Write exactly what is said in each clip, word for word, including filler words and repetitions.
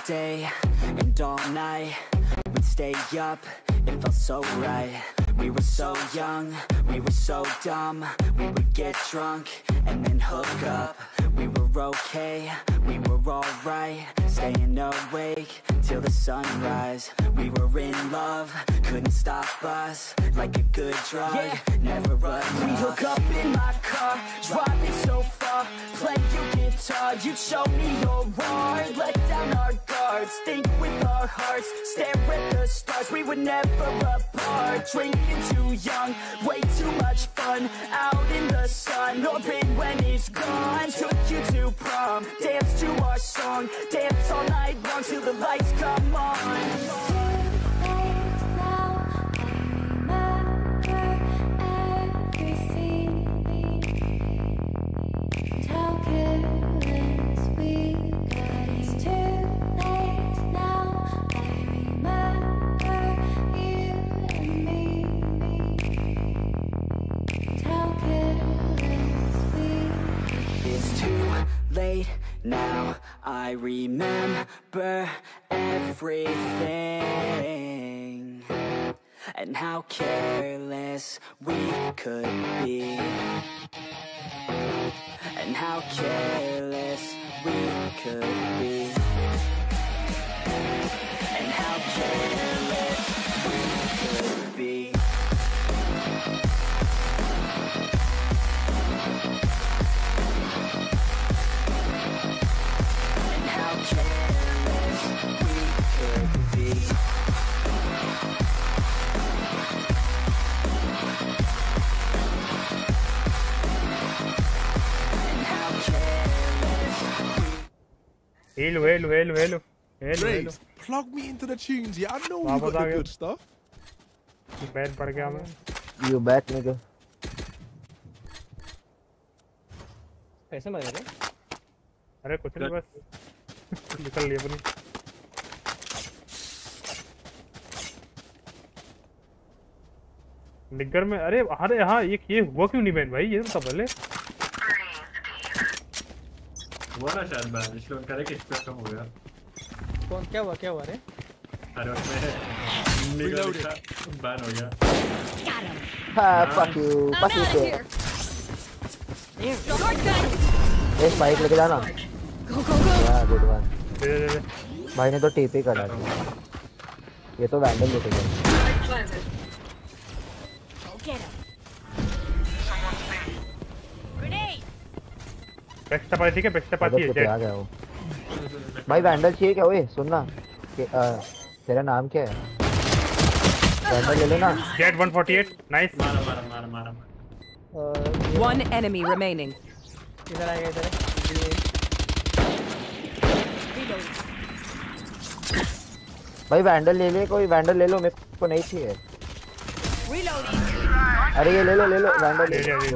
day and all night. We'd stay up, it felt so right. We were so young, we were so dumb. We would get drunk and then hook up. We were okay, we were alright. Staying awake till the sunrise. We were in love, couldn't stop us. Like a good drug, yeah. Never run. We hook up in my car, driving so far. Play your guitar, you show me your art. Let down our guards, think with our hearts. Stare at the stars, we were never apart. Drinking too young, way too much fun. Out in the sun, orbit when it's gone. Took you to prom, dance to our song. Dance all night long till the lights come on. Late now, I remember everything and how careless we could be, and how careless we could be, and how careless we could be. Hello, hello, hello, hello. Hello, hello. Plug me into the tunes, yeah. I know we got the good stuff. Bad पड़ गया मैं. You back, nigga. कैसे मर गए? अरे कुछ नहीं बस निकल लिया अपनी. निगर में अरे अरे हाँ ये ये हुआ क्यों नहीं बैन भाई ये तो पहले. हुआ ना शायद बैन इसलिए उनका एक एक्सपेक्ट कम हो गया. कौन क्या हुआ क्या हुआ रे? अरे उसमें निगर का बैन हो गया. हाँ fuck you fuck you sir. एक बाइक लेके जाना. Yeah good one. दे दे दे. भाई ने तो टीपी करा दिया. ये तो वैंडल लेके गया. बैकस्टैप आती है बैकस्टैप आती है जेट. आ गया वो. भाई वैंडल चाहिए क्या? ओए सुनना तेरा नाम क्या है? वैंडल ले लेना. Jett one forty-eight nice. मारा मारा मारा मारा. One enemy remaining. इधर आ गया इधर. भाई वैंडल ले ले कोई वैंडल ले लो मेरे को नहीं चाहिए. अरे ये ले लो ले लो वैंडल ले लो.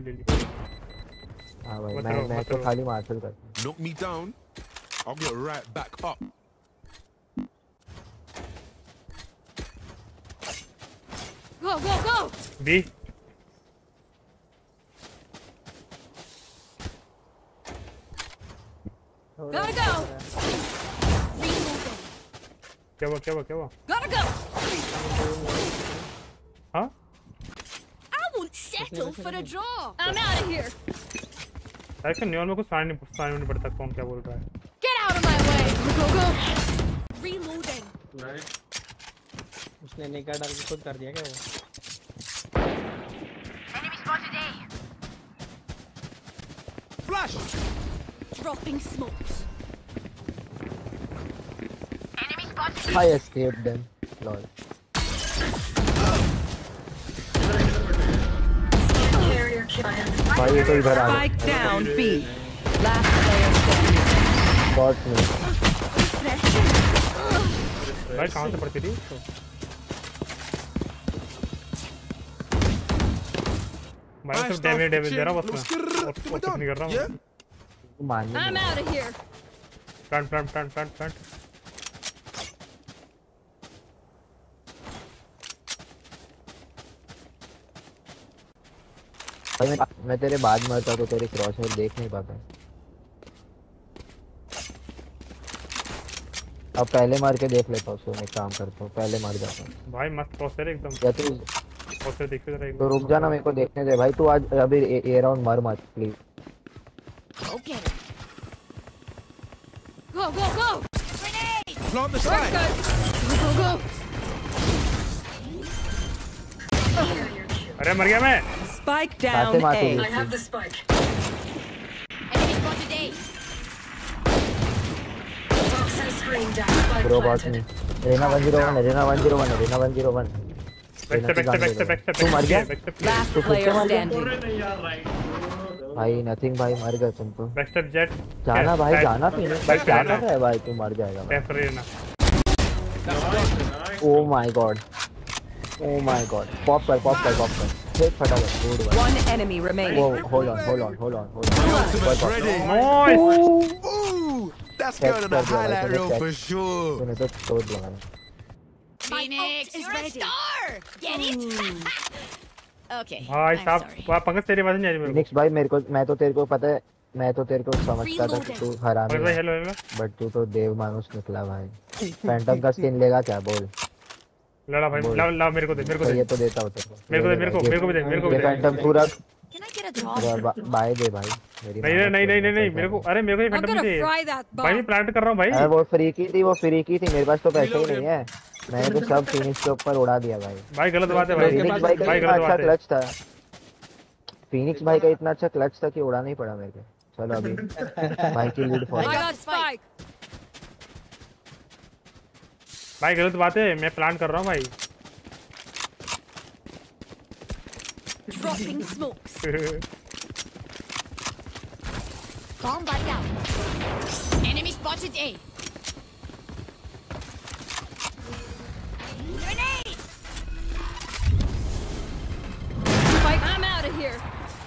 हाँ भाई मैं मैं तो खाली मार्शल करता हूँ. Knock me down, I'll get right back up. Go go go. B. Gotta go. क्या हुआ क्या हुआ क्या हुआ? Gotta go. हाँ? I won't settle for a draw. I'm out of here. ऐसे न्यूयॉर्क में कुछ साइन नहीं साइन नहीं पड़ता कौन क्या बोल रहा है. Get out of my way. Go go. Reloading. उसने निकाल डाल के खुद कर दिया क्या वो? Enemy spotted A. Flash. Dropping smokes. Enemy spotted. I escaped them. Lol. भाई ये तो इधर आ गया. Spike down B. Last player standing. Bot में. भाई कहाँ से पड़ती थी? मैं सिर्फ डैमेज डैमेज दे रहा हूँ बस मैं. और कुछ नहीं कर रहा हूँ. I'm out of here. Plant plant plant plant plant. भाई मैं, मैं तेरे बाद मरता तो तेरे क्रॉसहेयर देख नहीं पाता. अब पहले मार के देख लेता हूँ उसको, मैं काम करता हूँ, पहले मार जाता हूँ भाई मस्त प्रोसेसर एकदम। या तू प्रोसेसर दिख रहा है तो रुक जाना, मेरे को देखने दे भाई। तू आज अभी ए, ए राउंड मार मत please. Okay. Go, go, go! Grenade! Plant the spike. Go, go, go! अरे मर गया मैं। Spike खाते down मार A. तू। Enemy spotted A. Bro bot नहीं। रेना वन ज़ीरो वन है, रेना वन ज़ीरो वन है, Reyna one zero one. Back back back back तू मर गया Last तो खुद player से मार गया? standing. अरे नहीं यार राइट। भाई नथिंग भाई मर गया तुम तो। Back step Jett. जाना भाई जाना फिनिक्स भाई, क्या कर रहा है भाई? तू मर जाएगा भाई। कैफरे ना। Oh my god, oh my god. Pop कर पॉप कर पॉप कर, एक फटाफट गुड भाई। One enemy remaining. वो hold on hold on hold on hold on. Ready. Nice. Ooh, that's going on the highlight reel for sure. तूने तो तोड़ दिया। Phoenix, you're a star! Get it? Okay. भाई I'm साहब sorry. वहाँ पंकज तेरी आवाज नहीं आ रही मेरे फिनिक्स भाई मेरे को, मैं तो तेरे को पता है, मैं तो तेरे को समझता था कि तू को। हरामी पंकज भाई है, हेलो हेलो। बट तू तो देव मानुस निकला भाई। फैंटम का स्किन लेगा क्या बोल? लड़ा भाई ला ला मेरे को दे मेरे को तो दे ये तो देता हूँ तेरे को। मेरे को दे मेरे को मेरे को भी दे मेरे को भी ये दे। फैंटम पूरा Can I get a drop? Buy दे भाई मेरी। नहीं नहीं नहीं नहीं नहीं मेरे को, अरे मेरे को ये I'm फैंटम gonna दे fry that भाई। मैं bomb. प्लांट कर रहा हूँ भाई। अरे वो फ्री की थी, वो फ्री की थी, मेरे पास तो पैसे ही नहीं है। मैंने तो सब फिनिक्स के ऊपर उड़ा दिया भाई। भाई गलत बात है भाई। फिनिक्स भाई का भाई इतना गलत अच्छा बात है। क्लच था, फिनिक्स भाई का इतना अच्छा क्लच था कि उड़ाना ही पड़ा मेरे को। चलो अभी भाई की lead for. I got spike. भाई गलत बात है, मैं प्लांट कर रहा हूँ भाई। Dropping smokes. Bomb buddy out. Enemy spotted A. Grenade! Spike, I'm out of here.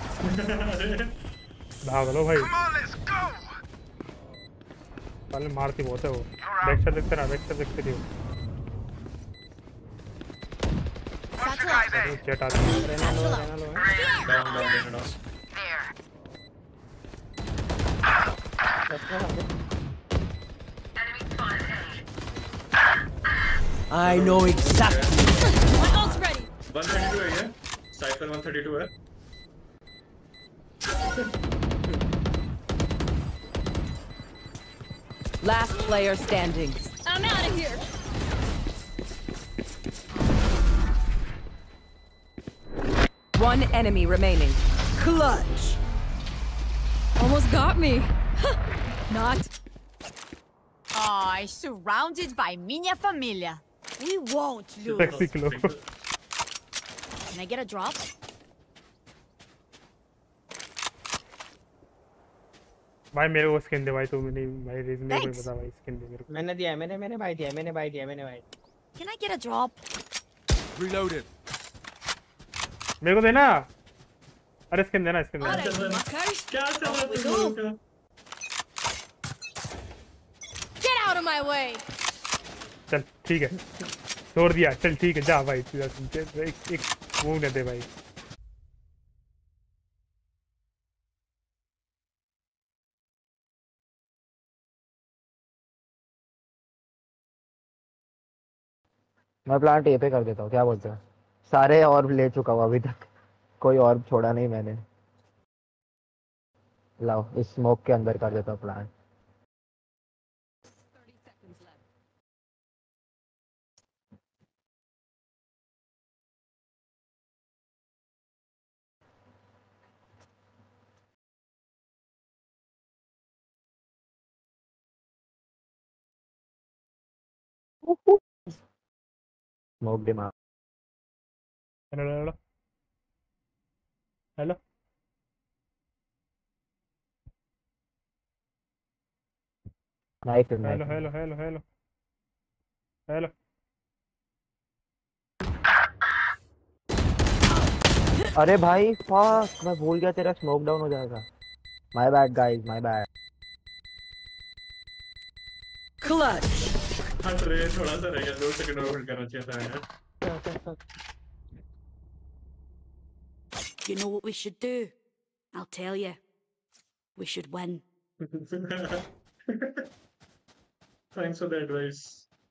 भाग लो भाई। पहले मारती बहुत है वो। बैक स्टेप देखते ना, बैक स्टेप देखते रहिए। Satchel out. जेट आती है। रहना लो रहना लो। Down down down down. I know exactly. My ult's ready. One thirty two है ये। साइफर वन थर्टी टू है। Last player standing. I'm out of here. One enemy remaining. Clutch. Almost got me. Not. Ai, surrounded by minha família. We won't lose. Sexy kilo. Can I get a drop? भाई मेरे को skin दे भाई। तू नहीं भाई reason मेरे को Thanks. बता भाई, स्किन दे मेरे को। मैंने दिया, मैंने मैंने भाई दिया, मैंने भाई दिया, मैंने भाई। Can I get a drop? Reloaded. मेरे को देना। अरे स्किन देना, स्किन देना। Alright, fucker. क्या चल रहा है We तुम लोगों go. का? Get out of my way. चल ठीक है, छोड़ दिया। चल ठीक है, जा भाई। सीधा सीधा एक एक मूव न दे भाई। मैं प्लांट ए पे कर देता हूँ, क्या बोलते हो? सारे और ले चुका हूँ अभी तक, कोई और छोड़ा नहीं मैंने। लाओ इस स्मोक के अंदर कर देता हूँ plant. Smoke demand. Hello hello hello. Nice hello nice. Hello hello hello hello. अरे भाई फक, मैं भूल गया तेरा स्मोक डाउन हो जाएगा। My bad guys, my bad. Clutch. हट रे, थोड़ा सा रह गया। दो सेकंड और होल्ड करना चाहिए था यार। You know what we should do? I'll tell you. We should win. Thanks for the advice.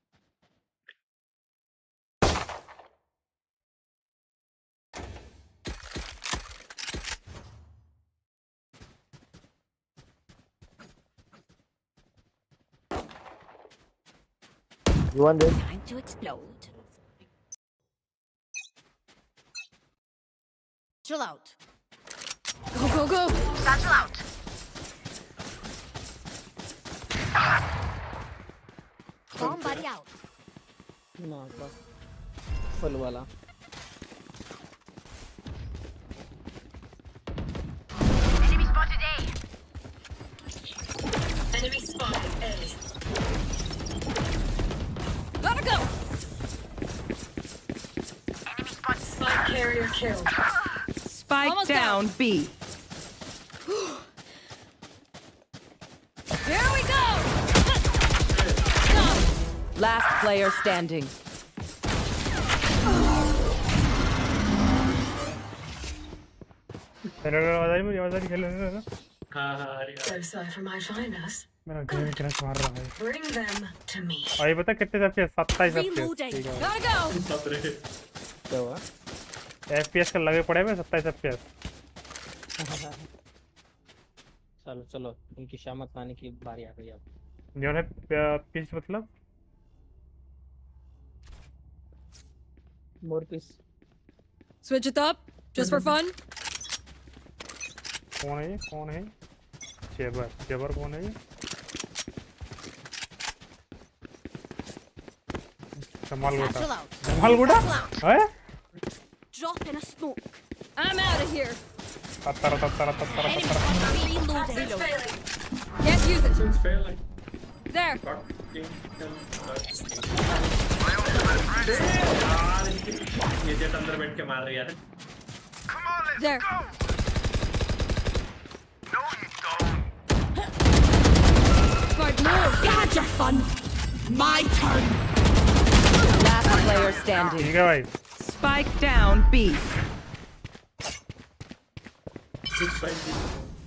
You want this? Time to explode. Chill out. Go, go, go! Satchel out! Bomb buddy out. No, full wala. Enemy spotted A. Enemy spotted A. Gotta go! Enemy spotted. Spike carrier killed. Spike Almost down out. B. Here we go! Last player standing. Hello आवाज आई मुझे आवाज आ रही खेल रहे हो हाँ हाँ अरे So sorry for my finest. मेरा गेम क्रैश मार रहा है Bring them to me. और ये पता कितने एफपीएस सत्ताईस एफपीएस Reloading. ठीक है Gotta go! बाप रे क्या हुआ? एफपीएस का लगे पड़े में सत्ताईस एफपीएस चलो चलो इनकी शामत खाने की बारी आ गई अब। जो है पीस मतलब more piece. Switch it up, just for fun. कौन है ये कौन है जेबर जेबर कौन है ये जमाल Satchel गुड़ा out. जमाल गुड़ा हैं Drop in a smoke. I'm out of here. तत्तर तत्तर तत्तर Enemy तत्तर spotted. Reloading. Can't use it. Since fail like There. fucking hell. यार इनकी ये जेट अंदर बैठ के मार रही है There. Smart move. You had your fun. My turn. Last player standing. ठीक है भाई Spike down B. Six five zero.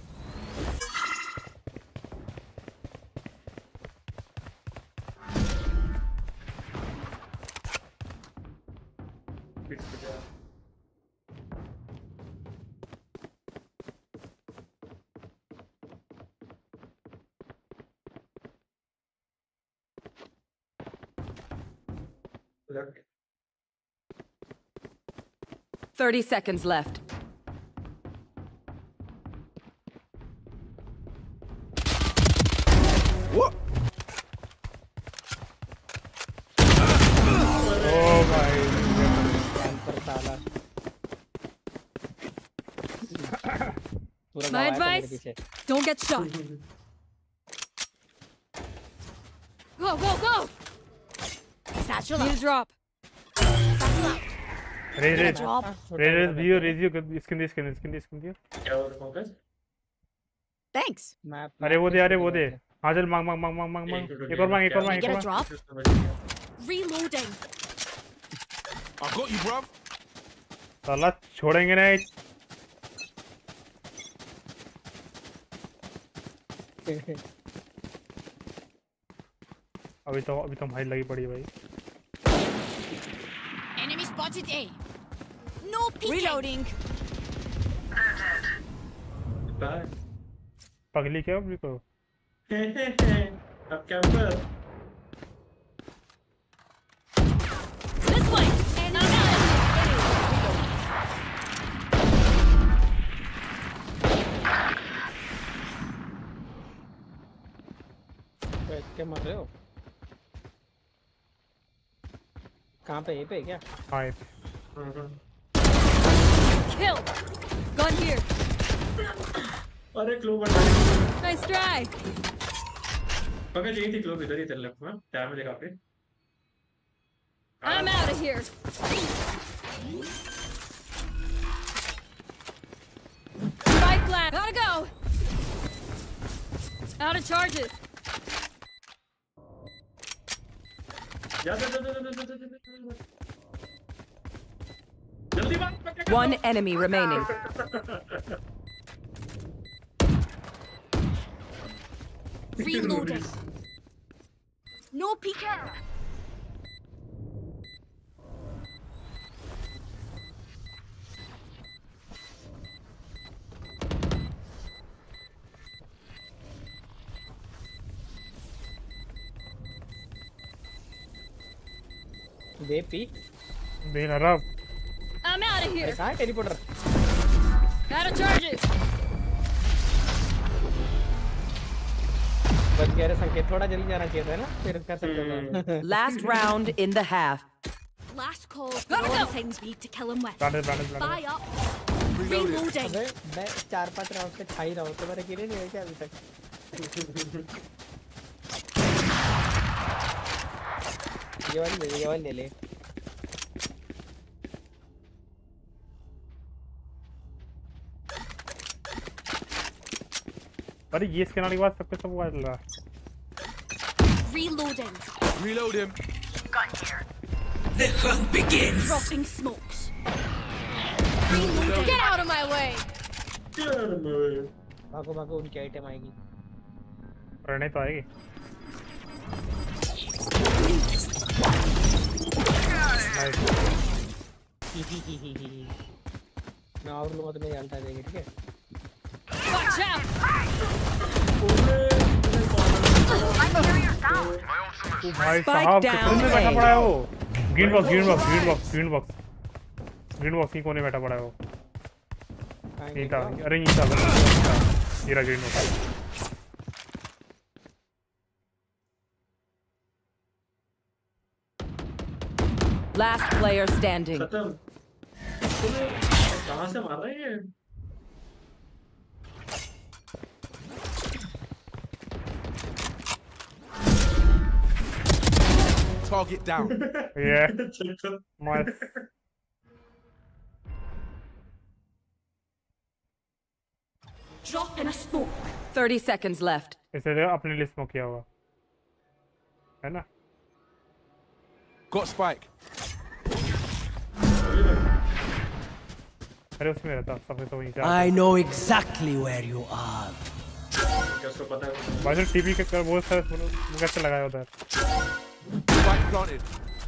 Bits पे गया। Left. Thirty seconds left. ओ भाई कान पर ताला। पूरा My गाँव आया था मेरे advice? पीछे। Don't get shot. Go, go, go! Satchel Need a out. drop. Satchel out. Raze Raze Drop. Raze Raze दियो रेज दियो स्किन दियो स्किन स्किन स्किन दियो क्या और फोकस Thanks. मैप अरे वो दे अरे वो दे हाँ चल मांग मांग मांग मांग मांग मांग एक और मांग एक और मांग Get एक a और मांग drop. Reloading. I got you, bruv. साला छोड़ेंगे नहीं अभी तो अभी तो भाई लगी पड़ी है भाई Enemy spotted A. No peeking. Reloading. Bye पगली क्या अभी को अब क्या कर This way. And I'm out. क्या मर रहे हो? कहाँ पे? यहीं पे क्या? हाँ Kill. Gun here. अरे क्लो बन रही Nice try. पकड़ यही थी क्लो इधर ही तेरे लेफ्ट में क्या में जगह पे I'm out of here. Spike lab. Gotta go. Out of charges. जा जा जा जा जा जा जा जल्दी मार पकड़ One enemy remaining. Reloading. No peeking. दे पी दे ना रहा I'm out of here. अरे कहाँ है टेलीपोर्टर Out of charges. बच गया रे संकेत थोड़ा जल्दी जाना चाहिए था ना फिर कर सकते थे Last round in the half. Last call for all the things we need to kill him with. Planet, planet, planet. Buy up. Reloading. अबे मैं चार पांच राउंड से खा ही रहा हूँ तुम्हारे गिरे नहीं है क्या अभी तक ये वाली ले ये वाली ले ले अरे ये स्कैनर के बाद सबके सब वाइड लगा Reloading. Reload him. The hunt begins. Dropping smokes. Reloading. Get out of my way. भागो भागो उनकी आइटम आएगी रहने तो आएगी मैं और लूँगा तो मेरी अल्टा देगी ठीक है Watch out. भाई साहब कितने में बैठा पड़ा है वो green box green box green box green box green box की कोने बैठा पड़ा है वो नहीं था अरे नहीं था ये रहा green box Last player standing. खत्म कहाँ से मार रहा है ये Target down. Yeah. Nice. Drop in a smoke. Thirty seconds left. इसे देखो अपने लिए स्मोक किया हुआ है ना Got spike. अरे उसमें रहता सबसे तो वहीं I know exactly where you are. कैसे पता है भाई टीवी के कर बहुत सारे कैसे लगाया उधर Spike planted.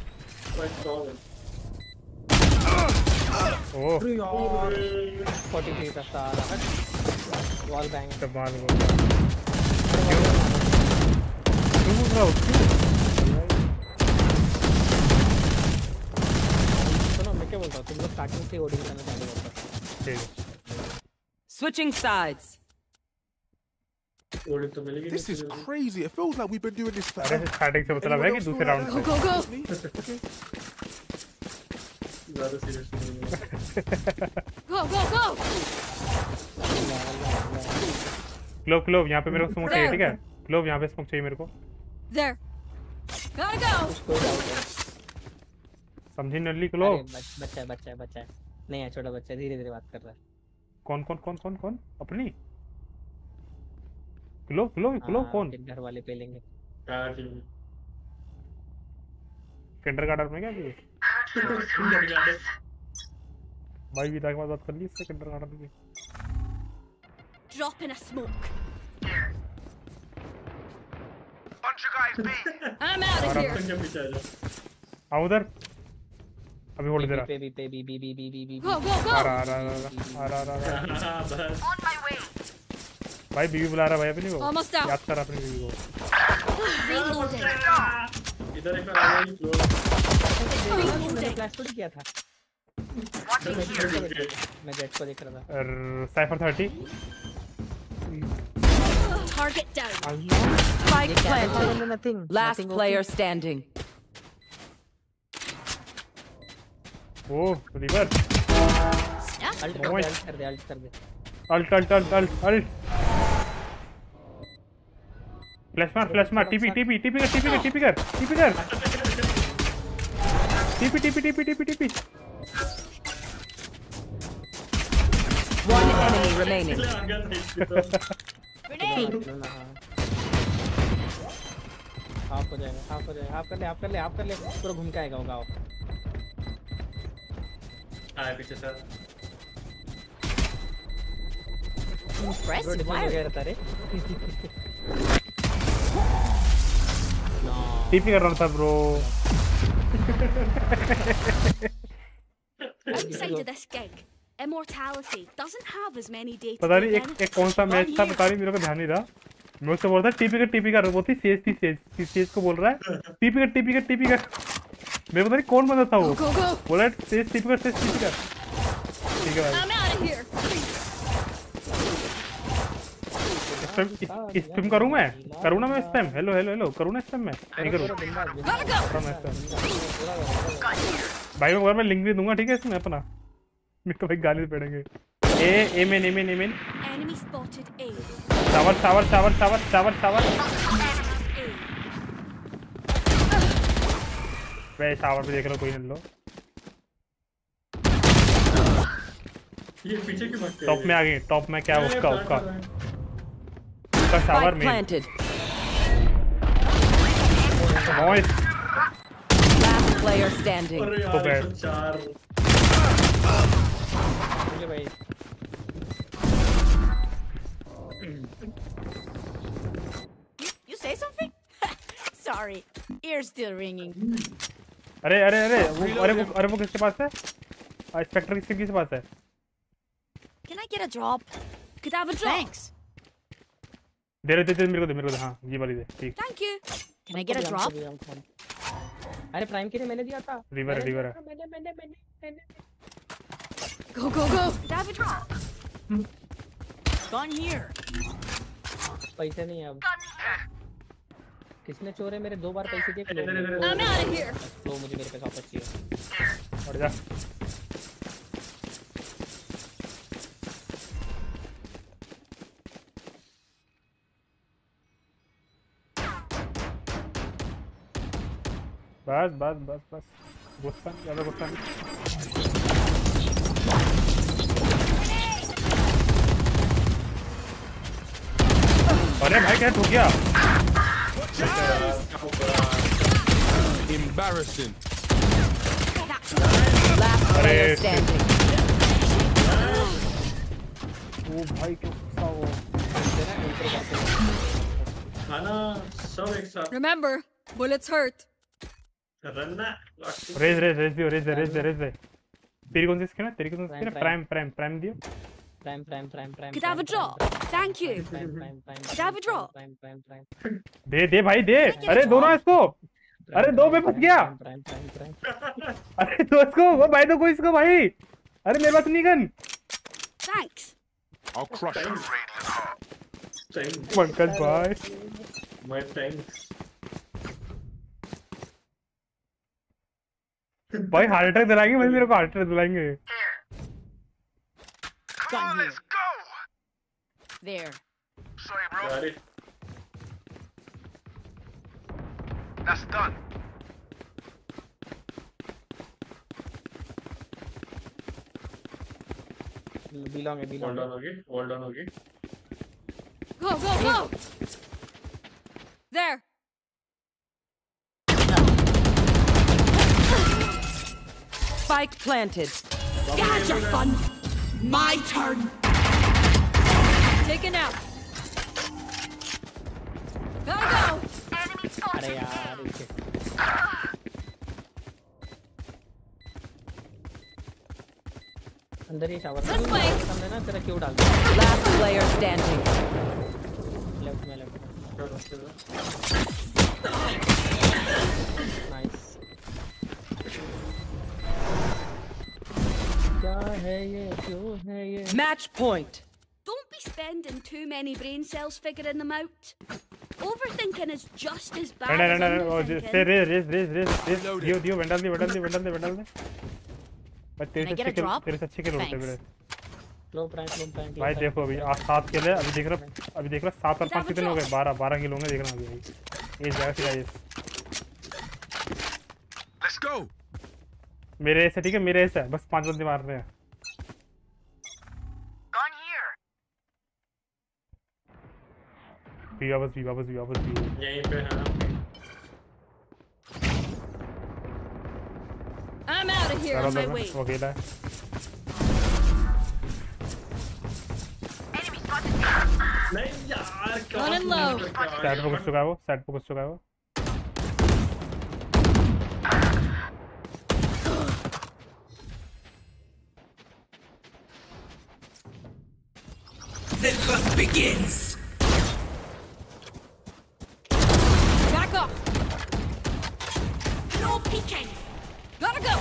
ओह forty-three का सारा वॉल बैंग कमाल हो गया क्यों क्यों बोल रहा हो क्यों सुनो मैं क्या बोलता हूँ तुम लोग स्टार्टिंग से ओडिंग करना चालू करता ठीक है Switching sides. ओडिंग तो मिलेगी This is crazy. It feels like we've been doing this अरे forever. स्टार्टिंग से मतलब है कि दूसरे राउंड से Go, go. ज़्यादा सीरियस नहीं है Go, go, go. Clove Clove यहाँ पे मेरे को स्मोक चाहिए ठीक है क्लोव यहाँ पे स्मोक चाहिए मेरे को There. Gotta go. समझी नल्ली क्लोव अरे बच- बच्चा है बच्चा है बच्चा है नहीं है छोटा बच्चा धीरे धीरे बात कर रहा है कौन कौन कौन कौन कौन अपनी क्लोव क्लोव क्लोव हाँ, कौन फिर घर वाले पे लेंगे कार की किंडरगार्टन में क्या की भाई भी तक बात कर ली इससे किंडरगार्टन की Drop in a smoke. I'm out of here. के पीछे आ जा आओ उधर अभी होल्ड दे रहा पे भी पे भी B B B B B Go, go, आ go. रहा आ रहा आ रहा आ रहा आ रहा हाँ बस भाई बीवी बुला रहा भाई अपनी को Almost out. याद कर अपनी बीवी को Reloading. इधर एक बार आ गई क्लोज मैंने फ्लैश थोड़ी किया था मैं जेट को देख रहा था Cypher thirty Target down. Spike planted. Nothing Last player standing. Oh river ult कर दे अल्ट कर दे अल्ट कर दे ult ult ult ult ult flash मार फ्लैश मार टीपी टीपी टीपी कर टीपी कर टीपी कर टीपी कर TP TP TP TP TP One enemy remaining. Grenade. Half हो जाएगा हाफ हो जाएगा हाफ कर ले हाफ कर ले हाफ कर ले पूरा घूम के आएगा वो गाँव आए पीछे सर Impressive. हो Wow. गया रहता रे टीपी कर रहा था bro. Outside of this gig, immortality doesn't have as many data. पता नहीं एक एक कौन सा मैच था, पता नहीं, मेरे को ध्यान नहीं रहा। मैं उससे बोल रहा था टीपी का टीपी का, वो थी सीएस थी सीएस सीएस को बोल रहा है टीपी का टीपी का टीपी का। मैं पता नहीं कौन बंदा था वो, बोला सीएस टीपी का सीएस टीपी का। ठीक है भाई, स्पैम स्पैम करूं मैं, करूं ना मैं स्पैम? हेलो हेलो हेलो करूं ना स्पैम? मैं नहीं करूं भाई। मैं मैं लिंक भी दूंगा, ठीक है इसमें अपना, मेरे को भाई गाली पड़ेंगे। ए ए में ए में ए में Enemy spotted A. Tower tower tower tower tower tower way tower पे देख लो, कोई नहीं लो। ये पीछे की बात टॉप में आ गई, टॉप में क्या उसका उसका उसका टावर में। Noise, last player standing. तो बैठ चार भाई। You say something? Sorry, ears still ringing. अरे अरे अरे वो अरे वो अरे वो किसके पास है? स्पेक्टर किसके किसके पास है? Can I get a drop? Could I have a drop? Thanks. दे दे दे मेरे को दे मेरे को दे, हाँ ये वाली दे, ठीक। Thank you. Can I get a drop? अरे प्राइम के लिए मैंने दिया था। रिवर रिवर है। मैंने मैंने मैंने मैंने Go go go. Could I have a drop? Gone here. पैसे नहीं है अब। किसने चोरे मेरे दो बार पैसे दिए? I'm out of here. तो मुझे मेरे पैसे वापस चाहिए। हट जा। बस बस बस बस गुस्सा नहीं, ज़्यादा गुस्सा नहीं। अरे भाई क्या ठुक गया? Embarrassing. Last player standing. ओ भाई क्या गुस्सा हुआ। खाना सब एक साथ। Remember, bullets hurt. रन्ना रेज रेज रेज दियो, रेज दे रेज दे रेज दे। तेरी कौन सी स्किन है? तेरी कौन सी स्किन है? प्राइम प्राइम प्राइम दियो। Prime Prime Prime Prime. Could I have a drop? Thank you. Prime Prime Prime. Could I have a drop? Prime Prime Prime. दे दे भाई दे। अरे दोनों इसको, अरे दो पे फंस गया। Prime Prime Prime. अरे दो इसको, वो भाई दो को इसको भाई। अरे मेरे पास नहीं gun. Thanks. I'll crush you. Pankaj भाई My thanks. भाई हार्ट अटैक दिलाएंगे भाई, मेरे को हार्ट अटैक दिलाएंगे। Gone here. There. Sorry, bro. Got it. That's done. Belong है बिलोंग। Hold on होगी, hold on होगी। Go go go. There. Spike planted. Gotcha fun. My turn. Taken out. Gotta go. अरे यार इसे। अंदर ही shower. This way. हमने ना तेरा क्यों डाल Last player standing. लेफ्ट में लेफ्ट में। नाइस। क्या है ये, क्यों है ये? Match point. Don't be spending too many brain cells figuring them out. Overthinking is just as bad नहीं नहीं as नहीं से underthinking. Raze Raze Raze Raze Raze दियो दियो वेंडल दे वेंडल दे वेंडल दे वेंडल दे। बस तेरे से अच्छे किल, तेरे से अच्छे किल होते मेरे। लो प्राइम लो प्राइम। भाई देखो अभी आज सात किल है, अभी देख रहा अभी देख रहा सात और पाँच कितने हो गए? बारह बारह किल होंगे, देख रहा अभी। ये जाएगा सीधा ये। Let's go. मेरे ऐसे ठीक है, मेरे ऐसे है, बस पांच बंदे मार रहे हैं। Gone here. भी वापस भी वापस भी वापस भी यहीं पे है। I'm out of here on my way. वो अकेला है। नहीं यार Running low. साइड पे घुस चुका है वो, साइड पे घुस चुका है वो। begins. Back up. No peeking. Gotta go.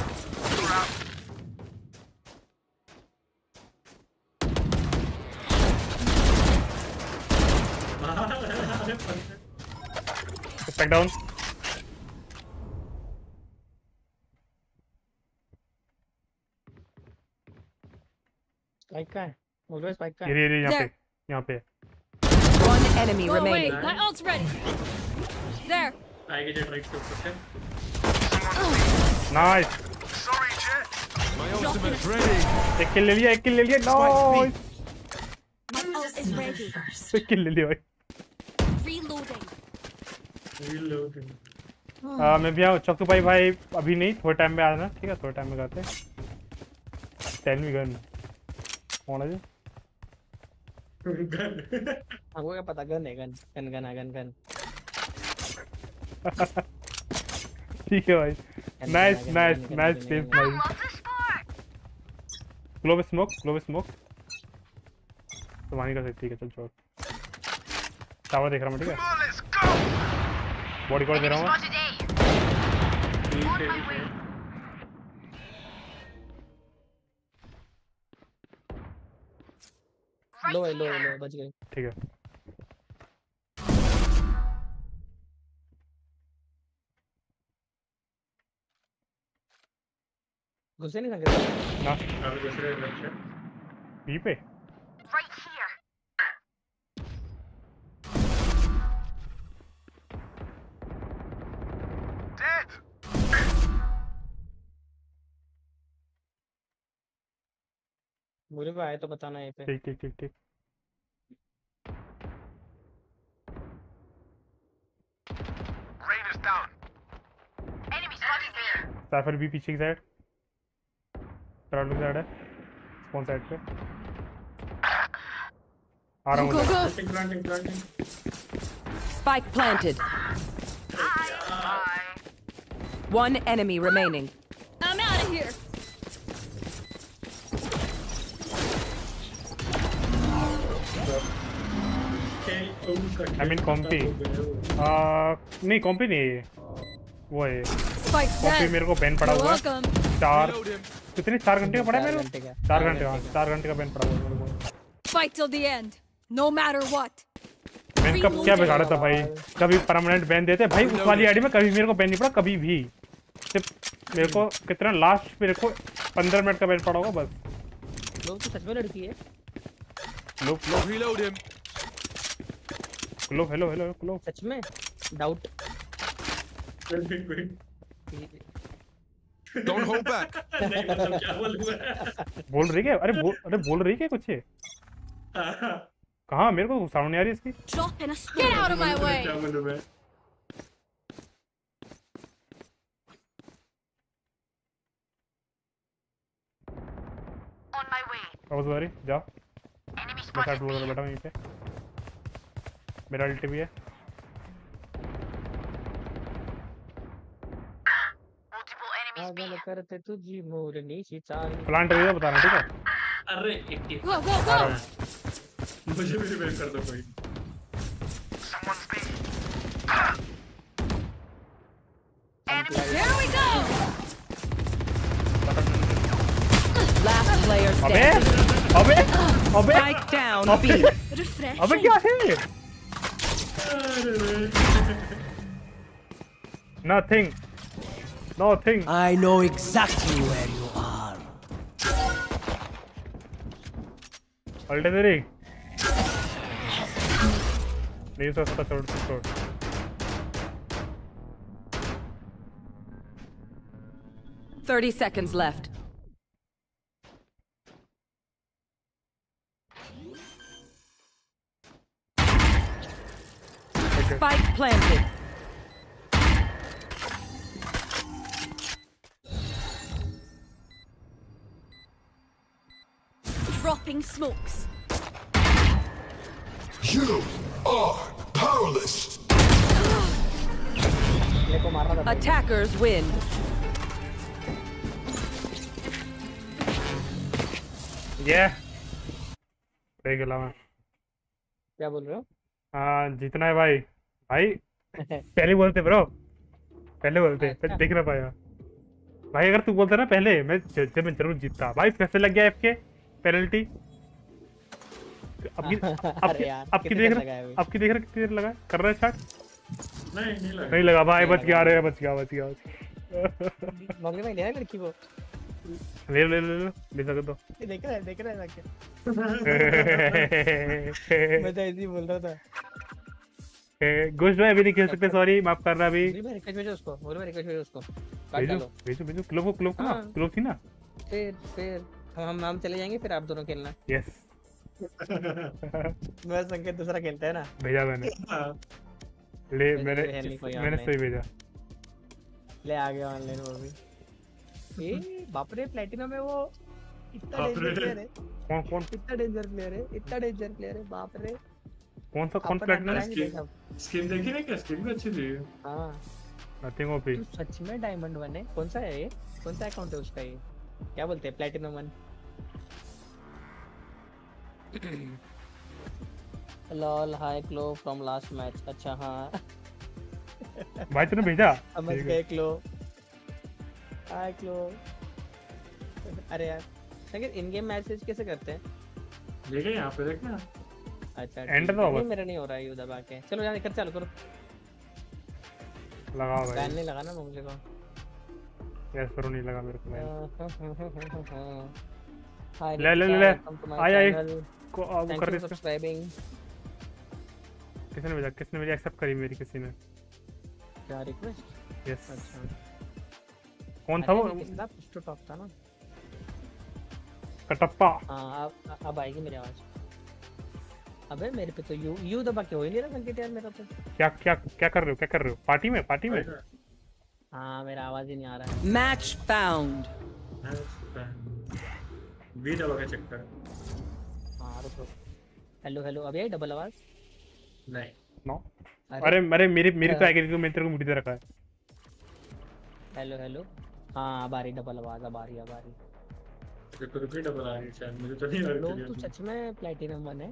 Back down. Spike का है ऑलवेज स्पाइक का ये ये यहाँ पे यहाँ पे one enemy Go away. remaining. My ult's ready. There. आएगी जेट राइट के ऊपर से नाइस My ultimate's ready. एक किल ले लिया एक किल ले लिया nice My ult is ready. एक किल ले लिया भाई Reloading. रीलोडिंग आ, मैं भी आऊँ चक्कू भाई भाई अभी नहीं थोड़े टाइम में आना ठीक है थोड़े टाइम में करते हैं टेल मी गन कौन है जी गन हमको क्या पता गन है gun gun gun gun gun ठीक है भाई nice nice nice space nice globe smoke globe smoke तुम्हारी का ठीक है चल छोड़ टावर देख रहा हूँ ठीक है बॉडी कोड दे रहा हूँ लो है लो है लो बच गए ठीक है घुसे नहीं सकते ना अब दूसरे लक्ष्य बी पे मुझे भी आए तो बताना ये पे ठीक ठीक ठीक ठीक Rain is down. Enemy spotted there. Cypher भी पीछे की साइड ट्राउल की साइड है स्पॉन साइड पे आ रहा हूँ Go, go. Planting planting Spike planted. One enemy remaining. I'm out of here. I mean compy नहीं कॉम्पी नहीं है वो है Spike's कॉम्पी dead. मेरे को बैन पड़ा You're हुआ है welcome. चार कितने चार घंटे का पड़ा है मेरे घंटे का। को चार घंटे हाँ चार घंटे का बैन पड़ा हुआ है मेरे को Fight till the end. No matter what. मैंने कब क्या बिगाड़ा था भाई कभी परमानेंट बैन देते भाई उस वाली आईडी में कभी मेरे को बैन नहीं पड़ा कभी भी सिर्फ मेरे को कितना लास्ट मेरे को पंद्रह मिनट का बैन पड़ा होगा बस लोग तो सच में लड़की है लो Reload him. लो हेलो हेलो लो सच में डाउट Don't hold back. नहीं मतलब क्या बोलूंगा बोल रही है अरे बोल अरे बोल रही है कुछ कहाँ मेरे को साउंड नहीं आ रही इसकी Drop in a Get out of my way. क्या बोलूं मैं On my way. आवाज आ रही जाओ Enemy मैं साइड बोल बैठा हूँ यहीं पे मेरा अल्टी भी है Multiple enemies B. पागल करते तुझी मोरनी सितार प्लांट एरिया बताना ठीक है अरे एक टीम Go, go, go. मुझे भी रिवाइव कर दो कोई Someone's B. Here we go. Last player अबे standing. अबे अबे Spike down B. refreshing. अबे क्या है nothing nothing I know exactly where you are. अल्टे तेरी नहीं सो सकता छोड़ छोड़ Thirty seconds left. Spike planted. Dropping smokes. You are powerless. को मार रहा था Attackers win. yeah break अलावा क्या बोल रहे हो? हाँ जीतना है भाई भाई पहले बोलते ब्रो पहले बोलते अच्छा। देख ना पाया भाई। अगर तू बोलता ना पहले मैं ज- जब मैं जरूर जीतता भाई। पैसे लग गया एफके पेनल्टी। अब की अब अरे की यार, अब की कितनी देख देर रहा लगाया भाई? अब की देख रहा कितनी देर लगा है? कर रहा है स्टार्ट। नहीं नहीं लगा नहीं लगा भाई। नहीं बच गया लगा। रे बच गया बच गया बच गया। मगने में लेना लड़की को। ले ले ले ले ले सकते तो। ये देख रहा है देख रहा है जाके। मैं तो ऐसे ही बोल रहा था। गोश्त भाई अभी नहीं खेल सकते सॉरी माफ करना अभी। मुझे भाई रिक्वेस्ट भेजो उसको, मुझे भाई रिक्वेस्ट भेजो उसको। काट भेजो डालो। भेजो भेजो क्लोव क्लोव को ना हाँ। क्लोव थी ना। फिर फिर हम हम चले जाएंगे फिर आप दोनों खेलना। यस मैं संकेत दूसरा खेलता है ना। भेजा मैंने ले भेजा मैंने है नहीं कोई मैंने online। सही भेजा। ले आ गया ऑनलाइन वो भी। ए बाप रे प्लैटिनम में वो इतना बाप डेंजर रे। प्लेयर है। कौन कौन इतना डेंजर प्लेयर है इतना डेंजर प्लेयर है बाप रे। कौन सा कौन अपन प्लेटिनम online ही देखा। स्किन देखी ना क्या स्किन भी अच्छी थी। हाँ नथिंग ओपी। तू सच में डायमंड वन है? कौन सा है ये? कौन सा अकाउंट है उसका ये? क्या बोलते हैं platinum one? Lol hi Clove from last match. अच्छा हाँ भाई तूने भेजा समझ गए क्लो। हाय क्लो। अरे यार लेकिन इन गेम मैसेज कैसे करते हैं? देखे यहाँ पे देखना। अच्छा End ठीक तो है। बस। नहीं मेरा नहीं हो रहा है यू दबा के। चलो यार कर चालू करो। लगा भाई। बैन नहीं लगा ना मुझे को। यस करो नहीं लगा मेरे को भाई। हाय ले ले ले ले आया एक को अब कर रहे इसको। सब्सक्राइबिंग। किसने भेजा किसने भेजा एक्सेप्ट करी मेरी किसी ने। क्या रिक्वेस्ट? यस अच्छा कौन था वो किसका पुश टू टॉप था ना। कटप्पा। हाँ अब अब आएगी मेरी आवाज। अबे मेरे पे तो यू यू दबा के हो ही नहीं रहा संकेत यार मेरा तो। क्या क्या क्या कर रहे हो क्या कर रहे हो पार्टी में पार्टी में। हाँ मेरा आवाज ही नहीं आ रहा है। Match found. वी दबा के चेक कर। हाँ रुको। हेलो हेलो अभी आई डबल आवाज? नहीं नो अरे अरे मेरी मेरी तो आएगी मैंने तेरे को मुट्ठी दे रखा है। हेलो हेलो हाँ अब आ रही डबल आवाज अब आ रही अब आ रही। देखो तो भी डबल आ रही शायद मुझे तो नहीं आ लोग रही। तो सच में प्लैटिनम वन है।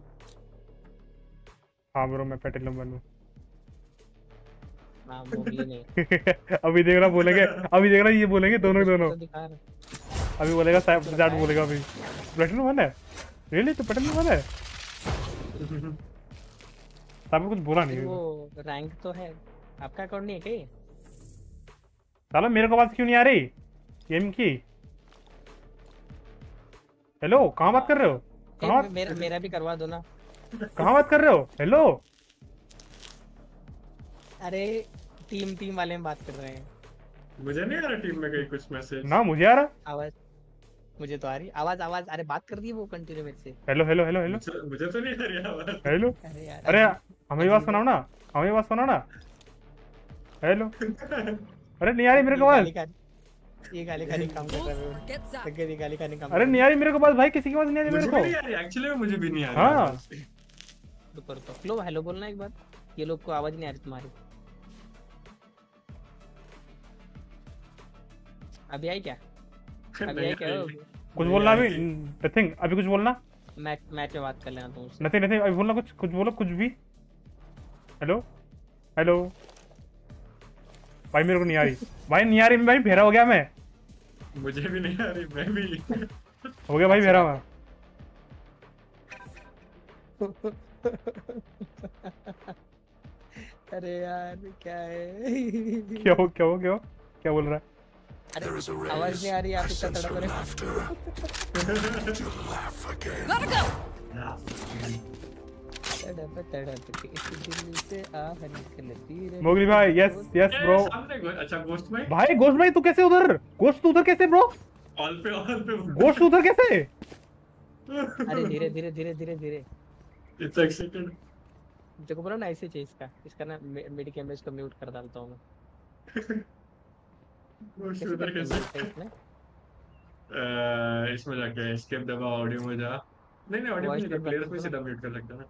हाँ ब्रो मैं प्लैटिनम वन हूँ। हाँ मोगली नहीं। अभी देखना बोलेंगे अभी देखना ये बोलेंगे दोनों दोनों तो दिखा रहा। अभी बोलेगा साहब जाट बोलेगा अभी प्लैटिनम वन है रियली तो प्लैटिनम वन है। साहब कुछ बोला नहीं। वो रैंक तो है आपका अकाउंट नहीं है क्या? साला मेरे को बात क्यों नहीं आ रही गेम की। हेलो कहाँ बात कर रहे हो कहाँ मेरा मेरा भी करवा दो ना। कहाँ बात कर रहे हो हेलो। अरे टीम टीम वाले में बात कर रहे हैं। मुझे नहीं आ रहा टीम में कहीं कुछ मैसेज। ना मुझे आ रहा आवाज मुझे तो आ रही आवाज आवाज। अरे बात कर रही है वो कंटिन्यू मेरे से। हेलो हेलो हेलो हेलो मुझे मुझे तो नहीं आ रही आवाज। हेलो अरे यार अरे हमें बात सुनाओ ना हमें बात सुनाओ ना। हेलो अरे नहीं आ रही मेरे को आवाज। ये गाली खाने काम कर रहा है। संकेत ये गाली खाने काम। अरे नहीं आ रही मेरे को बात भाई किसी की आवाज नहीं आ रही मुझे मेरे भी नहीं को। आ रही एक्चुअली में मुझे भी नहीं आ रही। हाँ। रुको रुको लो हेलो बोलना एक बार। ये लोग को आवाज नहीं आ रही तुम्हारी। अभी आई क्या? अभी आई क्या? कुछ बोलना अभी नथिंग अभी कुछ बोलना। मैच मैच में बात कर लेना तुम। नथिंग नथिंग अभी बोलना कुछ कुछ बोलो कुछ भी। हेलो हेलो भाई मेरे को नहीं आ रही भाई नहीं आ रही भाई भेरा हो गया मैं। मुझे भी नहीं आ रही मैं भी हो गया भाई भेरा मैं। अरे यार क्या है? क्या हो क्या हो क्या हो क्या बोल रहा है। अरे आवाज नहीं आ रही आप इतना तड़प रहे। मोगली भाई यस यस ब्रो। अच्छा गोश्त भाई भाई गोश्त भाई तू कैसे उधर गोश्त उधर कैसे ब्रो। ऑल पे ऑल पे गोश्त उधर कैसे। अरे धीरे धीरे धीरे धीरे धीरे। इतना एक्साइटेड देखो बोला ना ऐसे चाहिए इसका इसका ना मेडी कैमरा इसको म्यूट कर डालता हूँ मैं। गोश्त उधर कैसे इसमें इसमें जाके एस्केप दबा ऑडियो में जा। नहीं नहीं ऑडियो में प्लेयर्स में सीधा म्यूट कर सकता है ना।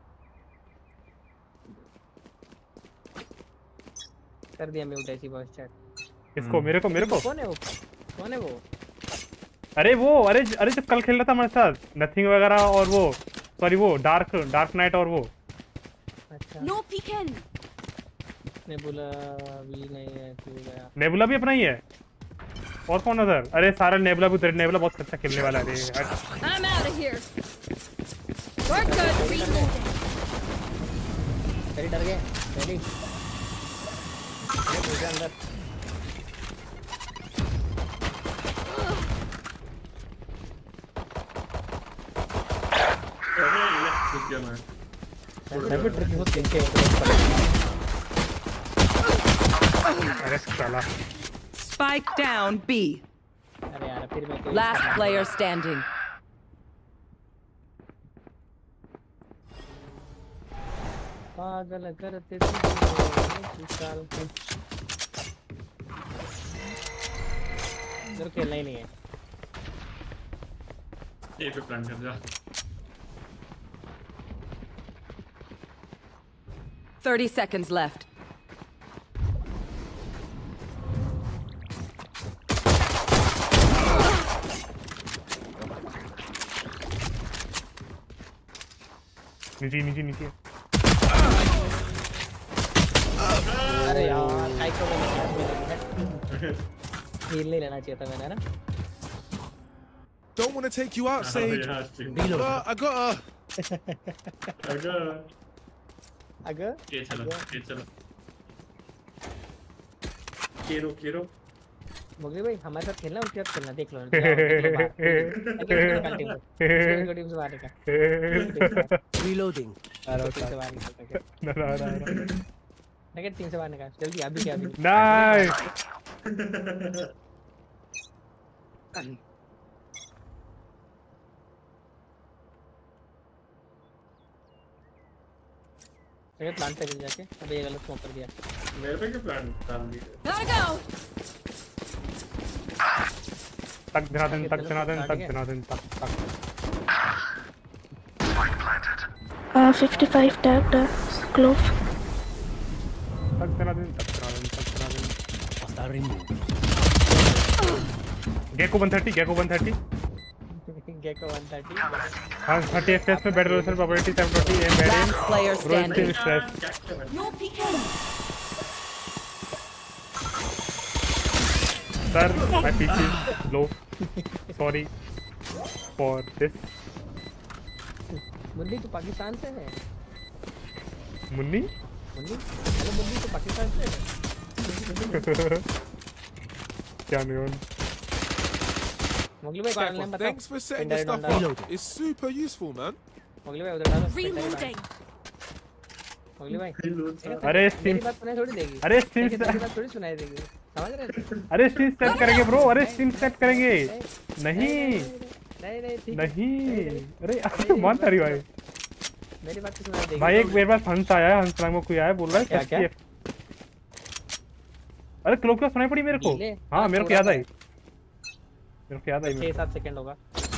कर दिया म्यूट ऐसी वॉइस चैट। किसको मेरे को मेरे को कौन है वो कौन है वो? अरे वो अरे अरे जब कल खेल रहा था हमारे साथ नथिंग वगैरह और वो सॉरी वो डार्क डार्क नाइट और वो No peeking. नेबुला भी नहीं है, क्यों गया? नेबुला भी अपना ही है। और कौन उधर? अरे सारा नेबुला भी उधर। नेबुला बहुत अच्छा खेलने वाला है। I'm out of here. We're good. Reloading. तेरी डर गए? तेरी? ये मुझे अंदर। कुछ क्या मैं? मैं भी ट्रिक बहुत तीन के अरे साला। Spike down B. अरे यार फिर मैं Last player standing. पागल करते साल इधर खेलना ही नहीं है। ये पे प्लान कर जा। Thirty seconds left. नीचे नीचे नीचे। अरे यार काई को हील नहीं लेना चाहिए था मैंने ना। Don't want to take you out, Sage. Reload. But I got a. अगर अगर ये चलो ये चलो केरो केरो मुगली भाई हमारे साथ खेलना उसके साथ खेलना देख लो रीलोडिंग नेगेट तीन से बाहर निकाल जल्दी अभी क्या अभी नाइस ये प्लांट पे जाके अबे ये गलत स्मोक कर दिया मेरे पे क्या प्लान डाल दिया Gotta go. तक धनाधन तक धनाधन तक धनाधन तक तक uh fifty-five tagged uh, glove तक धनाधन तक धनाधन तक धनाधन hostile remove Gekko one thirty Gekko one thirty Gekko one thirty हां thirty F P S में better resolution probability seven twenty एम बैरियन player standing stress No peeking. Sir, my P C is low. Sorry for this. Munni तो पाकिस्तान से है मुन्नी मुन्नी अरे मुन्नी तो पाकिस्तान से है क्या नहीं मुगली भाई क्या नाम बताओ Thanks for setting the stuff up. It's super useful, man. मुगली भाई उधर डालो Reloading. मुगली भाई अरे मेरी स्टीम बात सुनाई थोड़ी देगी अरे स्टीम मेरी बात थोड़ी सुनाई देगी समझ रहे अरे स्टीम स्टेप करेंगे ब्रो अरे स्टीम स्टेप करेंगे नहीं नहीं नहीं ठीक नहीं अरे आप मान रही भाई मेरी बात तो सुनाई देगी भाई एक मेरे पास हंस आया हंस नाम का कोई आया बोल रहा है क्या क्या अरे क्लोक क्या सुनाई पड़ी मेरे को हाँ मेरे को याद आई मेरे को याद आई छह सात सेकंड होगा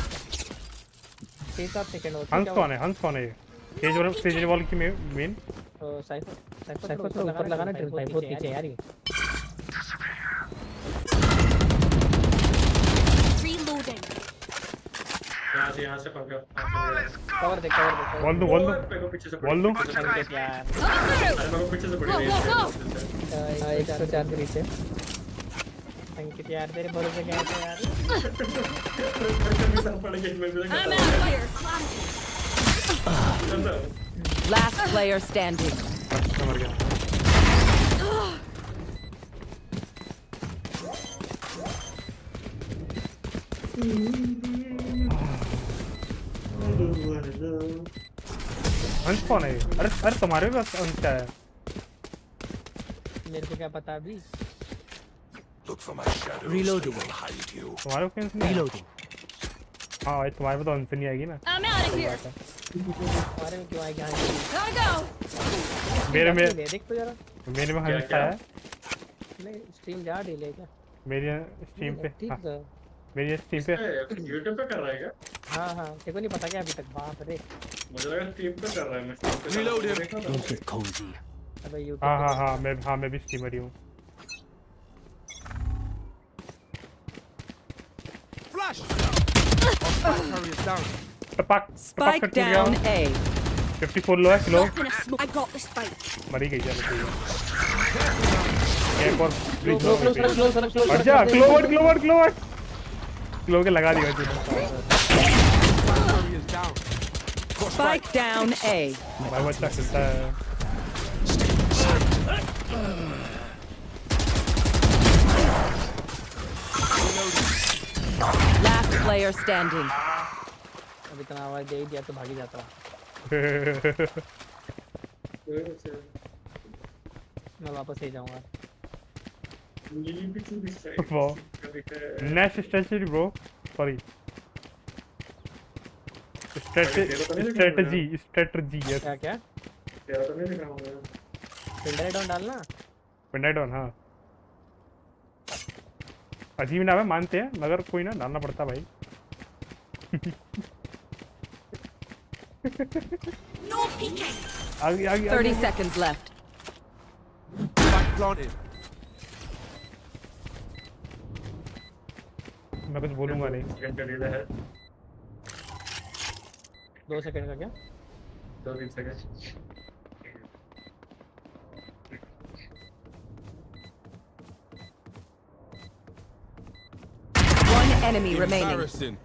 छह सात सेकंड होगा हंस कौन है हंस कौन है स्टेज और स्टेज वॉल की मेन तो साइफर साइफर तो ऊपर लगाना ट्रिपल बहुत पीछे यार ये Reloading. यहाँ से यहाँ से पकड़ कवर दे कवर दे बोल दो बोल दो मेरे को पीछे से बोल दो यार अरे मेरे को पीछे से पड़ी Go, go, हां एक सौ चार के नीचे थैंक यू यार तेरे भरोसे क्या है यार I'm out of here. Last player standing. मर गया हंस कौन है अरे अरे तुम्हारे भी पास हंस है मेरे को क्या पता अभी रीलोडिंग तुम्हारे को हंस नहीं रीलोडिंग हाँ भाई तुम्हारे पे तो हंस नहीं आएगी ना I'm out of here. हमारे में क्यों आएगा Gotta go. मेरे में देख तो जरा मेरे में हंस आया नहीं स्ट्रीम जा डिले क्या मेरी स्ट्रीम पे ठीक है मेरी स्ट्रीम पे यूट्यूब पे कर रहा है क्या हाँ हाँ तेरे को नहीं पता क्या अभी तक बाप रे मुझे लगा स्ट्रीम पे कर रहा है मैं स्ट्रीम पे Reload him. देखा था। डोंट गेट कोजी अबे यूट्यूब हाँ हाँ हाँ मैं हाँ मैं भी स्ट्रीमर ही हूँ Flash. Hurry us down. टपक Spike down A. चौवन लो है क्लो I got the spike. मरी गई चलो ठीक है एक और क्लो क्लो क्लो क्लो क्लो क्लो हट जा Clove word Clove word Clove word Clove के लगा दिया तूने Spike down A. भाई बच्चा खेलता है Last player standing. अब इतना आवाज दे दिया तो भागी जाता मैं वापस ही जाऊंगा next strategy bro sorry strategy strategy yes क्या क्या तेरा तो नहीं दिख रहा हूं पिंडाई डाउन डालना पिंडाई डाउन हाँ अजीब नाम है मानते हैं मगर कोई ना डालना पड़ता भाई No peeking. आगे आगे thirty seconds left. Planted. मैं कुछ बोलूंगा नहीं सेकंड का डेटा है दो सेकंड का क्या दो तीन सेकंड One enemy remaining.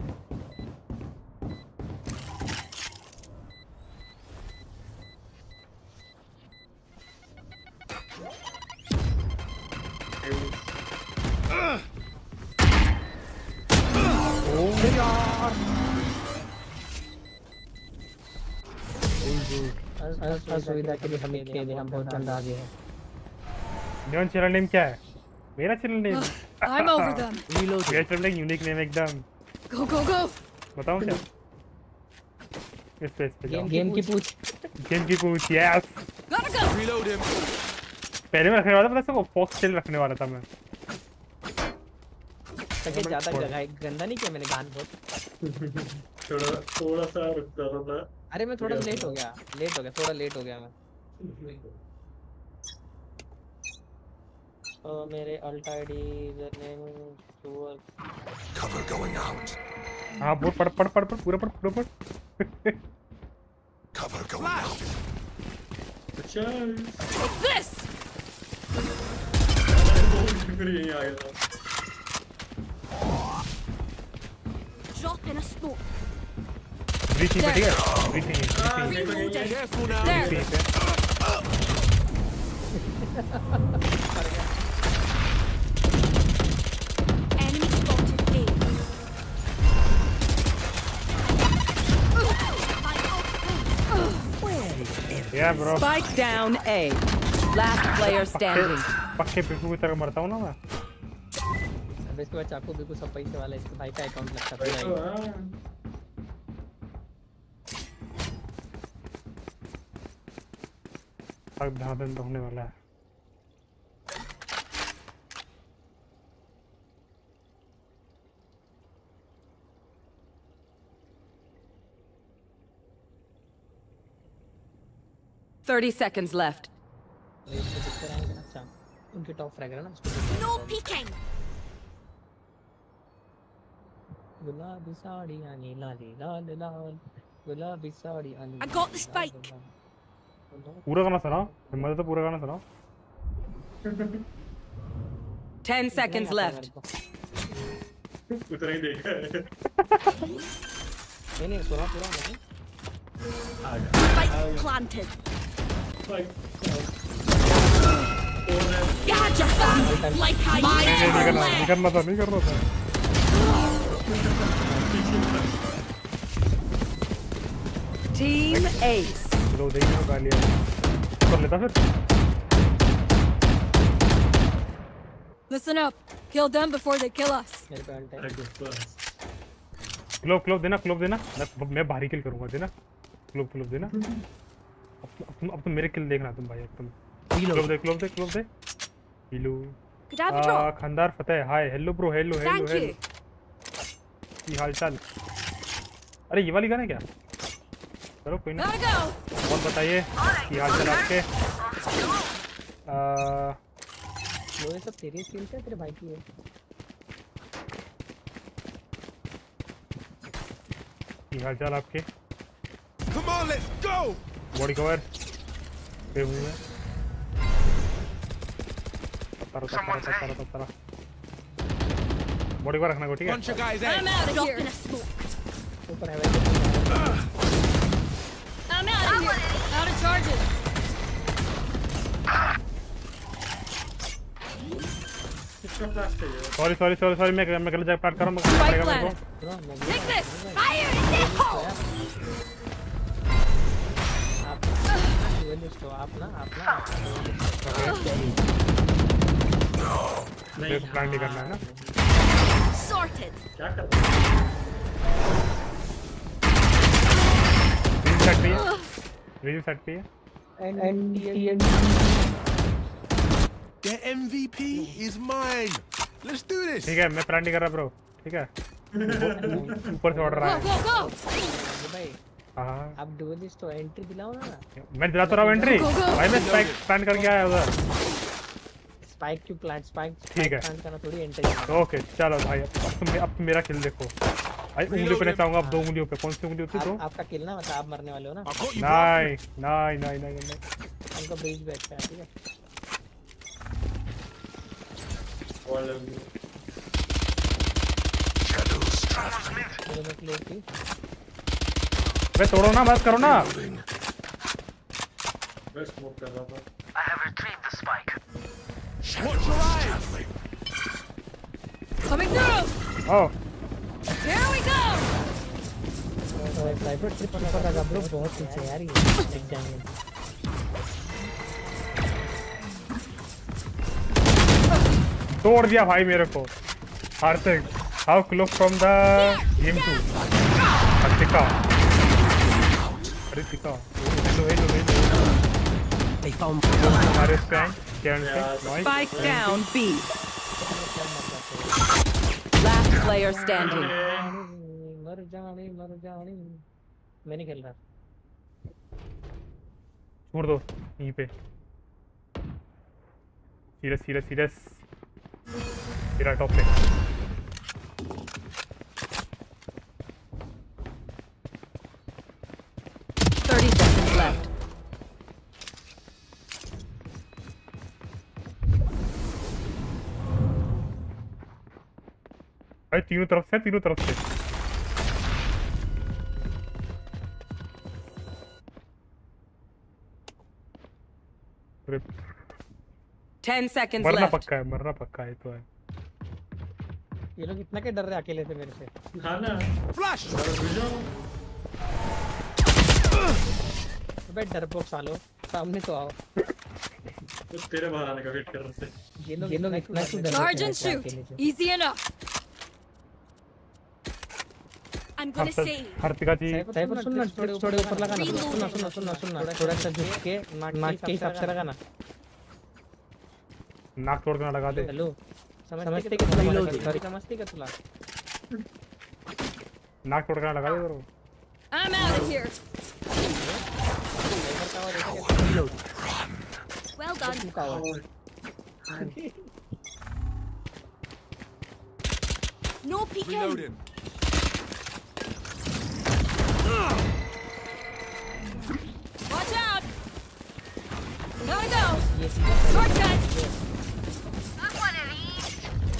असुविधा के लिए हमें खेद है हम बहुत गंदा आगे हैं न्योन चैनल नेम क्या है मेरा channel name I'm over them. मेरा चैनल नेम यूनिक नेम एकदम Go go go. बताऊं क्या इस पे इस पे जाओ गेम की पूछ गेम की पूछ yes Gotta go. Reload him. पहले में रखने वाला था पता सबको फॉक्स टेल रखने वाला था मैं तके ज्यादा जगह गंदा नहीं किया मैंने गान बहुत थोड़ा थोड़ा सा रुक जाता था अरे मैं थोड़ा लेट हो गया लेट हो गया थोड़ा लेट हो गया मैं ओ मेरे अल्ट आईडी नेम सुअर Cover going out. हां बोल पढ़ पढ़ पढ़ पूरा पढ़ पूरा पढ़ Cover going out. अच्छा Take this. फिर यही आ गया Drop in a smoke. Breathing पे ठीक है breathing Reloading. Careful now. There. Enemy spotted A. या bro Spike down A. Last player standing. पक्के पिकू की तरह मरता हूं ना मैं अब इसके बाद चाकू बिल्कुल सब पैसे वाला इसके भाई का अकाउंट लगता है अब धाधन तो होने वाला है Thirty seconds left. अच्छा उनके टॉप फ्रैग है ना No peeking. गुलाबी साड़ी आनी लाली लाल लाल गुलाबी साड़ी आनी I got the spike. पूरा गाना सुनाओ हिम्मत तो पूरा गाना सुनाओ Ten seconds left. उतना ही देखा है नहीं नहीं सुना पूरा नहीं Spike planted. Gotcha, fam. Like I नहीं नहीं never करना नहीं left. करना था नहीं करना था Team Ace. दो देखना गालियां कर लेता फिर Listen up. Kill them before they kill us. मेरे पे अल्ट है क्लोव क्लोव देना क्लोव देना मैं मैं भारी किल करूंगा देना क्लोव क्लोव देना अब तुम अब तुम मेरे किल देखना तुम भाई अब तुम क्लोव दे क्लोव दे क्लोव दे hello Could I have a drop? खानदार फतेह hi hello bro hello hello Thank hello you. की हाल चाल अरे ये वाली गाना क्या चलो कोई ना Gotta go. और बताइए की हाल चाल आपके आ वो ये सब तेरी स्किल है तेरे भाई की है की हाल चाल आपके Come on, let's go. Body cover पे हूँ मैं तारा तारा तारा तारा बॉडी कवर रखना को ठीक है I'm out of here. ऊपर है I'm out of here. Out of charges. Sorry sorry sorry sorry मैं मैं गलत जगह प्लांट कर रहा हूं पड़ेगा मेरे को Take this. Fire in the hole. आप तो आप ना आप ना नहीं प्लांट नहीं करना है ना Sorted. क्या कर रिव्यू सेट पे है रिव्यू सेट पे है and The M V P is mine. Let's do this. ठीक है मैं प्लांट नहीं कर रहा ब्रो ठीक है ऊपर से ऑर्डर आया Go, go, go. भाई हां आप डू दिस तो एंट्री दिलाओ ना मैं दिला तो रहा हूं एंट्री भाई मैं स्पाइक प्लांट करके आया उधर स्पाइक क्यों प्लांट स्पाइक ठीक है प्लांट करना थोड़ी एंट्री ओके चलो भाई अब तुम अब मेरा किल देखो भाई उंगली पे नहीं चाहूंगा अब दो उंगलियों पे कौन सी उंगली होती दो आपका किल ना मतलब आप मरने वाले हो ना नहीं नहीं नहीं नहीं नहीं उनका ब्रिज बैठ पे ठीक है बे तोड़ो ना मत करो ना मैं स्मोक कर रहा था I have retrieved the spike. Watch your eyes. Coming through. Oh. Here we go. Sniper trip पर लगा ब्रो बहुत पीछे यार ये दिख जाएंगे तोड़ दिया भाई मेरे को Hardik how close from the game to अर्तिका अर्तिका hello hello hello They found हमारे stand can Spike down B. Last player standing. मर जाने मर जाने मैं नहीं खेल रहा छोड़ दो यहीं पे सीरियस सीरियस सीरियस तेरा टॉप पे thirty seconds left. भाई तीनों तरफ से तीनों तरफ से Ten seconds मरना left. पक्का है मरना पक्का है तो है ये लोग इतना के डर रहे अकेले से मेरे से हाँ ना Flash. अबे डरपोक सालो सामने तो आओ तो तेरे बाहर आने का वेट कर रहे थे ये लोग ये लोग इतना क्यों डर Charge and shoot. Easy enough. I'm gonna save. Hardika ji Cypher सुनना थोड़े ऊपर लगा ना सुनना सुनना सुनना सुनना थोड़ा सा झुक के नाक के हिसाब से लगा ना नाक तोड़ के ना लगा दे हेलो समझते कि तुला सॉरी समझते कि तुला नाक तोड़ के ना लगा दे करो I'm out of here. Well done. No peeking. Reloading. Watch out. Gotta go. Shortcut. I'm one of these.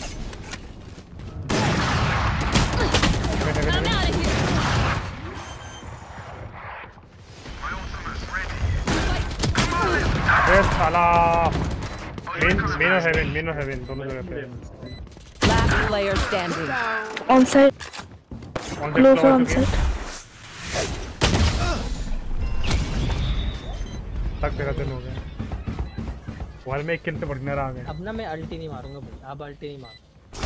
I'm out of here. ए साला मेन मेन और हेवन मेन और हेवन दोनों जगह पे Last player standing. On site. On Close on site. तक तेरा दिन हो गया वाल में एक किल से बढ़ने रहा है अब ना मैं अल्टी नहीं मारूंगा भाई अब अल्टी नहीं मार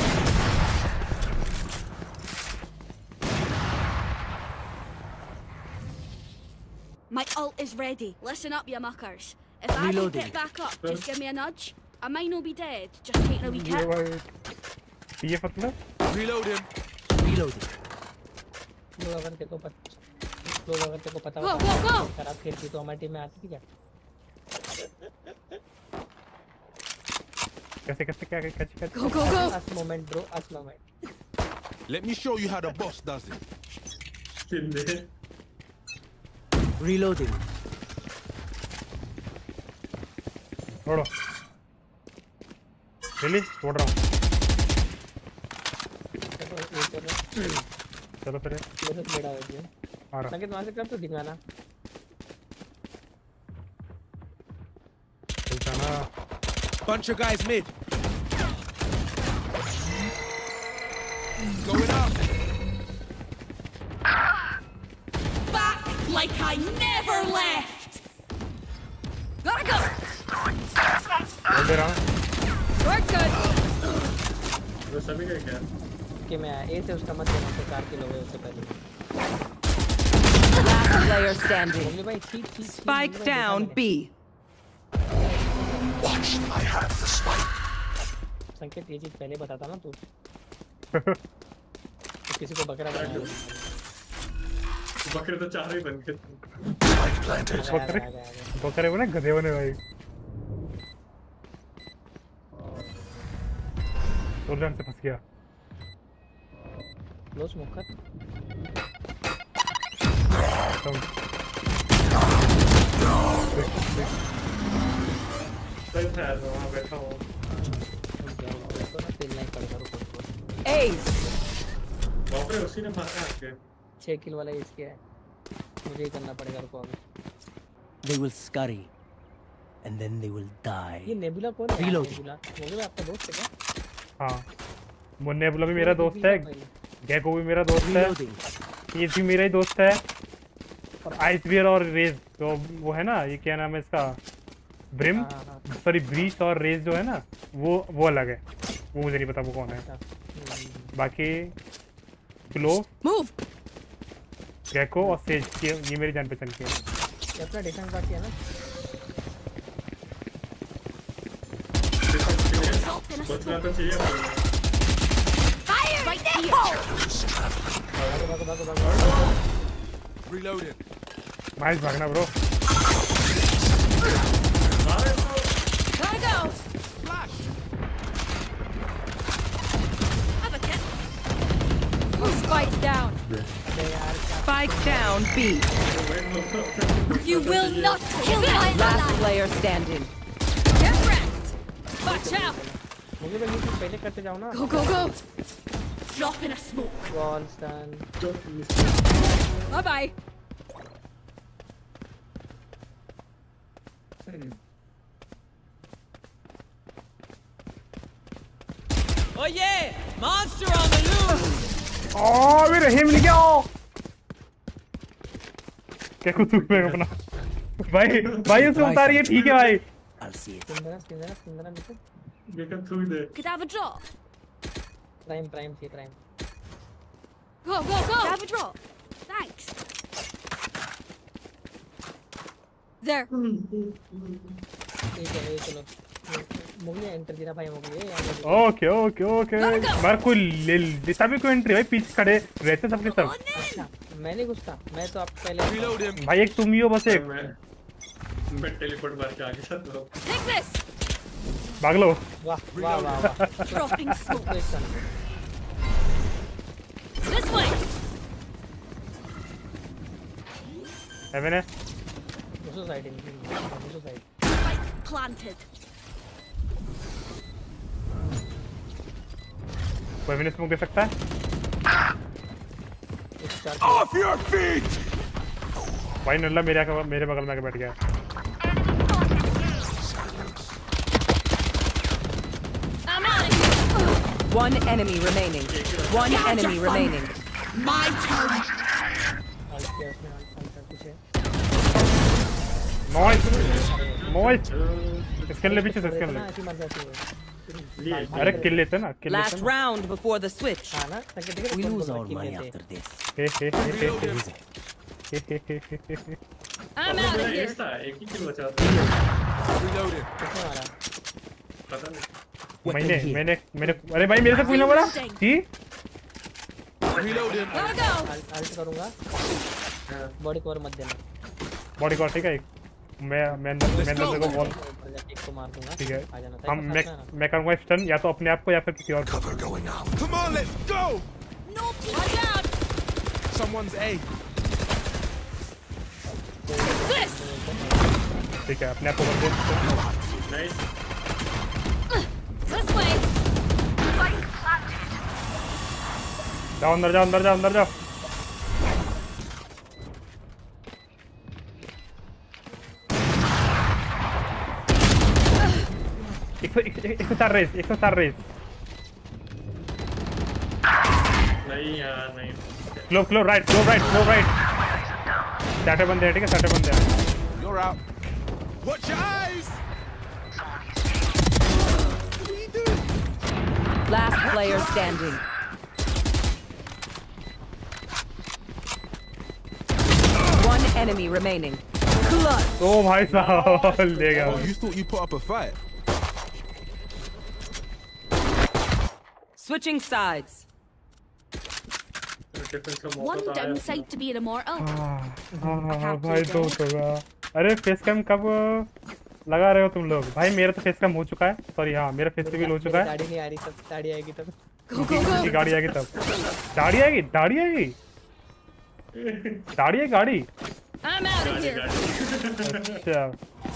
My ult is ready. Listen up, you muckers. If I don't Reloading. pick back up, just give me a nudge. I might not be dead, just taking a wee ये hit. भाई ये मतलब Reloading. Reloading. लोग अगर तेरे को पता लोग अगर तेरे को पता Go, go, go. खराब खेलती तो हमारी टीम में आती थी क्या कैसे कैसे क्या कैसे कैसे Go, go, go. Last moment bro last moment Let me show you how the boss does it. Reloading. छोड़ो रिली छोड़ रहा हूँ चलो फिर बेड़ा हो गया आ रहा संकेत वहां से कब तो दिखाना चलता ना Bunch of guys mid. Going up. Back like I never left. Gotta go. बोल दे रहा हूँ We're good. वो सभी का क्या कि मैं ए से उसका मत देना तो कार के लोग उससे पहले Last player standing. बोले भाई ठीक ठीक Spike down B. Watch, I have the spike. संकेत ये चीज पहले बताता ना तू तो किसी को बकरा बना बकरे तो चार ही बन गए Spike planted. बकरे बकरे बने गधे बने भाई तो जान से फंस गया लो स्मोक कर सही था यार वहाँ बैठा हूँ Ace. बकरे उसी ने मारा आपके छह किल वाला इसके है मुझे ही करना पड़ेगा रुको अभी They will scurry, and then they will die. ये नेबुला कौन है Reloading. नेबुला नेबुला आपका दोस्त है क्या हाँ वो नेबुला भी मेरा दोस्त है गैको भी मेरा दोस्त है ये भी मेरा ही दोस्त है और आइसबियर और रेज तो वो है ना ये क्या नाम है इसका ब्रिम सॉरी ब्रीच और रेज जो है ना वो वो अलग है वो मुझे नहीं पता वो कौन है बाकी क्लो गैको और सेज ये, ये मेरी जान पहचान की है ये अपना डिफेंस बाकी है ना बचना तो चाहिए Fire right there. भागो भागो भागो भागो Reloading. नाइस भागना bro Gotta go. Flash. Have a kit. Spike down. Spike down B. You will not kill my Last ally. player standing. Get wrecked. Watch out. मुझे तो ये चीज पहले करते जाओ ना Go go go. Drop in a smoke. Wall stun Bye bye. Oh yeah! Monster on the loose! Oh मेरे हिम नहीं क्या हो क्या कुछ सूख में अपना भाई भाई उसे उतारिए ठीक है भाई I'll see it. सिंदरा सिंदरा सिंदरा निकल ये कर थूक दे Could I have a drop? Prime prime थी prime Go go go. Could I have a drop? Thanks. There. ठीक है ये चलो मुझे एंटर देना भाई मुझे ओके ओके ओके मार कोई ले देता भी कोई एंट्री भाई पीछे खड़े रहते सबके सब अच्छा मैं नहीं घुसता मैं तो आप पहले भाई एक तुम ही हो बस एक मैं मैं टेलीपोर्ट मार के आगे चल रहा हूँ Take this. भाग लो वाह वाह वाह वाह Dropping smoke. This way. Heaven है दूसरी साइड इन दूसरी साइड Spike planted. कोई भी स्मोक दे सकता है Off your feet! भाई नल्ला मेरे आके मेरे बगल में आके बैठ गया I'm out of here. One enemy remaining. One enemy remaining. My turn. Noise noise skill ले पीछे से स्किल ले अरे किल लेते ना किल Last लेते round before the switch. हां ना संकेत देखो We lose our money after this. Hey hey hey hey I'm out of मेरा here. एस था एक ही किल बचा था Reloading. किसने मारा पता नहीं मैंने मैंने मेरे अरे भाई मेरे से कोई ना बोला जी Reloading. Gotta go. अल्ट करूंगा बॉडी कवर मत देना बॉडी कॉर ठीक है मैं मैं अंदर मैं अंदर देखो वॉल एक को मार दूंगा ठीक है आ जाना हम मैं मैं करूंगा स्टन या तो अपने आप को या फिर किसी और को Cover going out. Come on, let's go! No watch out. Someone's A. This. ठीक है अपने आप को बंदे Nice. This way. जाओ अंदर जाओ अंदर जाओ अंदर जाओ। एक सौ एक सौ चार रेस एक सौ चार रेस। नहीं यार नहीं। Clove Clove right Clove right Clove right. चाटे बंदे हैं ठीक है चाटे बंदे हैं। You're out. Watch your eyes. Last player standing. One enemy remaining. Clutch. ओ भाई साहब ले गया। Oh, you thought you put up a fight? Switching sides. One downside to being immortal. हाँ भाई तो होगा। अरे फेस कैम कब लगा रहे हो तुम लोग? भाई मेरा तो फेस कैम हो चुका है। सॉरी हाँ मेरा फेस रिवील हो चुका है। दाढ़ी नहीं आ रही तब दाढ़ी आएगी तब। किसकी गाड़ी आएगी तब? दाढ़ी आएगी दाढ़ी आएगी दाढ़ी है गाड़ी। I'm out of here. अच्छा।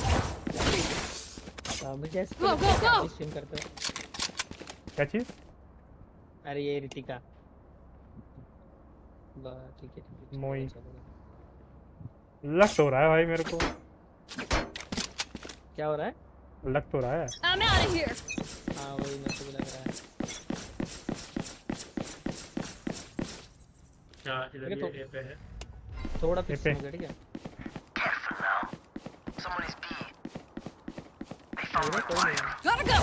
मुझे Go go go. स्ट्रीम करते हो। क्या चीज? अरे ये रितिका। बस ठीक है ठीक है। मोई। लग तो रहा है भाई मेरे को। क्या हो रहा है? लग तो रहा है। I'm out of here. हाँ वही मेरे को भी लग रहा है। हाँ इधर ये पे है। थोड़ा पीछे हो गया ठीक है। Gotta go.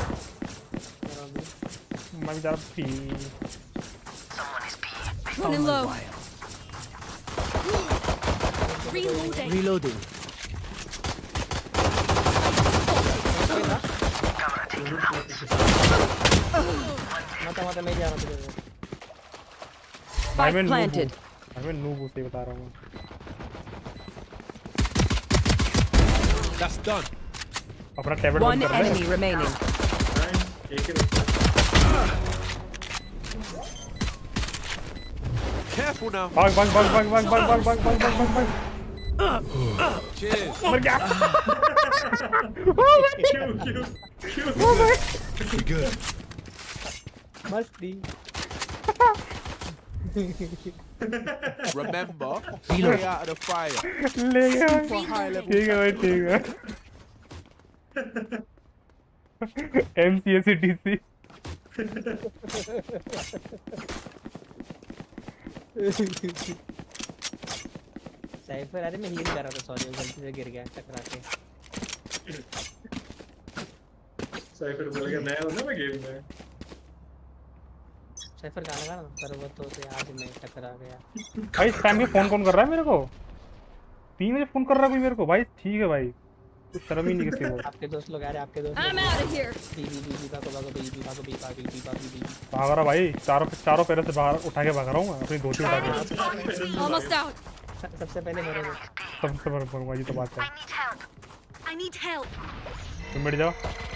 मैं जा पी। Running low. Reloading. Reloading. मत मत मैं जा रहा हूँ। Spike planted. मैं नूबू से बता रहा हूँ। That's done. अपना table One enemy remaining. Careful now. भाग भाग भाग भाग भाग भाग भाग भाग भाग भाग भाग। Cheers. मर गया। क्यों क्यों क्यों? Good. मस्ती। Remember, stay out of the fire. ले गया। For high level. ठीक है भाई ठीक है। M C S T C। Cypher अरे मैं हील कर रहा था सॉरी गलती से गिर गया टकरा के। साइफर बोल गया नया हूँ ना मैं गेम में। साइफर गाना गाना पर्वतों से आज मैं टकरा गया। भाई इस टाइम पे फोन कौन कर रहा है मेरे को? तीन बजे फोन कर रहा है कोई मेरे को। भाई ठीक है भाई कुछ शर्म ही नहीं किसी को। आपके दोस्त लोग आ रहे आपके दोस्त। I'm out of here. बीबी बीबी भागो भागो बीबी भागो बीबी भागो बीबी भागो बीबी। भाग रहा भाई चारों चारों पैरों से बाहर उठा के भाग रहा हूँ मैं अपनी धोती उठा के। Almost out. सबसे पहले मेरे को सबसे बड़ा भगवान जी तो बात है। I need help. तुम बैठ जाओ।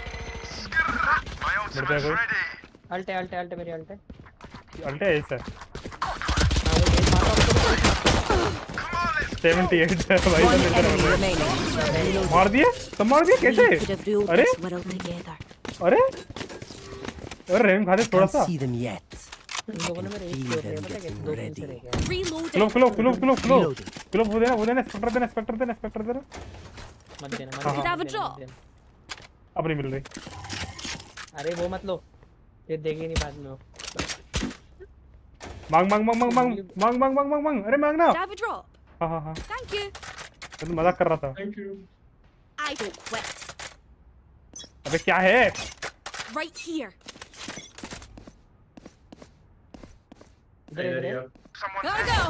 बैठ जाओ कोई। अल्टे अल्टे अल्टे मेरी अल्टे। अल्टे ऐसा अठहत्तर है भाई तो मेरे मार दिए सब मार दिए कैसे? अरे अरे अरे रेम खाते थोड़ा सा। इन लोगों ने मेरे एक किया है पता है दो तीन से रह गया। क्लो क्लो क्लो क्लो क्लो क्लो वो देना वो देना स्पेक्टर देना स्पेक्टर देना स्पेक्टर देना। मत देना मत देना। अब नहीं मिल रही। अरे वो मत लो फिर देगी नहीं बाद में। मांग मांग मांग मांग मांग मांग मांग मांग मांग मांग अरे मांगना। हाँ हाँ हाँ Thank you. मैं तो मजाक कर रहा था। Thank you. I don't quit. अबे क्या है? Right here. इधर यार। Gotta go.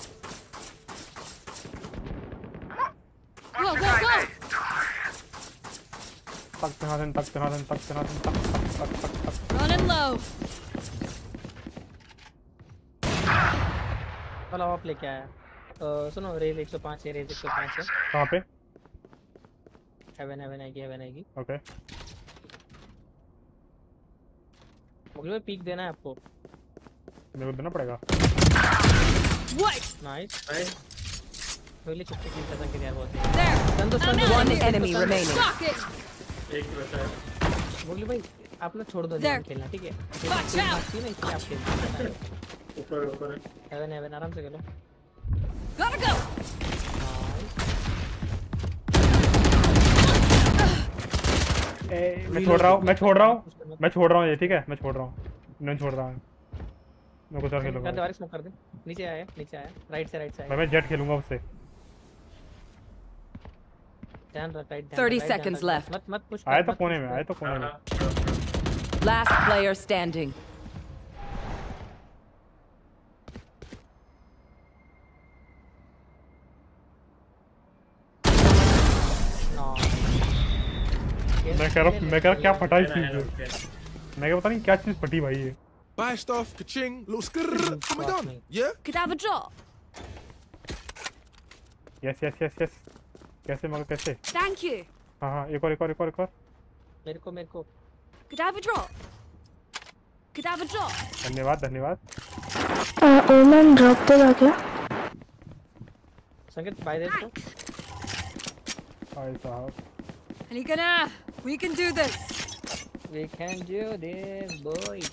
Go go go. तक तनादन तक तनादन तक तनादन तक तक तक तक। Running low. चलो आप लेके आया। सुनो रेज एक सौ पाँच है रेज एक सौ पाँच है। कहाँ पे? हेवन हेवन आएगी हेवन आएगी। ओके। मुझे में पीक देना है आपको। मेरे को देना पड़ेगा। Nice nice. पहले चुपके किल खत्म कर दिया बहुत। One enemy remaining. एक बचा है। मोगली भाई आप लोग छोड़ दो गेम खेलना ठीक है। Watch out! नहीं इसके आप खेल। ऊपर ऊपर है। हेवन हेवन आराम से खेलो। Gotta go. मैं छोड़ रहा हूँ मैं छोड़ रहा हूँ मैं छोड़ रहा हूँ ये ठीक है मैं छोड़ रहा हूँ नहीं छोड़ रहा हूँ मैं कुछ और खेलूंगा। कर दे और स्मोक कर दे। नीचे आया नीचे आया राइट से राइट से मैं जेट खेलूंगा उससे। ध्यान रख राइट ध्यान। thirty seconds left. मत मत पुश आए तो कोने में आए तो कोने में। Last player standing. मैं कह रहा हूँ मैं कह रहा क्या फटा इस चीज में। मैं क्या पता नहीं क्या चीज फटी भाई ये। Buy stuff, ka-ching, little skrrr, coming down. Yeah? Could have a drop. Yes yes yes yes कैसे मगर कैसे। Thank you. हाँ हाँ एक और एक और एक और एक और। मेरे को मेरे को। Could have a drop. Could have a drop. धन्यवाद धन्यवाद। ओमन ड्रॉप पे आ गया। संकेत बाय दे तो। भाई साहब। Anikana, we can do this. We can do this, boys.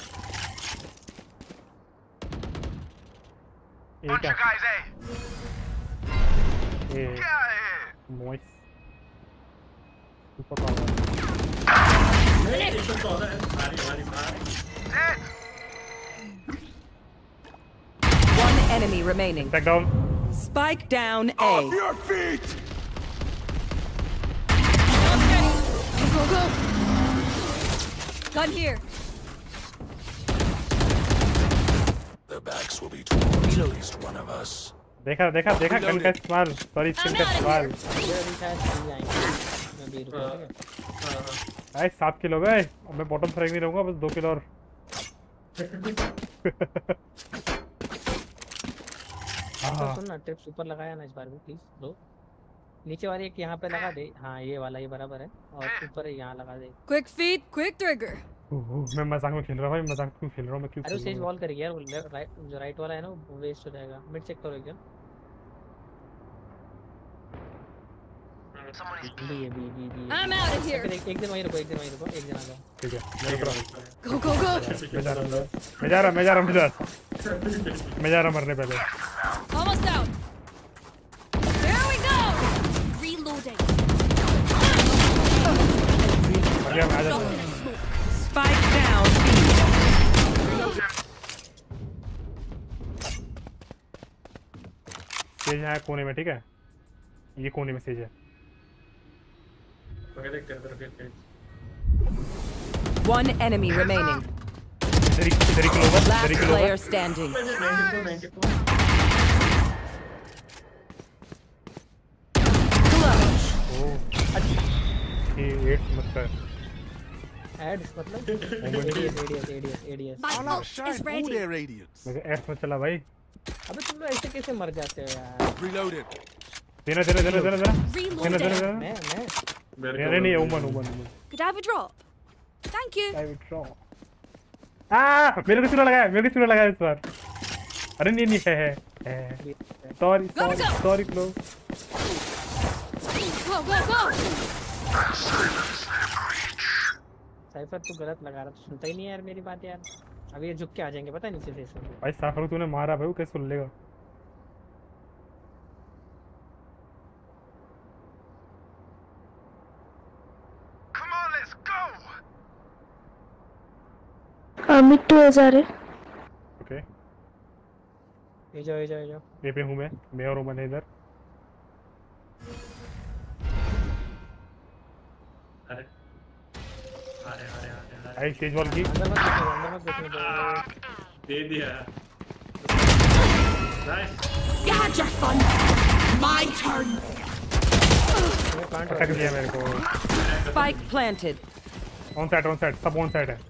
Bunch of guys, eh? Yeah. Moist. Super power. One enemy remaining. Back down. Spike down A. Off your feet! Go, go. Gun here. Their backs will be towards at least one of us. देखा देखा देखा gun का इस्तेमाल sorry skill का इस्तेमाल। भाई सात kilo गए और मैं बॉटम फ्रैग नहीं रहूंगा बस दो किलो और। तो सुन ना टिप्स ऊपर लगाया ना इस बार भी प्लीज दो। नीचे वाली एक यहाँ पे लगा दे। हाँ ये वाला ये बराबर है और ऊपर यहाँ लगा दे। Quick feet, quick trigger. मैं मजाक में खेल रहा हूँ भाई मजाक क्यों खेल रहा हूँ मैं क्यों। अरे सेज वॉल करिए यार वो राइट जो राइट वाला है ना वो वेस्ट हो जाएगा। मिड चेक करो क्या। I'm out of here. एक एक दिन वहीं रुको एक दिन वहीं रुको एक दिन आ जाओ। ठीक है मैं रुक रहा हूँ। Go, go, go. मैं जा रहा हूँ मैं जा रहा मैं जा रहा मैं जा रहा मैं जा रहा मरने पहले। Almost out. There we go. Reloading. अरे मैं आ जाता हूँ। Spike down B. सेज यहाँ कोने में ठीक है ये कोने में सेज है। One enemy remaining. Very, very close. Last Very close. player standing. Oh. ये एट मत कर। एड्स मतलब ADS ADS ADS ADS. I'll outshine all their radiance. मैं एट मत चला भाई। अबे तुम लोग ऐसे कैसे मर जाते हो यार। Reloaded. देना देना देना देना देना देना देना देना। मैं मैं मेरे नहीं उमन उमन उमन। Could have a drop. Thank you. I will draw. आ मेरे को चूड़ा लगाया मेरे को चूड़ा लगाया इस बार। अरे नहीं नहीं है है sorry sorry sorry Clove. Go, go, go. Cypher तू गलत लगा रहा तू सुनता ही नहीं यार मेरी बात यार। अभी ये झुक के आ जाएंगे पता है नीचे से इसमें। भाई साफर तूने मारा भाई वो कैसे सुन लेगा। मिड टू ए जा रहे। ओके ये जाओ ये जाओ ये जाओ। ये पे हूँ मैं मैं और उमन है इधर। अरे अरे अरे अरे आई सेज वॉल की अंदर मत देखो अंदर मत देखने दो। दे दिया। Nice. You had your fun. My turn. अटक दिया मेरे को। Spike planted. On side on side सब ऑन साइड है।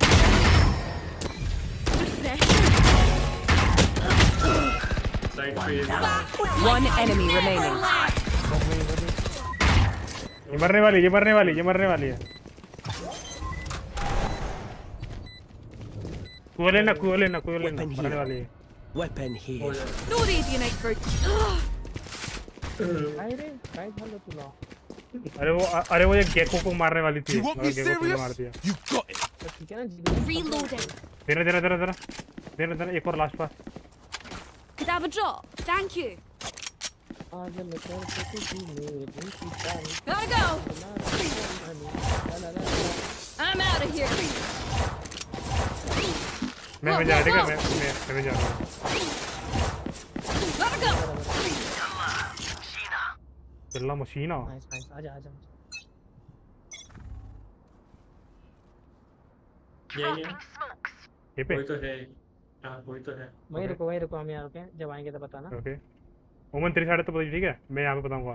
One enemy remaining. ये मरने वाली ये मरने वाली ये मरने वाली है। कुआ लेना कुआ लेना कुआ लेना मरने वाली है। Weapon here. No radiant for. अरे राइट भालो तू लो। अरे वो अरे वो एक गेको को मारने वाली थी मगर गेको को मार दिया। ठीक है ना Reloading. देना देना देना देना देना देना एक और last pass. Could I have a drop? Thank you. आज मैं कर सकती हूँ मेरे भूखी प्यारी। Gotta go. I'm out of here. मैं मैं जा रहा हूँ मैं मैं मैं जा रहा हूँ। Gotta go. चलना मशीना। नाइस नाइस आजा आजा। ये ये ये पे कोई तो है हाँ कोई तो है। वहीं रुको वहीं रुको हम यहाँ रुके जब आएंगे तो बताना। ओके ओमन तेरी साइड तो पता ठीक है मैं यहाँ पे बताऊंगा।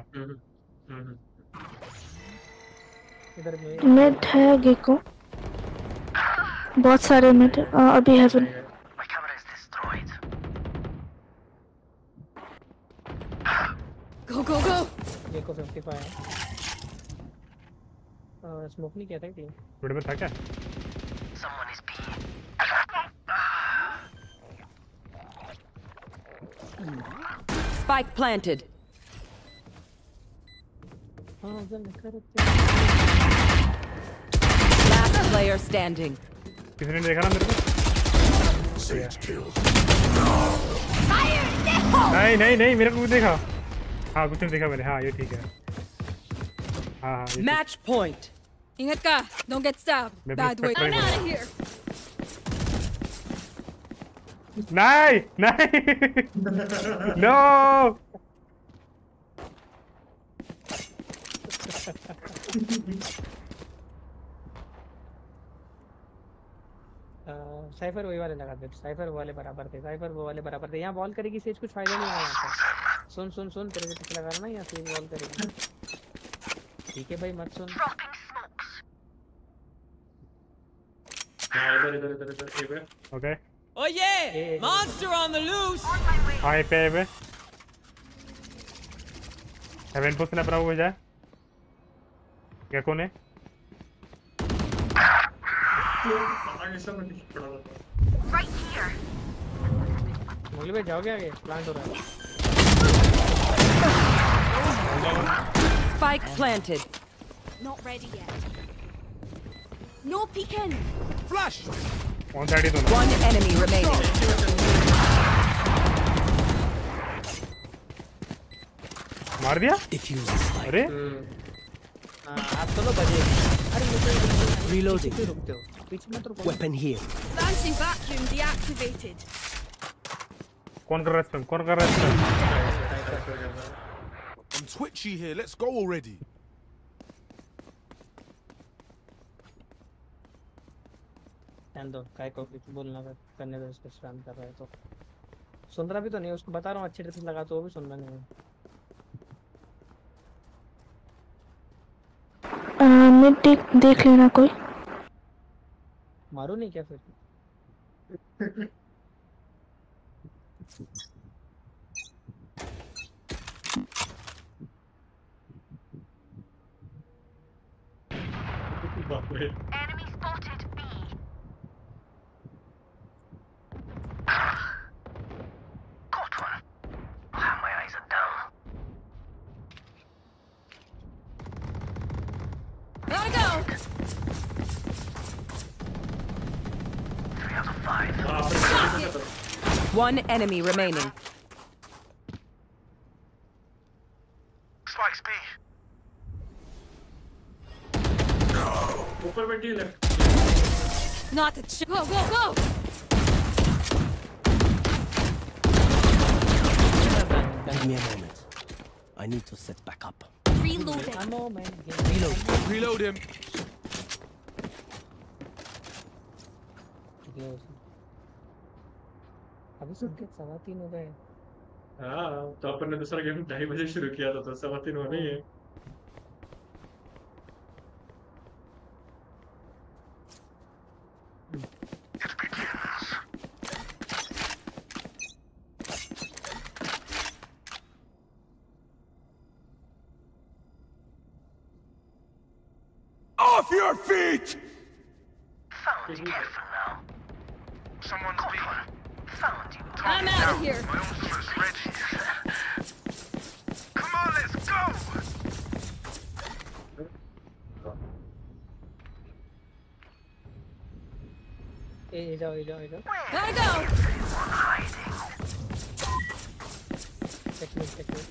इधर में मिड है गेको बहुत सारे मिड अभी heaven Go go go. Gekko पचपन है और स्मोक नहीं किया था टीम वीडियो में था क्या? Spike planted. Last player standing. किसी ने देखा ना मेरे को? नहीं नहीं नहीं मेरे को कुछ देखा। हाँ कुछ नहीं देखा मैंने। हाँ ये ठीक है। हाँ हाँ Match point. Ingat ka. Don't get stabbed. Bad way. I'm out of here. नहीं नहीं no साइफर वही वाले लगा दे। साइफर वाले बराबर थे साइफर वो वाले बराबर थे। यहाँ बॉल करेगी सेज कुछ फायदा नहीं होगा यहाँ पर। सुन सुन सुन तेरे को टिक लगा रहा ना यहाँ सेज बॉल करेगी। ठीक है भाई मत सुन। इधर इधर इधर इधर ये पे okay Oh yeah! Monster on the loose! हाँ ये पे ये पे हेवन पोस्ट ने अपना वो भेजा क्या कौन है? Right here. मुगली भाई जाओगे आगे प्लांट हो रहा है। Spike planted. Not ready yet. No peeking. Flash. One side ही दोनों। One enemy remaining. मार दिया? अरे? आप तो लोग बजे। अरे Reloading. रुकते हो। पीछे मत रुको। Weapon here. Bouncing vacuum deactivated. कौन कर रहा है स्पैम? कौन कर रहा है spam? I'm twitchy here. Let's go already. ध्यान दो काय को कुछ बोलना करने दो उसको स्पैम कर रहा है तो सुन रहा भी तो नहीं उसको बता रहा हूँ अच्छी तरह से लगा तो वो भी सुन रहा नहीं है। मिड देख देख लेना कोई मारू नहीं क्या फिर Enemy spotted B. Caught one. Oh, my eyes are down. Gotta go. Three out of five. One enemy remaining. Spikes B. ऊपर बैठी है left. Not a ch Go go go. Give me a moment. I need to set back up. Reloading. A moment. Reload. Reload him. अभी सुन के सवा तीन हो गए। हाँ तो अपन ने दूसरा गेम ढाई बजे शुरू किया था तो सवा तीन होने ही है। Off your feet! Found you. Careful now. Someone's B. Found you. I'm out of here. My ultra's ready. Come on, let's go! जाओ ए जाओ ए जाओ Gotta go. टेक्निक टेक्निक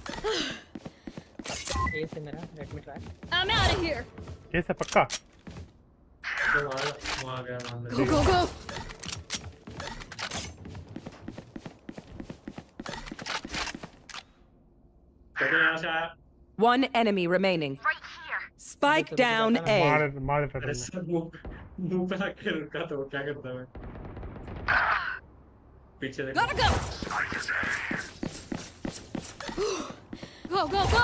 ए से मेरा let me try I'm out of here. कैसे पक्का? तो वहाँ वहाँ गया वहाँ Go go go. तो यहाँ से आया One enemy remaining. Spike down A. मार मार देता अरे सब मुंह मुंह पे लग के रुका तो वो क्या करता है पीछे देखो Gotta go. Go go go.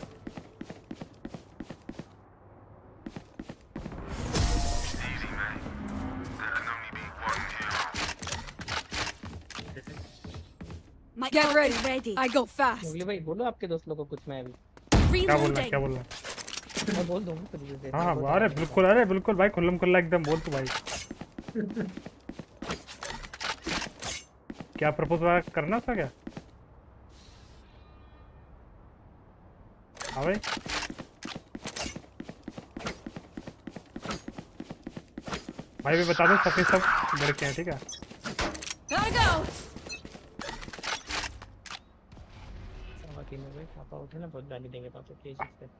My Get ult ready. is ready. I go fast. मुगली भाई बोलो आपके दोस्त लोगों को कुछ मैं अभी क्या बोलना है, क्या बोलना है? मैं बोल दूंगा कुछ भी हाँ हाँ अरे बिल्कुल अरे बिल्कुल भाई खुल्लम खुल्ला एकदम बोल तू भाई क्या प्रपोज करना था क्या? हाँ भाई भाई भी बता दो सफेद सब लड़के हैं ठीक है Gotta go. बाकी में भाई पापा उठे ना बहुत गाली देंगे पापा की चीज से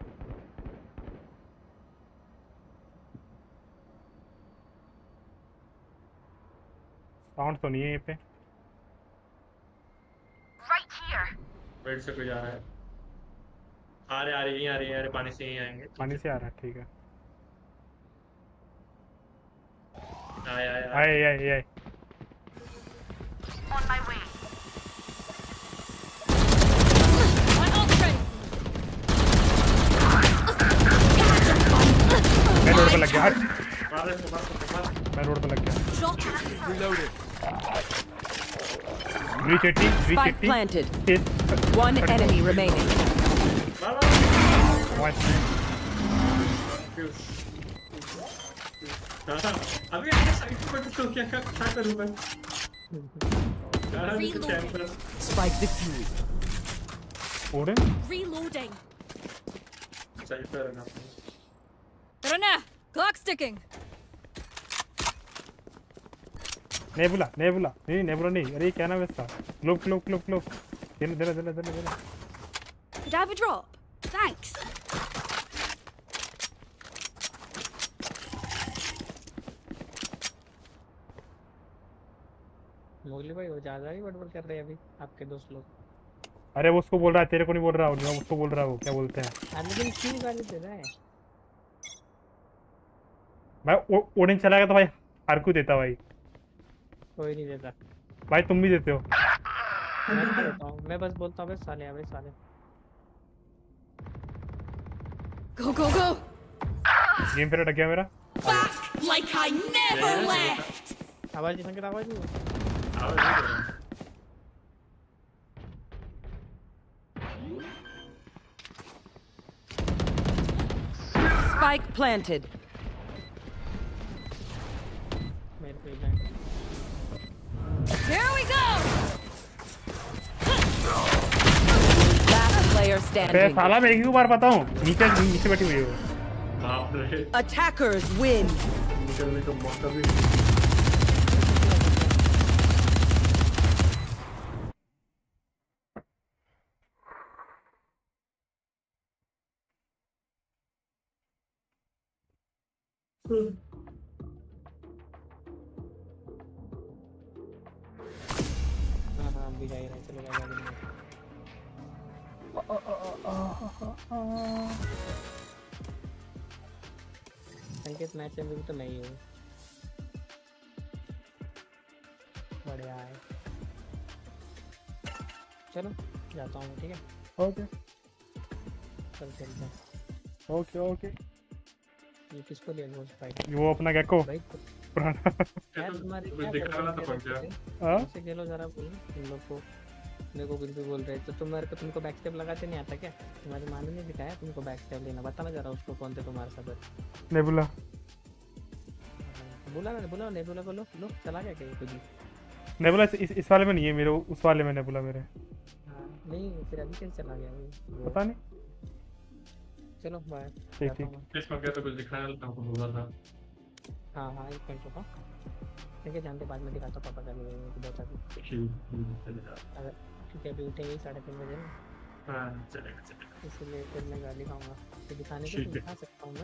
साउंड तो नहीं है ये पे वेट से कोई आ रहा है आ रहे आ रही आ रही आ रहे पानी से ही आएंगे पानी से आ रहा है ठीक है आए आए आए आए आए On my way. My ult's ready. मैं रोड पे लग गया हट मार रहे मार रहे मार मैं रोड पे लग गया Reloaded. Breach eighty Breach Spike eighty planted. One enemy remaining. अभी ऐसा साइड पर तो क्या क्या क्या करूं मैं Spike defused. ओड़े Reloading. साइड पर रहना Rana, clock ticking. Nebula Nebula नहीं नेबुला नहीं अरे क्या नाम है इसका ग्लोब ग्लोब ग्लोब ग्लोब देना देना देना देना देना Could I have a drop? Thanks. मुगली भाई वो ज्यादा ही बड़बड़ कर रहे हैं अभी आपके दोस्त लोग अरे वो उसको बोल रहा है तेरे को नहीं बोल रहा हूँ मैं उसको बोल रहा हूँ क्या बोलते हैं अरे लेकिन क्यों गाली दे रहा है भाई ओडिन चला गया तो भाई हर को देता भाई कोई नहीं देता भाई तुम भी देते हो मैं नहीं देता हूँ मैं बस बोलता हूँ बस साले अबे साले Go go go. गेम फिर अटक गया मेरा Back like I never left. आवाज नहीं संकेत आवाज नहीं Spike planted. मेरे पे जाए Here we go. Last player अबे standing. साला मैं एक ही बार बताऊं नीचे नीचे बैठी हुई हो बाप रे Attackers win. निकलने का मौका भी हाँ हाँ अभी जा ही रहा है चलो जा गाड़ी में संकेत मैच में भी तो मैं ही हूँ बढ़िया है चलो जाता हूँ ठीक है ओके चल चलते हैं ओके ओके ये किसको लिया वो फाइट वो अपना गेको भाई पुराना यार तुम्हारे तुम्हें क्या दिख रहा था पहुंच गया हाँ ऐसे खेलो जरा बोलो तुम लोग को मेरे को कुछ भी बोल रहे तो तुम्हारे को तुमको बैक स्टेप लगाते नहीं आता क्या तुम्हारे मालूम नहीं दिखाया तुमको बैक स्टेप लेना बताना जरा उसको कौन थे तुम्हारे साथ नेबुला बोला ना बोला नेबुला बोलो लो चला गया क्या ये कुछ नेबुला इस इस वाले में नहीं है मेरे उस वाले में नेबुला मेरे हाँ नहीं फिर अभी कैसे चला गया वो पता नहीं चलो बाय ठीक ठीक इसमें क्या तो कुछ दिखाया था हमको बोला था हाँ हाँ एक मिनट रुको लेके जानते बाद में दिखाता पापा का नहीं बहुत अभी ठीक है अभी उठेंगे साढ़े तीन बजे ना। हाँ चलेगा चलेगा। इसलिए फिर मैं गाली खाऊंगा तो दिखाने के लिए दिखा सकता हूँ मैं।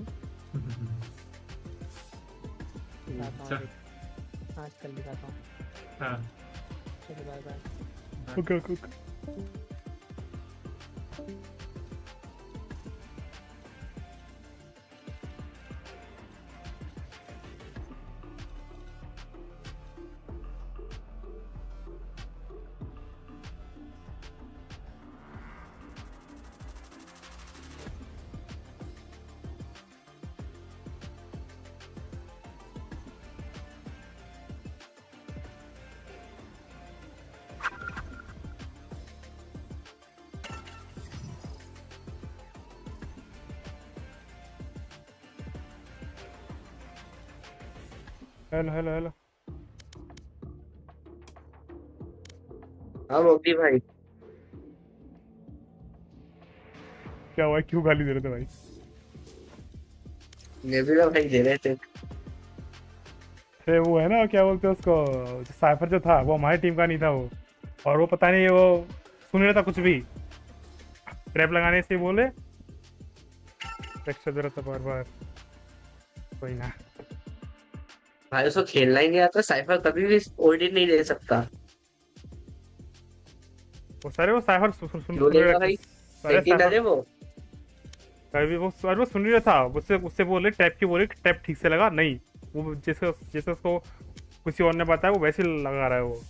दिखाता हूँ आज कल दिखाता हूँ। हाँ चलो bye bye. Okay okay okay. Hello hello hello. हाँ मोदी भाई क्या हुआ क्यों गाली दे रहे थे भाई? नेबुला भाई दे रहे थे। अरे वो है ना क्या बोलते हैं उसको साइफर जो था वो हमारी टीम का नहीं था वो और वो पता नहीं वो सुन रहा था कुछ भी ट्रैप लगाने से बोले टेक्सचर दे रहा था बार बार। कोई ना भाई उसको खेलना ही नहीं आता। साइफर कभी भी ओडी नहीं ले सकता। वो सारे वो साइफर सुन सुन सुन भाई सारे वो कभी वो सारे वो सुन रहा था उससे उससे बोले टैप की बोले टैप ठीक से लगा नहीं वो जैसे जैसे उसको किसी और ने बताया वो वैसे लगा रहा है वो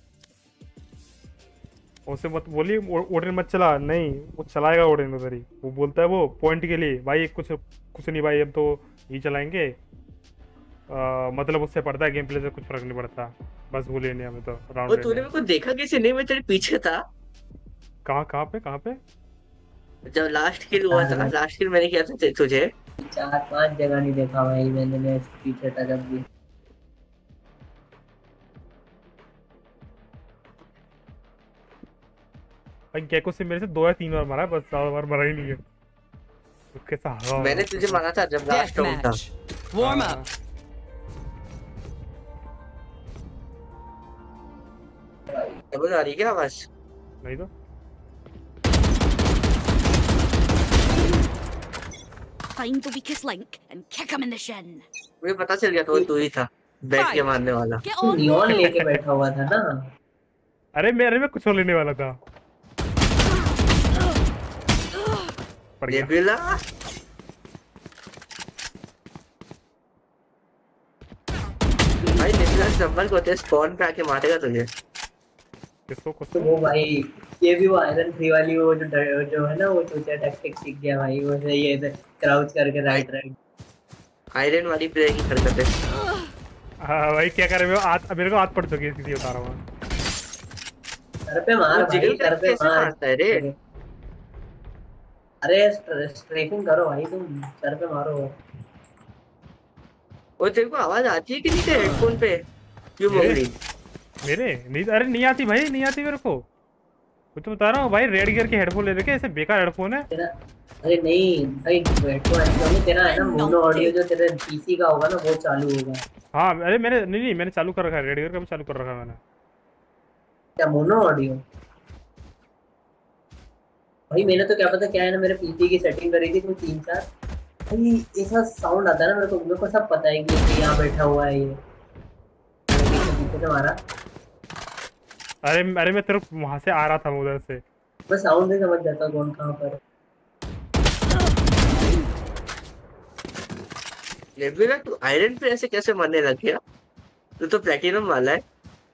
उससे मत बोली ओडन मत चला नहीं वो चलाएगा ओडन उधर ही। वो बोलता है वो पॉइंट के लिए भाई कुछ कुछ नहीं भाई अब तो यही चलाएंगे आ, मतलब उससे पड़ता है गेम प्ले से कुछ फर्क नहीं पड़ता बस वो लेने हमें तो राउंड। वो तूने मेरे को देखा कैसे नहीं? मैं तेरे पीछे था। कहाँ कहाँ पे कहाँ पे? जब लास्ट किल हुआ था लास्ट किल मैंने किया था तुझे चार पांच जगह नहीं देखा भाई मैंने। मैं पीछे था जब भी। भाई गेको से मेरे से दो या तीन बार मारा बस ज्यादा बार मरा ही नहीं है। कैसा हवा मैंने तुझे मारा था जब लास्ट राउंड था। वार्म अप डबल आ रही क्या आवाज? नहीं तो Find the weakest link and kick him in the shin. मुझे पता चल गया तो तू ही था बैठ के मारने वाला। तू नियॉन लेके बैठा हुआ था ना। अरे मेरे में कुछ और लेने वाला था। नेबुला भाई नेबुला नंबर को ते स्पॉन पे आके मारेगा तुझे। किसको कुछ तो वो भाई ये भी वो आयरन थ्री वाली वो जो जो है ना वो चूतिया टैक्टिक सीख गया भाई वो से ये क्राउच करके राइट राइट आयरन वाली प्ले की हरकत है। हां भाई क्या कर रहे हो? आज मेरे को हाथ पड़ चुकी है सीधी बता रहा हूं। सर पे मार भाई सर पे मारता है रे। अरे स्ट्राइकिंग करो भाई तुम सर पे मारो। वो तेरे को आवाज आती है कि नहीं तेरे हेडफोन पे? क्यों बोल रही? मेरे नहीं अरे नहीं आती भाई नहीं आती मेरे को। मैं तो बता रहा हूँ भाई रेड गियर के हेडफोन ले रखे ऐसे बेकार हेडफोन है। अरे नहीं भाई हेडफोन एक्चुअली तेरा है ना मोनो ऑडियो जो तेरे पीसी का होगा ना वो चालू होगा। हाँ अरे मैंने नहीं नहीं मैंने चालू कर रखा है रेड गियर का भी चालू कर रखा है मैंने। क्या मोनो ऑडियो? भाई मैंने तो क्या पता क्या है ना मेरे पीसी की सेटिंग करी थी कोई तीन चार भाई ऐसा साउंड आता है ना मेरे को मेरे को सब पता है कि यहाँ बैठा हुआ है ये पीछे से मारा। अरे अरे मैं तेरे वहां से आ रहा था उधर से बस साउंड से समझ जाता कौन कहाँ पर। नेबुला तू आयरन पे ऐसे कैसे मरने लग गया? तू तो प्लैटिनम वाला है।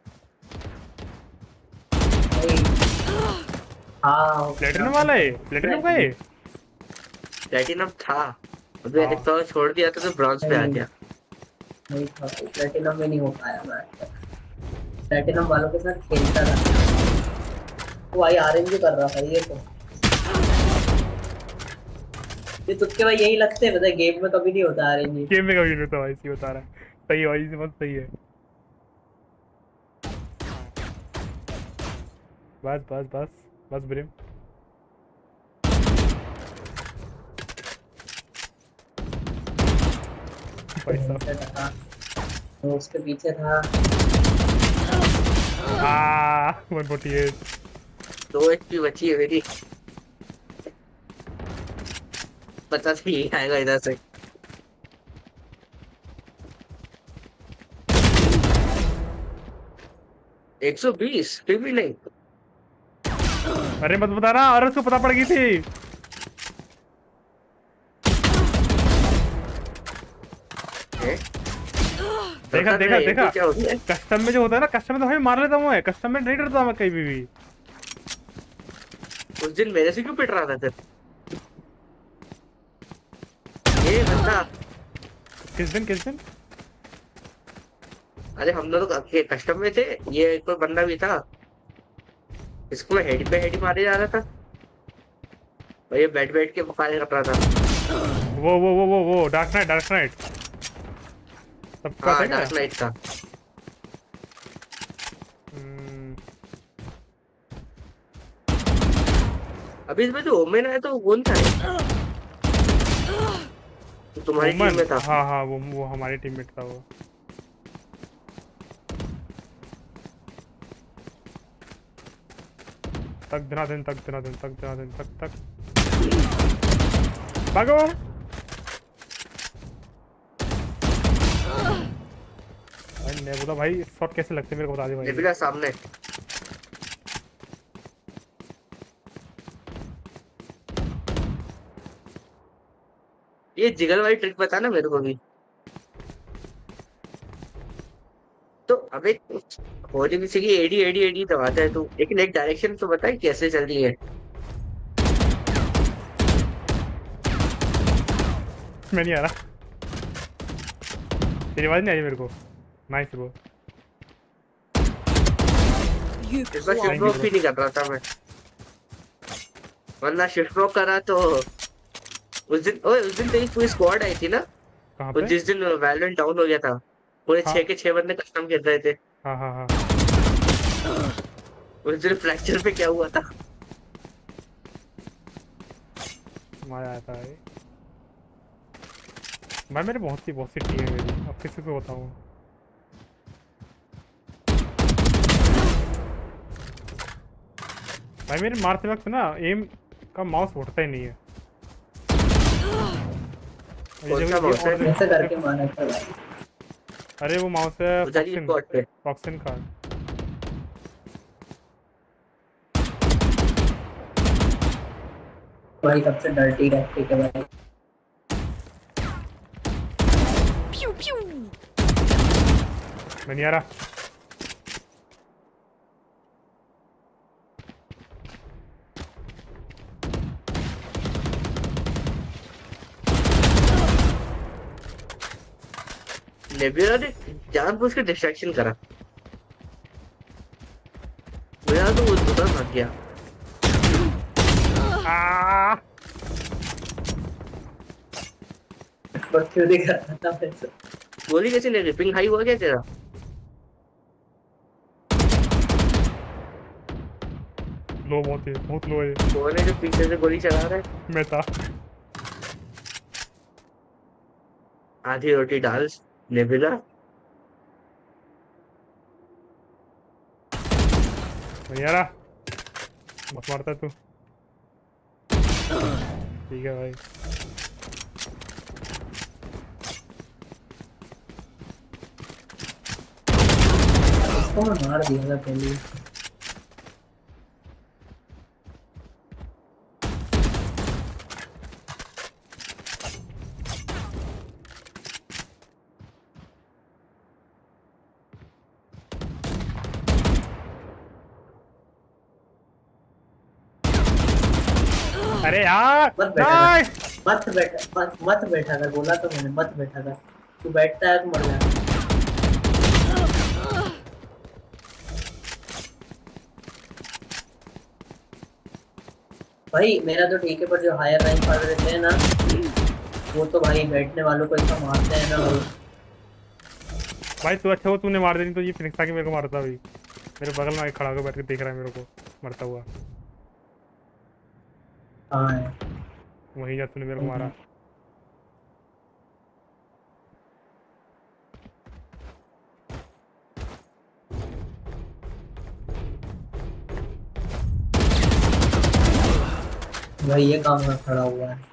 हाँ प्लैटिनम वाला है प्लैटिनम का है प्लैटिनम था अभी मैंने तो छोड़ दिया था तो ब्रॉन्ज पे आ गया। नहीं था प्लैटिनम में नहीं हो पाया मैं प्लैटिनम वालों के साथ खेलता था वो भाई आरएनजी कर रहा था ये तो ये तुझके भाई यही लगते हैं पता है गेम में कभी नहीं होता आरएनजी। गेम में कभी नहीं होता भाई सही बता रहा है। सही है भाई बहुत सही है। बस बस बस बस ब्रिम भाई साहब वो उसके पीछे था। आ वन फोर्टी एट। दो एचपी बची है मेरी। पता नहीं आएगा इधर से। एक सौ बीस फिर भी नहीं। अरे मत बता ना, अरे उसको पता पड़ गई थी। देखा देखा देखा कस्टम में जो होता है ना, कस्टम में तो भाई मार लेता हूँ मैं, कस्टम में नहीं डरता मैं कहीं भी, भी। उस दिन मेरे से क्यों पिट रहा था फिर? ये बंदा किस दिन किस दिन? अरे हम दोनों कस्टम में थे, ये कोई बंदा भी था, इसको मैं हेड पे हेड मारे जा रहा था और ये बैठ बैठ के फायर कर रहा था। वो वो वो वो वो डार्क नाइट डार्क नाइट सबका हाँ, डार्क नाइट का। अभी इसमें जो ओमेन है तो कौन था? तो तुम्हारी टीम में था। हाँ हाँ वो वो हमारी टीममेट था वो। तक दिना दिन तक दिना दिन तक दिना दिन तक तक भागो। नहीं बोला भाई शॉट कैसे लगते मेरे को बता दे भाई। नेबिला सामने। ये जिगल वाली ट्रिक बता ना मेरे को भी। तो अबे हो रही किसी की एडी एडी एडी दबाता है तू, लेकिन एक डायरेक्शन तो बता कैसे चल रही है। मैं नहीं आ रहा, तेरी आवाज नहीं आई मेरे को। Nice bro. इस बार शिफ्ट भी नहीं कर रहा था मैं, वरना शिफ्ट करा तो उस दिन ओए उस दिन तेरी पूरी स्क्वाड आई थी ना। कहां पे? जिस दिन वैलोरेंट डाउन हो गया था, पूरे हाँ। छह के छह बंदे कस्टम खेल रहे थे। हाँ हाँ हाँ। उस दिन फ्रैक्चर पे क्या हुआ था? मजा आता है भाई। मेरे बहुत सी बहुत सी टीम है मेरी, अब किसी को बताऊं। भाई मेरे मारते वक्त ना एम का माउस उठता ही नहीं है। कैसे करके मारा था? अरे वो माउस है फॉक्सिन का। भाई सबसे डर्टी टैक्टिक है भाई। प्यू प्यू। मैं नहीं आ रहा। नेबिला ने जानबूझ के डिस्ट्रैक्शन करा, मेरा तो वो दूसरा भाग गया। बकचोदी कर रहा था वैसे। गोली कैसे लगी? पिंग हाई हुआ क्या तेरा? लो बहुत है, बहुत लो है। कौन है जो पीछे से गोली चला रहा है? मैं था। आधी रोटी डाल नेबिला। नहीं आ रहा, मत मारता तू। ठीक है भाई। इसको मैं मार दिया था पहले। अरे यार मत बैठा मत बैठा मत, मत बैठा कर, बोला तो मैंने मत बैठा कर। तू बैठता है तो मर जाएगा। भाई मेरा तो ठीक है, पर जो हायर रैंक वाले रहते हैं ना, वो तो भाई बैठने वालों को इतना मारते हैं ना। भाई तू अच्छा हो तूने मार देनी, तो ये फिनिक्स आके मेरे को मारता भाई। मेरे बगल में खड़ा होकर बैठ के देख रहा है मेरे को मरता हुआ। हाँ वही जा तूने मेरे को मारा। भाई ये काम में खड़ा हुआ है।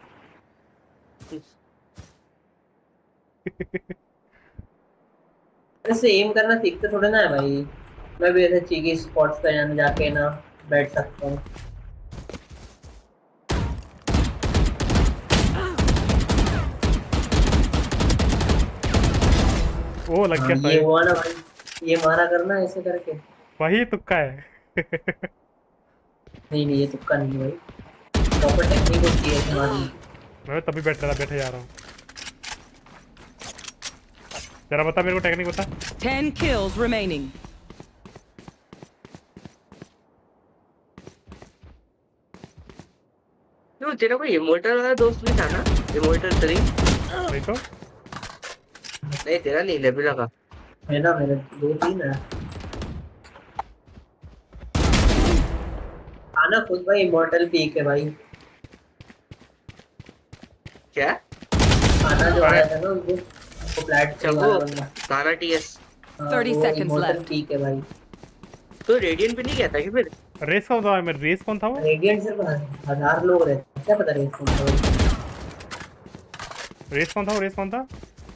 ऐसे एम करना सीखते थोड़े ना है भाई। मैं भी ऐसे चीकी स्पॉट्स पे जाने जाके ना बैठ सकता हूँ। ओ लग गया हाँ, ये हुआ ना भाई, ये मारा करना ऐसे करके। वही तुक्का है। नहीं नहीं ये तुक्का नहीं है भाई, प्रॉपर टेक्निक होती है मारने। मैं तभी बैठ रहा बैठे जा रहा हूँ। जरा बता मेरे को टेक्निक बता। Ten kills remaining. तो तेरा कोई इमोर्टल वाला दोस्त भी था ना? इमोर्टल थ्री नहीं तो नहीं तेरा नहीं लेबिला का है ना, मेरे दो तीन है। आना खुद भाई इमोर्टल पीक है भाई। क्या आना जो आया था ना वो वो प्लेटफॉर्म ताना TS thirty seconds left. Peek है भाई। तो रेडियंट पे नहीं गया था कि फिर रेस कौन था? मैं रेस कौन था वो? रेडियंट सिर्फ हजार लोग रहते, क्या पता रेस कौन था? रेस कौन था वो? रेस कौन था?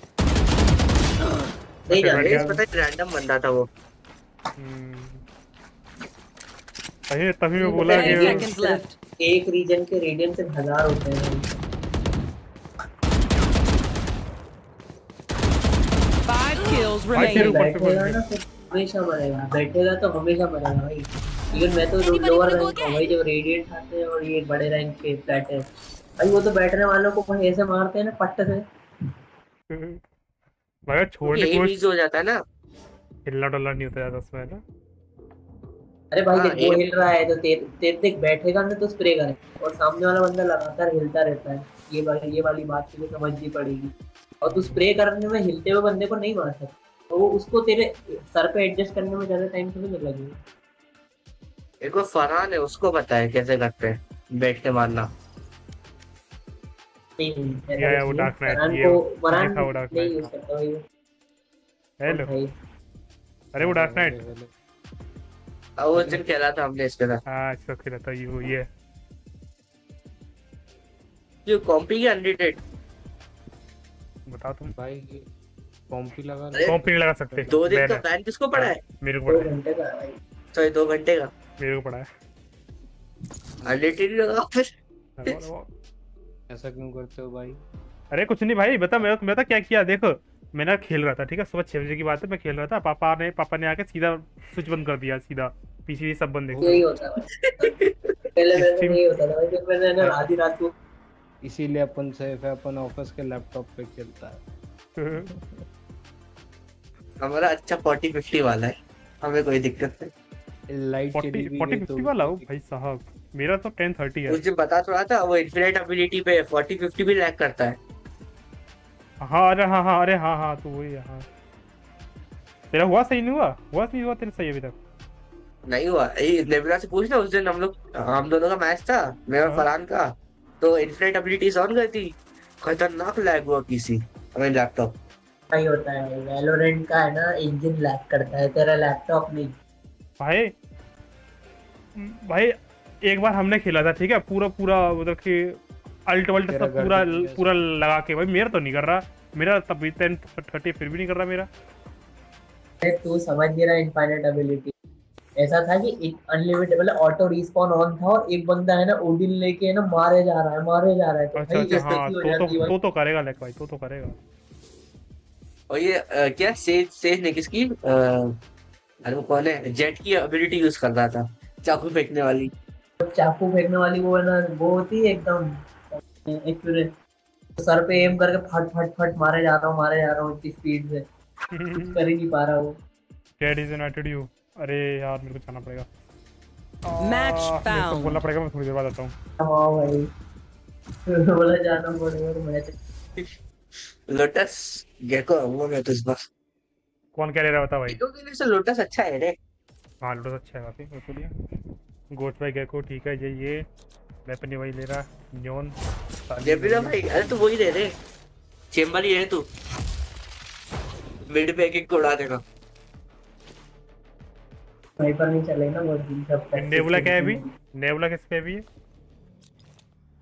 नहीं यार रेस पता है रैंडम बंदा था वो। अरे तभी मैं बोला कि एक रीजन के रेडियंट सिर्फ हजार होते हैं। Five kills remaining. हमेशा मरेगा, बैठेगा तो हमेशा मरेगा भाई। इवन मैं तो लोअर रैंक का भाई, जब रेडिएंट आते हैं और ये बड़े रैंक के फ्लैट है भाई, वो तो बैठने वालों को भाई ऐसे मारते हैं ना पट्ट से। मगर छोड़ने को यूज हो जाता है ना, हिलना डुलना नहीं होता ज्यादा उसमें ना। अरे भाई जब वो हिल रहा है तो तेरे तेरे देख बैठेगा ना तो स्प्रे करे, और सामने वाला बंदा लगातार हिलता रहता है। ये वाली ये वाली बात तुझे समझनी पड़ेगी। और तू स्प्रे करने में हिलते हुए बंदे को नहीं मार सकता, तो वो उसको तेरे सर पे एडजस्ट करने में ज्यादा टाइम थोड़ी लगेगा। एक वो फरहान है, उसको पता है कैसे करते हैं बैठ के मारना। नहीं या या वो डार्क नाइट ये फरहान था वो डार्क नहीं यूज करता भाई। हेलो अरे वो डार्क नाइट अब वो दिन खेला था हमने इसके साथ। हां इसको खेला था ये वो ये ये कॉम्पी की अनरेटेड बता तुम भाई कॉम्पी लगा कॉम्पी नहीं लगा सकते। दो दिन का बैन किसको पड़ा है? मेरे को पड़ा है। घंटे का भाई सॉरी दो घंटे का मेरे को पड़ा है। अनरेटेड लगा फिर ऐसा क्यों करते हो भाई? अरे कुछ नहीं भाई, बता मैं मैं तो क्या किया देखो, मैं ना खेल रहा था ठीक है, सुबह छह बजे की बात है, मैं खेल रहा था, पापा ने पापा ने आके सीधा स्विच बंद कर दिया, सीधा पीसी सब बंद यही होता है पहले मैंने नहीं होता था भाई, जब मैंने ना आधी रात को इसीलिए अपन सेफ है, अपन ऑफिस के लैपटॉप पे खेलता है। हमारा अच्छा फोर्टी फिफ्टी वाला है, हमें कोई दिक्कत नहीं। लाइट फोर्टी फिफ्टी वाला हो भाई साहब, मेरा तो टेन थर्टी है। मुझे बता तो रहा था वो इन्फिनिट एबिलिटी पे फोर्टी फिफ्टी भी लैग करता है। हाँ अरे हाँ हाँ अरे हाँ हाँ तो वही हाँ। तेरा हुआ सही नहीं हुआ? हुआ नहीं हुआ तेरा सही अभी तक? नहीं हुआ। ये नेबुला से पूछना, उस दिन हम लोग हम दोनों का मैच था, मेरा और फरहान का, तो इन्फिनिट एबिलिटीज ऑन गई थी, खतरनाक लैग हुआ पीसी हमारे लैपटॉप। सही होता है वैलोरेंट का है ना, इंजन लैग करता है, तेरा लैपटॉप नहीं। भाई भाई एक बार हमने खेला था ठीक है, पूरा पूरा मतलब कि अल्ट वल्ट सब पूरा पूरा लगा के, भाई मेरा तो नहीं कर रहा, मेरा तब भी टेन थर्टी फिर भी नहीं कर रहा मेरा। अरे तू समझ नहीं रहा इनफाइनाइट एबिलिटी। ऐसा था कि एक अनलिमिटेड मतलब ऑटो रिस्पॉन ऑन था और एक बंदा है ना ओडिन लेके है ना मारे जा रहा है मारे जा रहा है, तो अच्छा भाई अच्छा हाँ, तो तो, तो तो करेगा लेक भाई, तो तो करेगा। और ये आ, क्या सेज सेज ने किसकी अरे वो कौन है, जेट की एबिलिटी यूज कर रहा था, चाकू फेंकने वाली। चाकू फेंकने वाली वो है ना, वो होती है एकदम एक्यूरेट, सर पे एम करके फट फट फट मारे जा रहा हूँ मारे जा रहा हूँ इतनी स्पीड से, कुछ कर ही नहीं पा रहा वो। Cat is united you. अरे यार मेरे को जाना पड़ेगा, मैच फाउंड। बोलना पड़ेगा, मैं थोड़ी देर बाद आता हूँ। हाँ भाई बोला जाना पड़ेगा मैच। लोटस गेको वो मैं तो इस बार कौन क्या ले रहा होता भाई? गेको के लिए से लोटस अच्छा है रे। हाँ लोटस अच्छा है काफी, उसके लिए गोट भाई गेको ठीक है। ये ये वेपन ही वही ले रहा, न्योन जेबिला भाई। अरे तू वही दे दे, चेंबर ही है तू, मिड पे एक एक को उड़ा देगा। स्नाइपर नहीं चलेगा बहुत दिन तक। नेबुला क्या है अभी? नेबुला किस पे अभी है?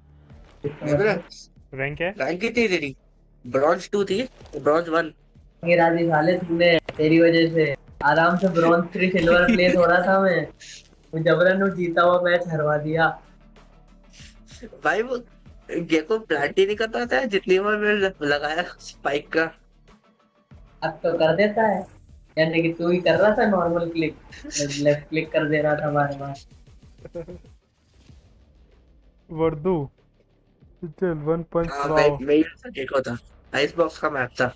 रैंक है रैंक कितनी तेरी? ब्रॉन्ज टू थी, ब्रॉन्ज वन। ये राजी साले तूने तेरी वजह से आराम से ब्रॉन्ज थ्री सिल्वर प्लेस हो रहा था मैं, वो जबरन जीता हुआ मैच हरवा दिया भाई। वो गेको प्लांट ही नहीं करता था जितनी बार मैंने लगाया स्पाइक का। अब तो कर देता है, यानी कि तू ही कर रहा था नॉर्मल क्लिक, लेफ्ट क्लिक कर दे रहा था बार बार। वर्दू चल वन पंच हां भाई मेरी गेको था, आइस बॉक्स का मैच था,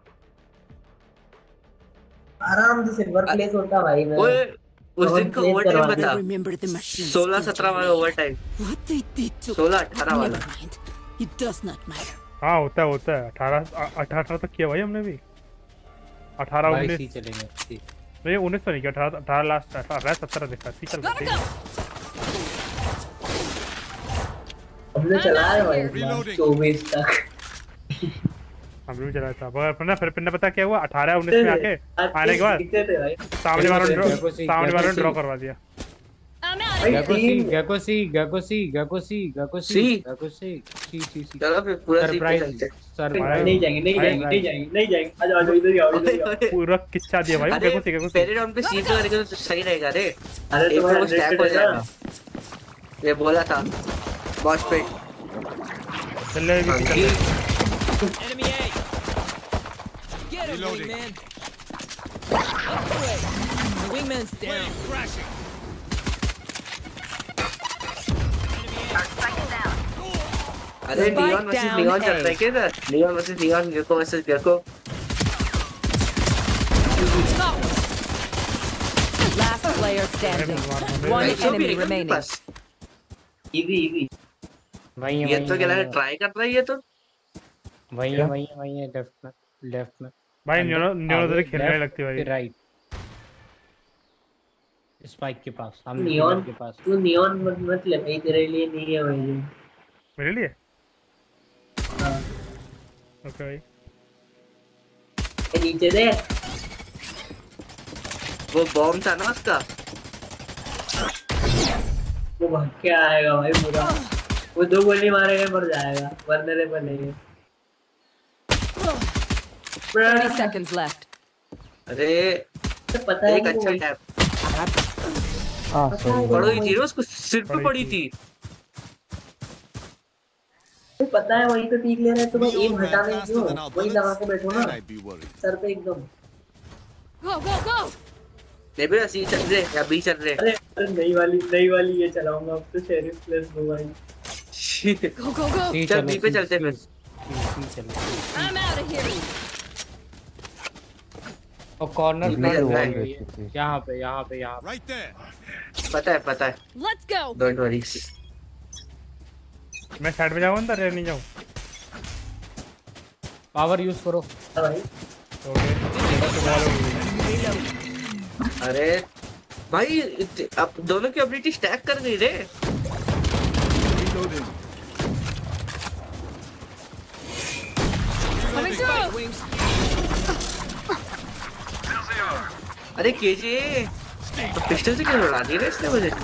आराम से सिल्वर प्लेस होता भाई। मैं ओए उस दिन का ओवर टाइम बता, सोलह सत्रह वाला ओवर टाइम, सोलह अठारह वाला। हाँ होता है होता है, अठारह अठारह तक किया भाई हमने भी, अठारह उन्नीस चलेंगे नहीं उन्नीस तो नहीं किया, अठारह अठारह लास्ट अठारह सत्रह देखा सी चल रहा है। हमने चलाया भाई चौबीस तक हमने भी चलाया था, पर फिर फिर पता क्या हुआ, अठारह उन्नीस में आके आने के बाद सामने वालों ड्रॉ सामने वालों ड्रॉ करवा दिया। गैको सी गैको सी गैको सी गैको सी गैको सी गैको सी सी सी सी चलो फिर पूरा सरप्राइज सरप्राइज नहीं जाएंगे नहीं जाएंगे नहीं जाएंगे नहीं जाएंगे आ जाओ आ जाओ इधर ही आओ इधर ही आओ। पूरा किच्चा दिया भाई गैको सी गैको सी। पहले राउंड पे सी तो करेंगे तो सही रहेगा रे, अरे एक तो स्टैक हो जाएगा, ये बोला था बॉस पे। चल ले भी Enemy A. Get him, wingman. The wingman's down. Crashing. अरे नियॉन वर्सेस नियॉन चल रहा है क्या इधर? Neon versus Neon, Gekko versus Gekko. Last player standing. One enemy remaining. Easy easy वही ये तो क्या लगा ट्राई कर रहा है ये तो? वही है वही है वही है लेफ्ट में लेफ्ट में भाई न्यूनो न्यूनो तेरे खेलने लगती है भाई। राइट स्पाइक के पास, हम नियॉन के पास। तू नियॉन मत मत ले भाई, तेरे लिए नहीं है भाई। मेरे लिए? हां ओके भाई। ये नीचे दे, वो बॉम्ब था ना उसका, वो भाग के आएगा भाई पूरा, वो दो गोली मारेगा मर जाएगा, वल्नरेबल है ये। thirty seconds left. अरे पता है एक अच्छा टैप हां सही पड़ी थी, उसको सिर पे पड़ी थी। पता है वहीं पे पीक ले रहे तो मैं एम हटाने क्यों वहीं लगा के बैठो ना सर पे एकदम। Go go go. नहीं बेटा सी चल रहे या बी चल रहे। अरे अरे नई वाली नई वाली ये चलाऊंगा अब तो, शेरिफ प्लस दो भाई। Go go go. चल बी पे चलते फिर। I'm out of here. और कॉर्नर पे यहाँ पे यहाँ पे यहाँ Right there. पता है पता है। Let's go. Don't worry. मैं साइड पे जाऊँ अंदर या नहीं जाऊँ? पावर यूज करो भाई। अरे भाई अब दोनों की एबिलिटी स्टैक कर गई रे। अरे केजे तो पिस्टल से क्यों उड़ा दी रे इसने मुझे?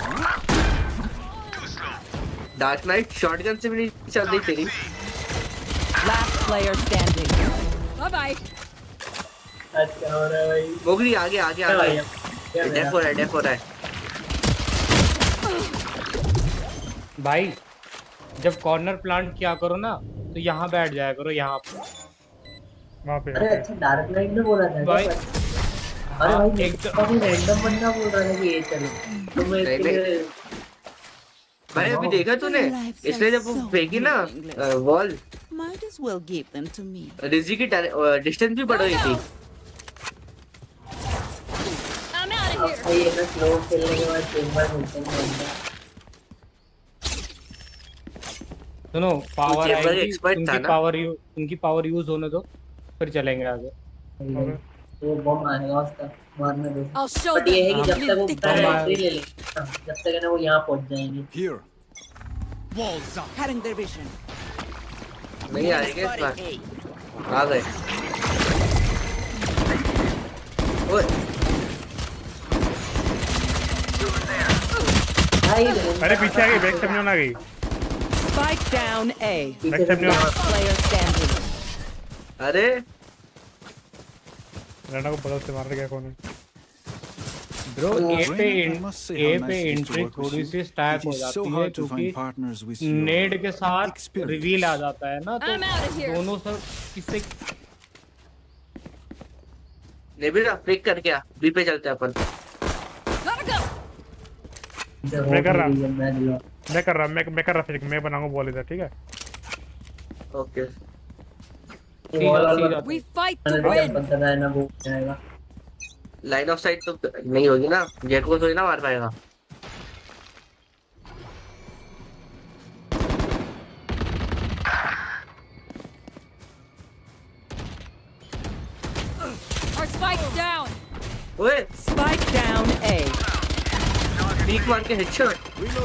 डार्क नाइट शॉटगन से भी नहीं चल रही तेरी। Last player standing. Bye bye. अच्छा हो रहा है भाई। मोगली आगे आगे आगे। डेफ हो रहा है डेफ हो रहा है। भाई जब कॉर्नर प्लांट किया करो ना तो यहाँ बैठ जाया करो, यहाँ पे वहाँ पे। अरे अच्छा डार्क नाइट ने बोला था भाई। अरे भाई एकदम रैंडम बंदा बोल रहा है कि ये चलो तो मैं इसके लिए भाई अभी देखा तूने इसने जब वो फेंकी ना wall, Might as well give them to me. रिजी की डिस्टेंस भी बढ़ गई थी। I'm out of here. अब ये ना स्लो खेलने के बाद चेंबर मिलते हैं बंदा। सुनो पावर चेंबर आएगी, एक्सपर्ट था उनकी ना। पावर यूज उनकी पावर यूज होने दो फिर चलेंगे आगे। वो बम आएगा उसका मारने दो। I'll show बट ये है कि them. जब तक वो प्रायोरिटी ले ले जब तक है ना वो यहाँ पहुँच जाएंगे। Here. Walls up. Cutting their vision. नहीं आएंगे इस बार। आ गए। ओए अरे पीछे आ गई, बैक से आ गई। Spike down A. Last player standing. अरे रेना को बदल से मार गया कौन है? ब्रो ए पे ए पे एंट्री थोड़ी सी स्टैक हो जाती है क्योंकि नेड के साथ रिवील आ जाता है ना तो दोनों सब किससे नेबिला फ्लिक कर क्या बी पे चलते हैं अपन। मैं कर रहा मैं कर रहा मैं मैं कर रहा फिर मैं बनाऊंगा बॉल इधर ठीक है। Okay We fight to win. Line of sight तो नहीं होगी ना, जैको तो ना मार पाएगा। Our spike's down. ओए Spike down A. पीक मार के headshot.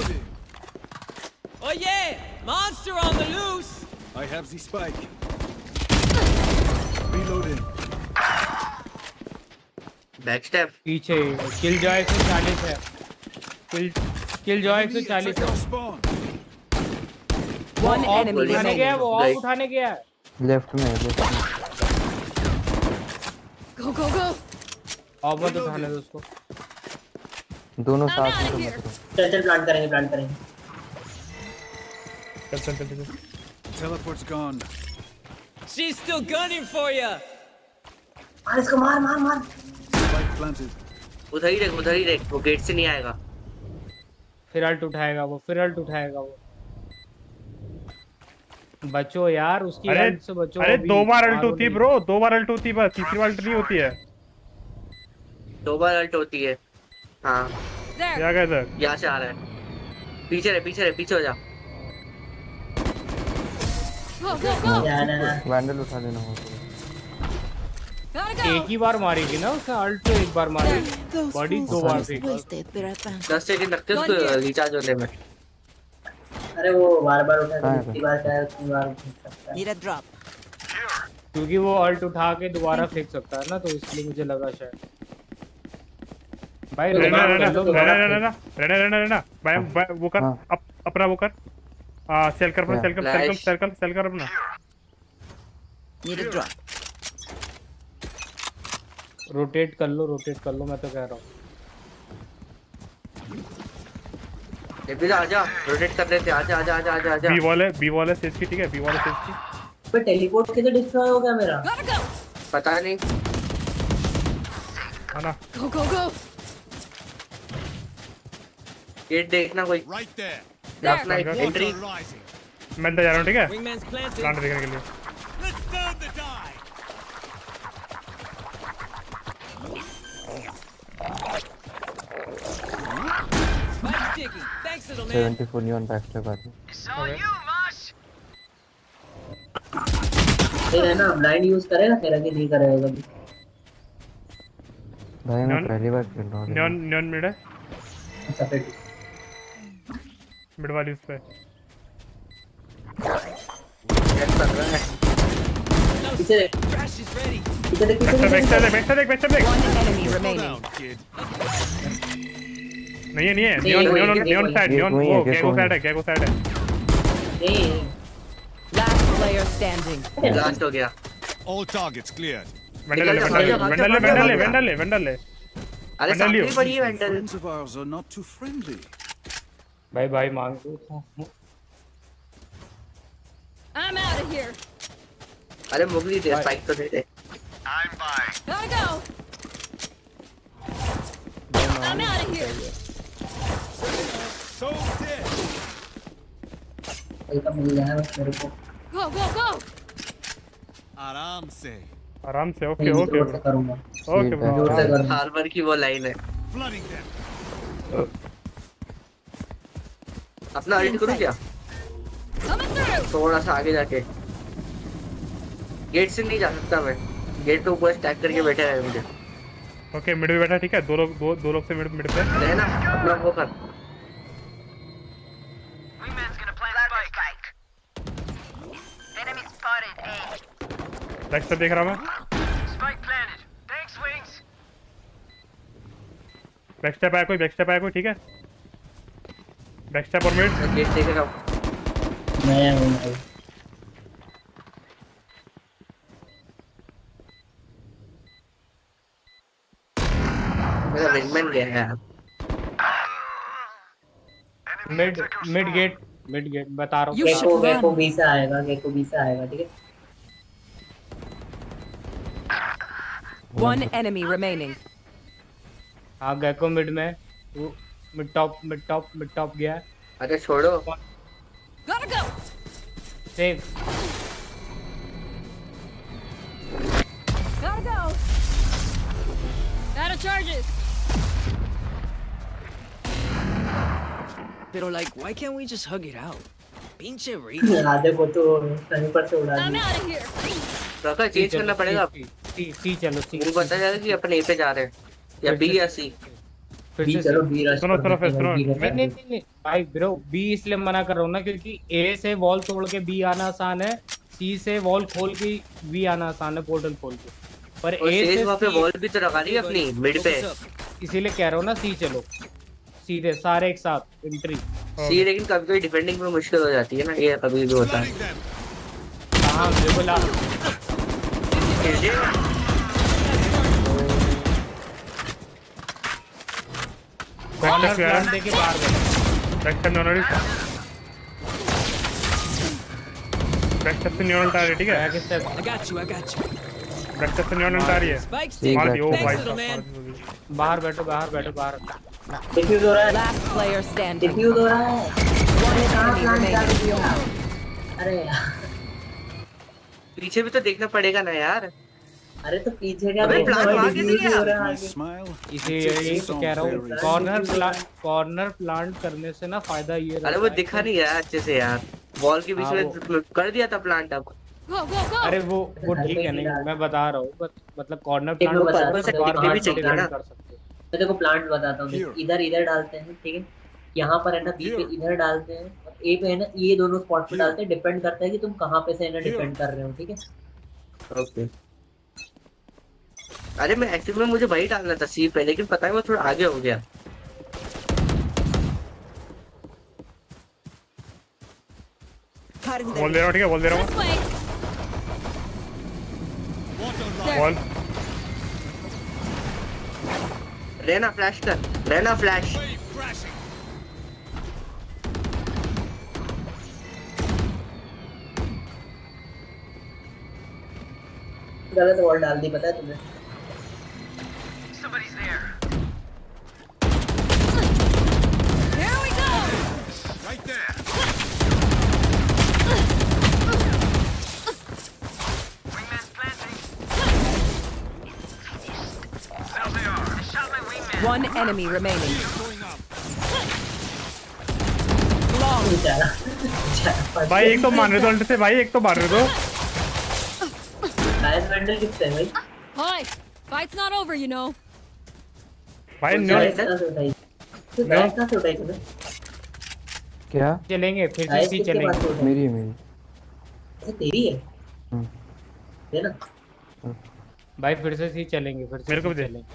Oh yeah, monster on the loose. I have the spike. Reloading. Backstep पीछे किल जॉय एक सौ चालीस है। किल किल जॉय एक सौ चालीस है। One enemy उठाने गया है, वो ऑफ उठाने गया है। लेफ्ट में लेफ्ट में Go go go. ऑफ मत उठाने दो उसको। दोनों साथ में तो मत चल चल प्लांट करेंगे प्लांट करेंगे। चल चल चल चल। Teleport's gone. She's still gunning for you. मार इसको मार मार मार। Spike planted. उधर ही देख उधर ही देख, वो गेट से नहीं आएगा। फिर अल्ट उठाएगा वो फिर अल्ट उठाएगा वो। बचो यार उसकी अल्ट से बचो। अरे दो बार अल्ट होती है ब्रो, दो बार अल्ट होती है बस, तीसरी बार अल्ट नहीं होती है। दो बार अल्ट होती है हाँ। क्या कहते हैं? यहाँ से आ रहा है, पीछे रहे पीछे रहे पीछे हो जा। Go go go. वैंडल उठा लेना हो तो। एक ही बार मारेगी ना उसने अल्ट तो एक बार मारी बॉडी दो बार थी। दस सेकंड लगते हैं उसको रिचार्ज होने में। अरे वो बार बार उठा के दूसरी बार चाहे उतनी बार उठा सकता है। Need a drop. क्योंकि वो अल्ट उठा के दोबारा फेंक सकता है ना तो इसलिए मुझे लगा शायद। भाई रहना रहना रहना रहना रहना रहना रहना भाई वो कर अपना वो कर आ सेल कर अपना सेल कर सेल कर सेल कर सेल कर अपना। Need a drop. रोटेट कर लो रोटेट कर लो मैं तो कह रहा हूँ। ये आजा रोटेट कर लेते आजा आजा आजा आजा आजा। बी वॉल है बी वॉल है सेज की ठीक है बी वॉल है सेज की। पे टेलीपोर्ट कैसे डिस्ट्रॉय हो गया मेरा? पता नहीं। है ना? Go go go. गेट देखना कोई। Right there. अपना एंट्री। मैं अंदर जा रहा हूँ ठीक है? Wingman's planted. प्लांट देखने के लिए। Let's turn the die. Spike's ticking. Thanks, little man. seventy-four neon backstab आती है। It's all you, Mosh. ये ना ब्लाइंड यूज करेगा तेरा कि नहीं करेगा कभी? भाई मैं पहली बार खेल रहा हूँ। नियॉन नियॉन मिड है। अच्छा फिर मिड वाली उस पे। पीछे देख। Crash is ready. पीछे देख पीछे देख देख देख देख देख देख। One enemy remaining. नहीं है नहीं है Neon Neon Neon side Neon वो गैगो साइड है गैगो साइड है। नहीं। Last player standing. लास्ट हो गया। All targets cleared. वेंडल ले वेंडल ले वेंडल ले वेंडल ले वेंडल ले। अरे सामने पड़ी है वेंडल। Friends of ours are not too friendly. भाई भाई मांग दो। I'm out of here. अरे मुगली दे स्पाइक तो दे दे। I'm by. Gotta go. I'm out of here. So dead. कल का मिल जाएगा मेरे को। Go go go. आराम से। आराम से ओके ओके करूँगा। Okay bro. हार्बर की वो लाइन है। Flooding them. अपना अल्ट करूँ क्या? थोड़ा सा आगे जाके। गेट से नहीं जा सकता मैं। गेट पे ऊपर स्टैक करके बैठे हैं मुझे। ओके मिड में बैठा ठीक है दो लोग दो दो लोग से मिड मिड पे रहना अपना वो कर। Wingman's gonna plant spike. Enemy spotted A. Back से देख रहा मैं। Spike planted. Thanks, Wings. Back step आया कोई बैक स्टेप आया कोई ठीक है बैक स्टेप और मिड गेट देखेगा। मैं हूँ भाई। मेरा विंगमैन गया है यार। Mid mid gate mid gate बता रहा हूँ। गेको गेको बी से आएगा, गेको बी से आएगा, ठीक है। One enemy remaining. हाँ गेको मिड में, वो mid top mid top mid top गया। अरे छोड़ो। Gotta go. Save. Gotta go. Out of charges. Pero like, why can't we just hug it out? Pinche Reyna. आधे को तो स्नाइपर से उड़ा I'm दिया। out of here. रखा चेंज करना पड़ेगा। सी सी चलो सी। मुझे पता चला कि अपन ए पे जा रहे हैं या बी या सी। बी चलो बी रश। सुनो सुनो फिर सुनो। नहीं नहीं नहीं भाई ब्रो, बी इसलिए मना कर रहा हूँ ना क्योंकि ए से वॉल तोड़ के बी आना आसान है, सी से वॉल खोल के बी आना आसान है, पोर्टल खोल के। पर ए से वहाँ पे वॉल भी तो लगा ली अपनी मिड पे, इसीलिए कह रहा हूँ ना सी चलो सीधे सारे एक साथ एंट्री। सी लेकिन कभी कभी डिफेंडिंग में मुश्किल हो जाती है ना, ये कभी भी होता है। हाँ देखो ला कॉर्नर प्लान देके बाहर गए। बैक नॉनरी बैक स्टेप से न्यूट्रल आ रही है, ठीक है। I got you, I got you. Back step से न्यूट्रल आ रही है। मार दियो भाई। बाहर बैठो बाहर बैठो बाहर। डिफ्यूज हो रहा है। Last player standing. डिफ्यूज हो रहा है। One enemy remaining. अरे यार पीछे भी तो देखना पड़ेगा ना यार। अरे तो पीछे क्या अबे प्लान वहां कैसे गया? इसे यही तो कह रहा हूँ, कॉर्नर प्लांट कॉर्नर प्लांट करने से ना फायदा ये अरे वो दिखा नहीं यार अच्छे से यार, वॉल के बीच में कर दिया था प्लांट। अब अरे वो वो ठीक है नहीं, मैं बता रहा हूँ मतलब कॉर्नर प्लांट भी चाहिए ना। मैं देखो प्लांट बताता हूँ, इधर इधर डालते हैं, ठीक है। यहाँ पर है ना बी पे इधर डालते हैं, ए पे है ना ये दोनों स्पॉट पे डालते हैं। डिपेंड करता है कि तुम कहाँ पे से है ना डिपेंड कर रहे हो, ठीक है। ओके। अरे मैं एक्चुअली में मुझे वही डालना था सी पे, लेकिन पता है वो थोड़ा आगे हो गया। बोल दे रहा हूँ, ठीक है बोल दे रहा हूँ। बॉल रहना फ्लैश कर, रहना फ्लैश। गलत वॉल डाल दी, पता है तुम्हें। Somebody's there. Here we go. Right there. Wingman's planting. There they are. I shot my wingman. One enemy remaining. भाई एक तो मार रहे दो से, भाई एक तो मार रहे दो। गाइस वेंडल किससे है भाई? Hi. Fight's not over, you know. भाई नो क्या चलेंगे फिर से सी चलेंगे। मेरी है मेरी। अच्छा तेरी है। है ना भाई फिर से सी चलेंगे, फिर से मेरे को भी चलेंगे।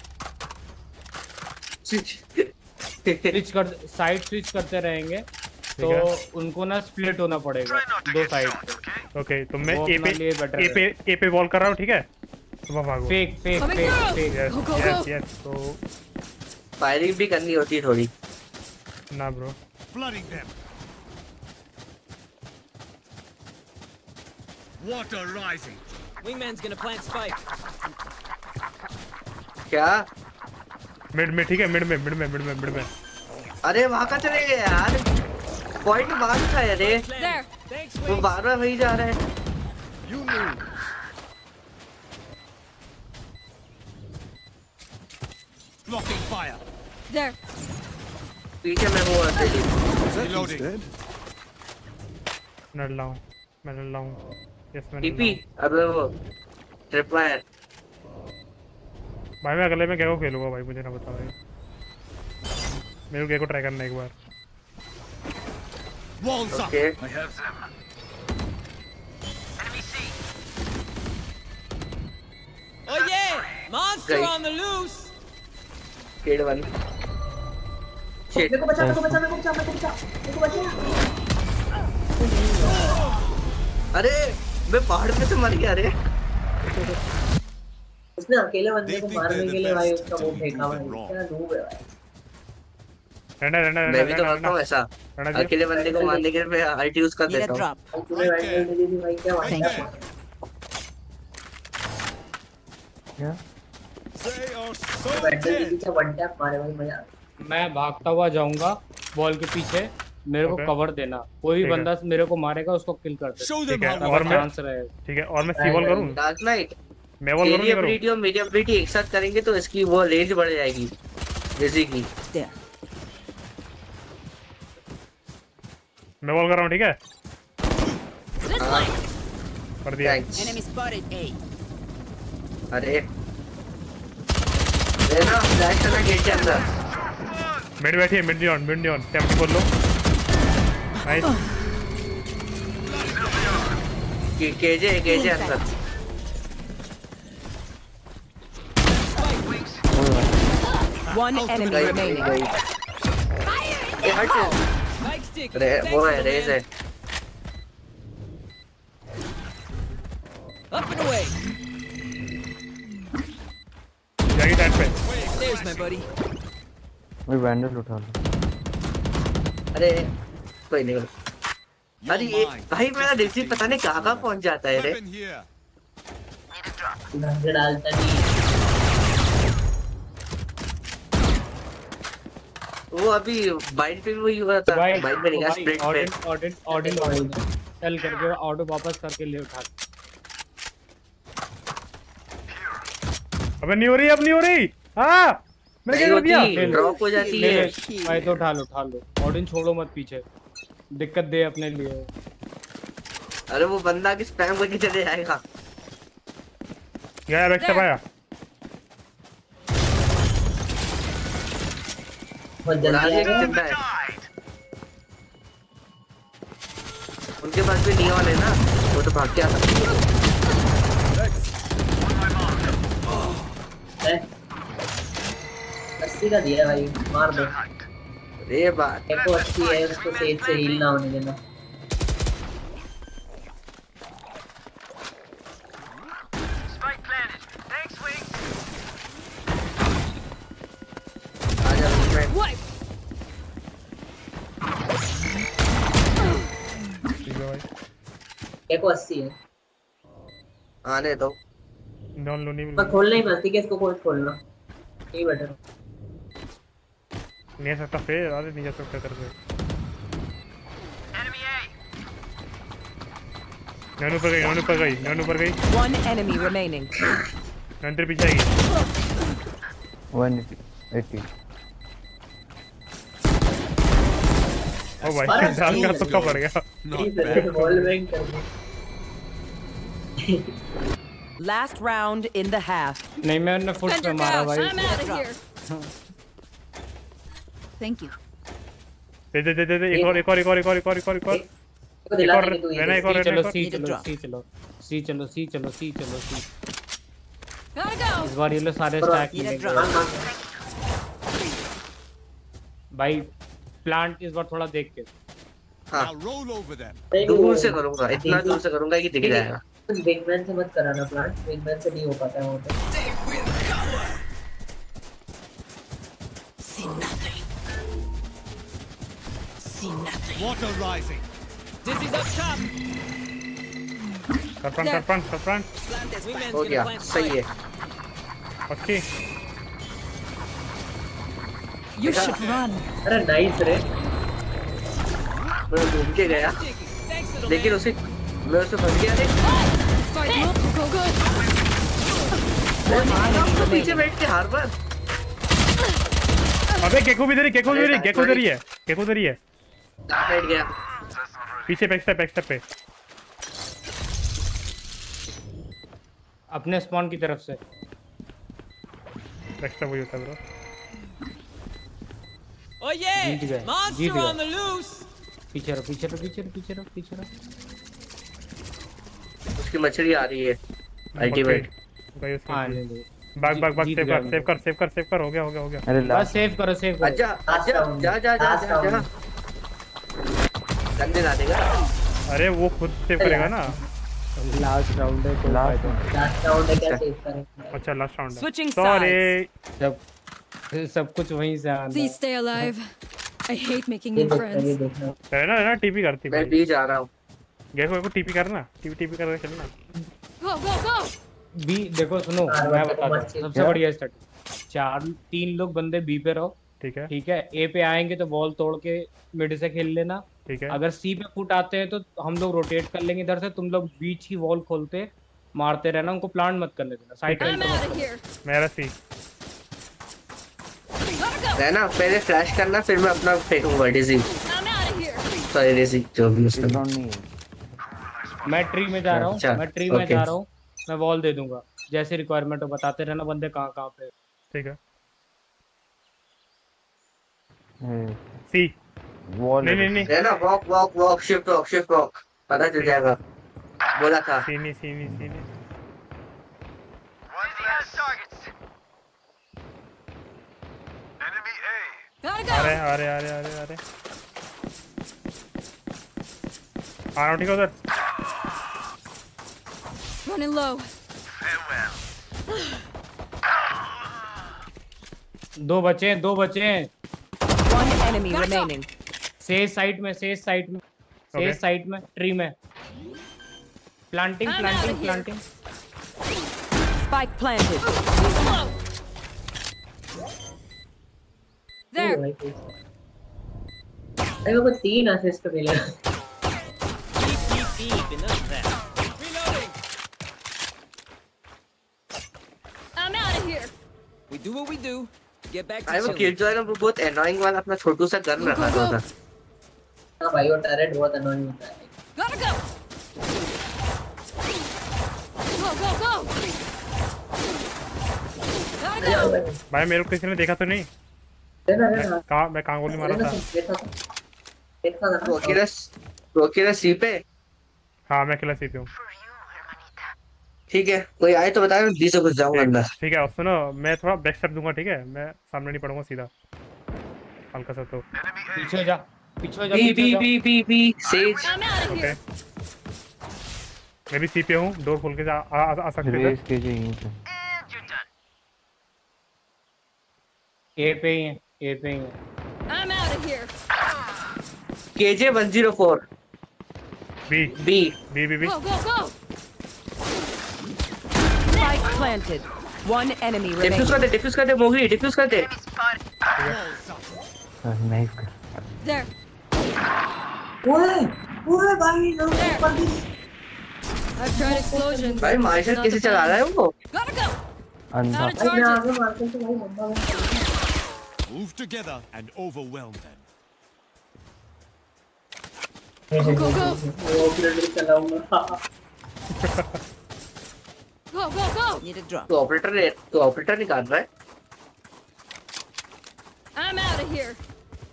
स्विच कर साइड स्विच करते रहेंगे तो उनको ना स्प्लिट होना पड़ेगा दो साइड। ओके तो मैं ए पे ए पे ए पे वॉल कर रहा हूँ, ठीक है। तो भागो। Fake fake fake fake yes yes yes. तो फायरिंग भी करनी होती है थोड़ी ना bro. Flooding them. Water rising. Wingman's gonna plant spike. क्या? मिड में, ठीक है मिड में मिड में मिड में मिड में। अरे वहाँ का चले गए यार, पॉइंट बाहर था यार। वो बार बार वही जा रहा है। You move. Blocking fire. There. पीछे मैं वो आते ही। Reloading. मैं लड़ हूँ, मैं लड़ हूँ। यस मैं। टीपी अबे वो ट्रिपवायर। भाई मैं अगले में गेको खेलूंगा भाई, मुझे ना बता भाई। मेरे को गेको ट्राई करना एक बार। Walls up. Okay. I have them. Enemy C. Oh yeah! Monster Right. on the loose! Kid one. Shit. मेरे को बचा, मेरे को बचा, मेरे को बचा, मेरे को बचा, मेरे को बचा। अरे मैं पहाड़ पे से मर गया रे। उसने अकेले बंदे को मारने के लिए भाई उसका वो फेंका भाई, क्या नूब है भाई। रहना रहना मैं भी तो करता हूँ ऐसा, अकेले बंदे को मारने के लिए मैं अल्टी यूज कर देता हूँ। तूने वैंडल मिली थी भाई, क्या Thank you. क्या वैंडल के पीछे वन टैप मारे भाई, मजा। मैं भागता हुआ जाऊंगा बॉल के पीछे, मेरे को कवर देना, कोई बंदा मेरे को मारेगा उसको किल कर दे। ठीक है और मैं ठीक है और मैं सी वॉल करूं। डार्क नाइट मैं वॉल करूं। एबिलिटी और मेरी एबिलिटी एक साथ करेंगे तो इसकी वो रेंज बढ़ जाएगी जैसे की। मैं वॉल कर रहा हूं, ठीक है कर दिया। Enemy spotted A. अरे ये ना फ्लैश करना गेट के अंदर। मिड बैठी है, mid on mid on temp बोल लो। नाइस के केजे केजे अंदर। One enemy remaining. ये हट रे, वो है रेज है। Up and away. जाइए टाइम पे। There's my buddy. मैं वैंडल उठा लूं। अरे कोई नहीं। अरे ये भाई मेरा डिफी पता नहीं कहाँ कहाँ पहुँच जाता है रे। नजर डालता नहीं। वो अभी बाइट पे भी वही हो रहा था। बाइट में नहीं, स्प्लिट पे। ऑडिट ऑडिट ऑडिट चल करके ऑटो वापस करके ले उठा। अबे नहीं हो रही, अब नहीं हो रही। हाँ मैंने क्या कर दिया? ड्रॉप हो जाती है भाई, तो उठा लो उठा लो। ऑडिन छोड़ो मत पीछे, दिक्कत दे अपने लिए। अरे वो बंदा की स्पैम करके चले जाएगा। गया बैक से आया। बहुत जल्दी चिंता है। उनके पास भी नियॉन है ना, वो तो भाग के आ सकती है। अस्सी का दिया भाई, मार दो। ये बात एक को अस्सी है, उसको सेज से हील ना होने देना। एक को अस्सी है। आने दो। डॉन लो नहीं मैं खोलना ही मत, ठीक है इसको खोल खोलना। यही बेटर नहीं सकता फिर, अरे नहीं जा सकता करके। नैनो पर गई, नैनो पर गई, नैनो पर गई। One enemy remaining. नैनो पीछे आएगी। one eighty. ओ भाई जान का तुक्का पड़ गया। बॉल बैंग कर दे। Last round in the half. नहीं मैंने फुट पे मारा भाई। I'm out of here. Thank you. दे दे दे दे एक और एक और एक और एक और एक और एक और एक और एक और रहना एक और चलो सी चलो सी चलो सी चलो सी चलो सी चलो सी। इस बार ये लोग सारे स्टैक मिलेंगे भाई। प्लांट इस बार थोड़ा देख के। हाँ दूर से करूँगा, इतना दूर से करूँगा कि दिख जाएगा। विंगमैन से मत कराना प्लांट, विंगमैन से नहीं हो पाता है वो तो। See nothing. See nothing. Water rising. Dizzy's up top. कर फ्रंट कर फ्रंट कर फ्रंट। हो गया, सही है। ओके। You should run. अरे नाइस रे। मैं घूम के गया, लेकिन उसे मैं उसे फंस गया रे। पीछे बैठ के हार बार। अबे केको भी इधर ही, केको भी इधर ही, केको इधर ही है, केको इधर ही है। बैठ गया। पीछे बैक स्टेप बैक स्टेप पे। अपने स्पॉन की तरफ से। बैक स्टेप वही होता है bro. Oh yeah! Monster on the loose. पीछे रहो पीछे रहो पीछे रहो पीछे रहो पीछे रहो। उसकी मछली आ रही है। अल्टीमेट। आने दो। भाग भाग भाग सेव कर सेव कर सेव कर सेव कर हो गया हो गया हो गया। अरे बस सेव करो सेव करो। अच्छा अच्छा जा जा जा जा जा। गंदे ला देगा। अरे वो खुद सेव करेगा ना। लास्ट राउंड है तो लास्ट राउंड है क्या सेव करेंगे। अच्छा लास्ट राउंड है। Switching सॉरी जब सब कुछ वहीं से आना। Please stay alive. I hate making new friends. है ना ना टीपी करती मैं भी जा रहा हूँ। गए को टीपी करना टीपी टीपी करके चलना। Go go go. बी देखो सुनो मैं बताता हूँ सबसे बढ़िया स्टार्ट। चार तीन लोग बंदे बी पे रहो ठीक है ठीक है। ए पे आएंगे तो बॉल तोड़ के मिड से खेल लेना ठीक है। अगर सी पे फुट आते हैं तो हम लोग रोटेट कर लेंगे इधर से। तुम लोग बीच की वॉल खोलते मारते रहना उनको प्लांट मत करने देना। साइड मेरा सी रहना पहले फ्लैश करना फिर मैं अपना फेंकूंगा डिजी। सॉरी डिजी जो भी उसका नहीं है। मैं ट्री में जा रहा हूँ मैं ट्री में जा रहा हूँ मैं वॉल दे दूंगा जैसे रिक्वायरमेंट हो बताते रहना बंदे कहाँ कहाँ पे। ठीक है सी वॉल नहीं नहीं नहीं रहना walk walk walk shift walk shift walk पता चल जाएगा बोला था। सी नहीं सी नहीं सी नहीं अरे अरे अरे अरे अरे आ रहा हूँ ठीक है उधर। Running low. दो बचे दो बचे। One enemy remaining. Sage side में सेज साइड में सेज साइड में ट्री में planting planting planting. Spike planted. There. अरे वो तीन असिस्ट मिले। I'm out of here. We do what we do. Get back to अरे वो किल जो है ना वो बहुत एनोइंग वाला अपना छोटू सा गन रखा था। हाँ भाई वो टैरेट बहुत अनोइंग होता है। Gotta go. Go go go. Gotta go. भाई मेरे को किसी ने देखा तो नहीं। कहाँ मैं कहाँ गोली मारा था। प्रोकिरस प्रोकिरस सी पे। हाँ मैं अकेला सी पे हूँ। ठीक है कोई आए तो बताओ डी से घुस जाऊंगा अंदर। ठीक है सुनो मैं थोड़ा बैक स्टेप दूंगा ठीक है मैं सामने नहीं पड़ूंगा सीधा हल्का सा तो पीछे जा पीछे जा B B B B B Sage. Okay मैं भी सी पे हूँ डोर खोल के जा आ, आ, आ सकते हैं। ए पे ही है ए पे ही है। I'm out of here. KJ one oh four B B B B B. Go go go. Spike planted. One enemy remaining. Defuse कर दे डिफ्यूज कर दे मोगी डिफ्यूज कर दे। Nice There. ओए ओए भाई नो पर दिस। I've tried explosions. भाई मार्शल कैसे चला रहा है वो। Gotta go. अंधा। Out of charges. मार्शल तो भाई बंदा Move together and overwhelm them. Go go go. वो ऑपरेटर चलाऊंगा। Go go go. Need a drop. तो ऑपरेटर तो ऑपरेटर निकाल रहा है। I'm out of here.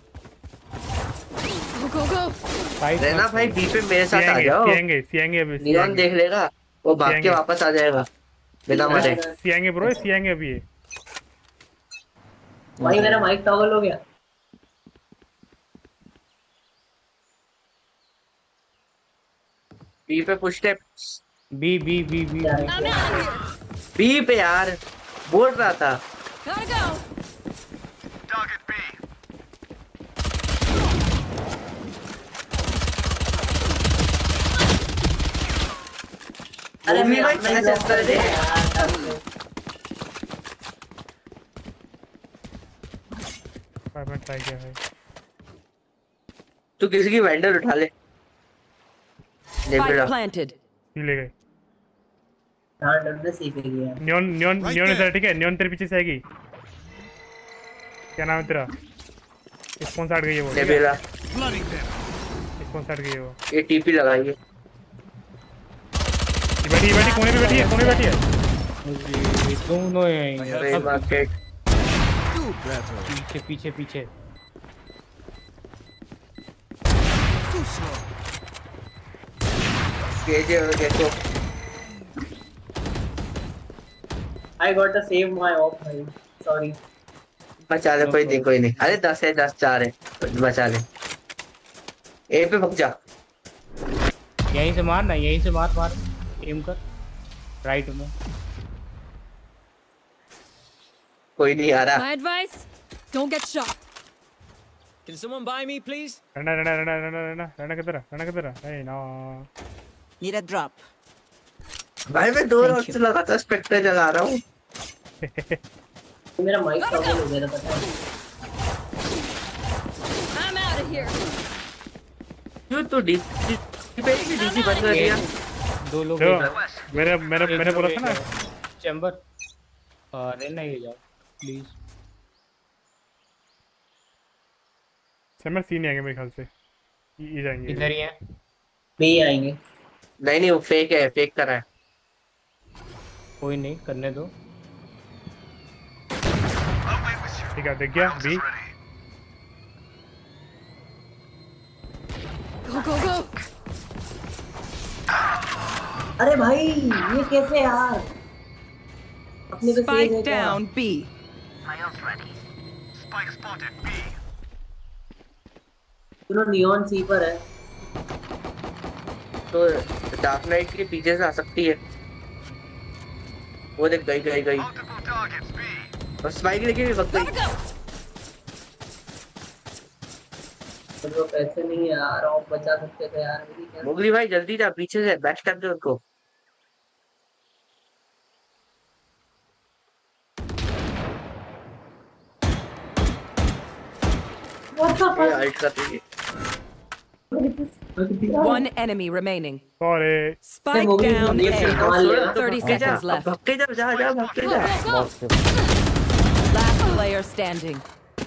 Go go go. रहना भाई बी पे मेरे साथ आ जाओ। सीएंगे सीएंगे अभी नियॉन देख लेगा वो भाग के वापस आ जाएगा बिना मरे। सीएंगे ब्रो सीएंगे अभी ये। भाई मेरा माइक टॉगल हो गया। बी पे push step B B B B B पे यार बोल रहा था। Gotta go. Target B. अरे मैं मैच कर दे। मैं ट्राई किया है। तू किसी की वेंडर उठा ले। Spike planted. ले गए। हां डर से सीख गया। नियॉन नियॉन नियॉन इधर ठीक है नियॉन तेरे पीछे से आएगी। क्या नाम है तेरा? इस कौन साइड गई है वो? नेबेला। इस कौन साइड गई है वो? ये टीपी लगाइए। ये बैठी बैठी कोने पे बैठी है कोने पे बैठी है। दोनों हैं मार्केट पीछे पीछे पीछे। केजे देखो। I got to save my off भाई sorry। बचा ले कोई नहीं कोई नहीं। अरे दस है दस चार है बचा ले। ए पे भग जा। यहीं से मार ना, यहीं से मार मार एम कर राइट में। कोई नहीं आ रहा। My advice, don't get shot. Can someone buy me, please? रहना रहना रहना रहना रहना रहना किधर है रहना किधर है? नहीं ना। Need a drop. भाई मैं दो राउंड से लगातार स्पेक्टर चला रहा हूँ। मेरा माइक प्रॉब्लम हो गया था पता है। I'm out of here. क्यों तो डीसी पे ही डीसी बंद कर दिया? दो लोग मेरे मेरे मैंने बोला था ना चैम्बर अरे नहीं जाओ प्लीज। चैम्बर सी नहीं आएंगे मेरे ख्याल से, ये जाएंगे इधर ही है। बी आएंगे। नहीं नहीं वो फेक है, फेक कर रहा है। कोई नहीं करने दो। ठीक है देख गया बी। Go, go, go. अरे भाई ये कैसे यार? अपने पे Spike down B. सुनो नियॉन सी पर है। तो डार्क नाइट के पीछे से आ सकती है। वो देख गई गई गई। और स्पाइक लेके भाग गई। तो पैसे नहीं है यार, और बचा सकते थे यार। मुगली भाई जल्दी जा, पीछे से बैक स्टैप दे उनको। One enemy remaining. Sorry. Spike down A. Thirty seconds left. भाग के जा जा जा भाग के जा। Last player standing.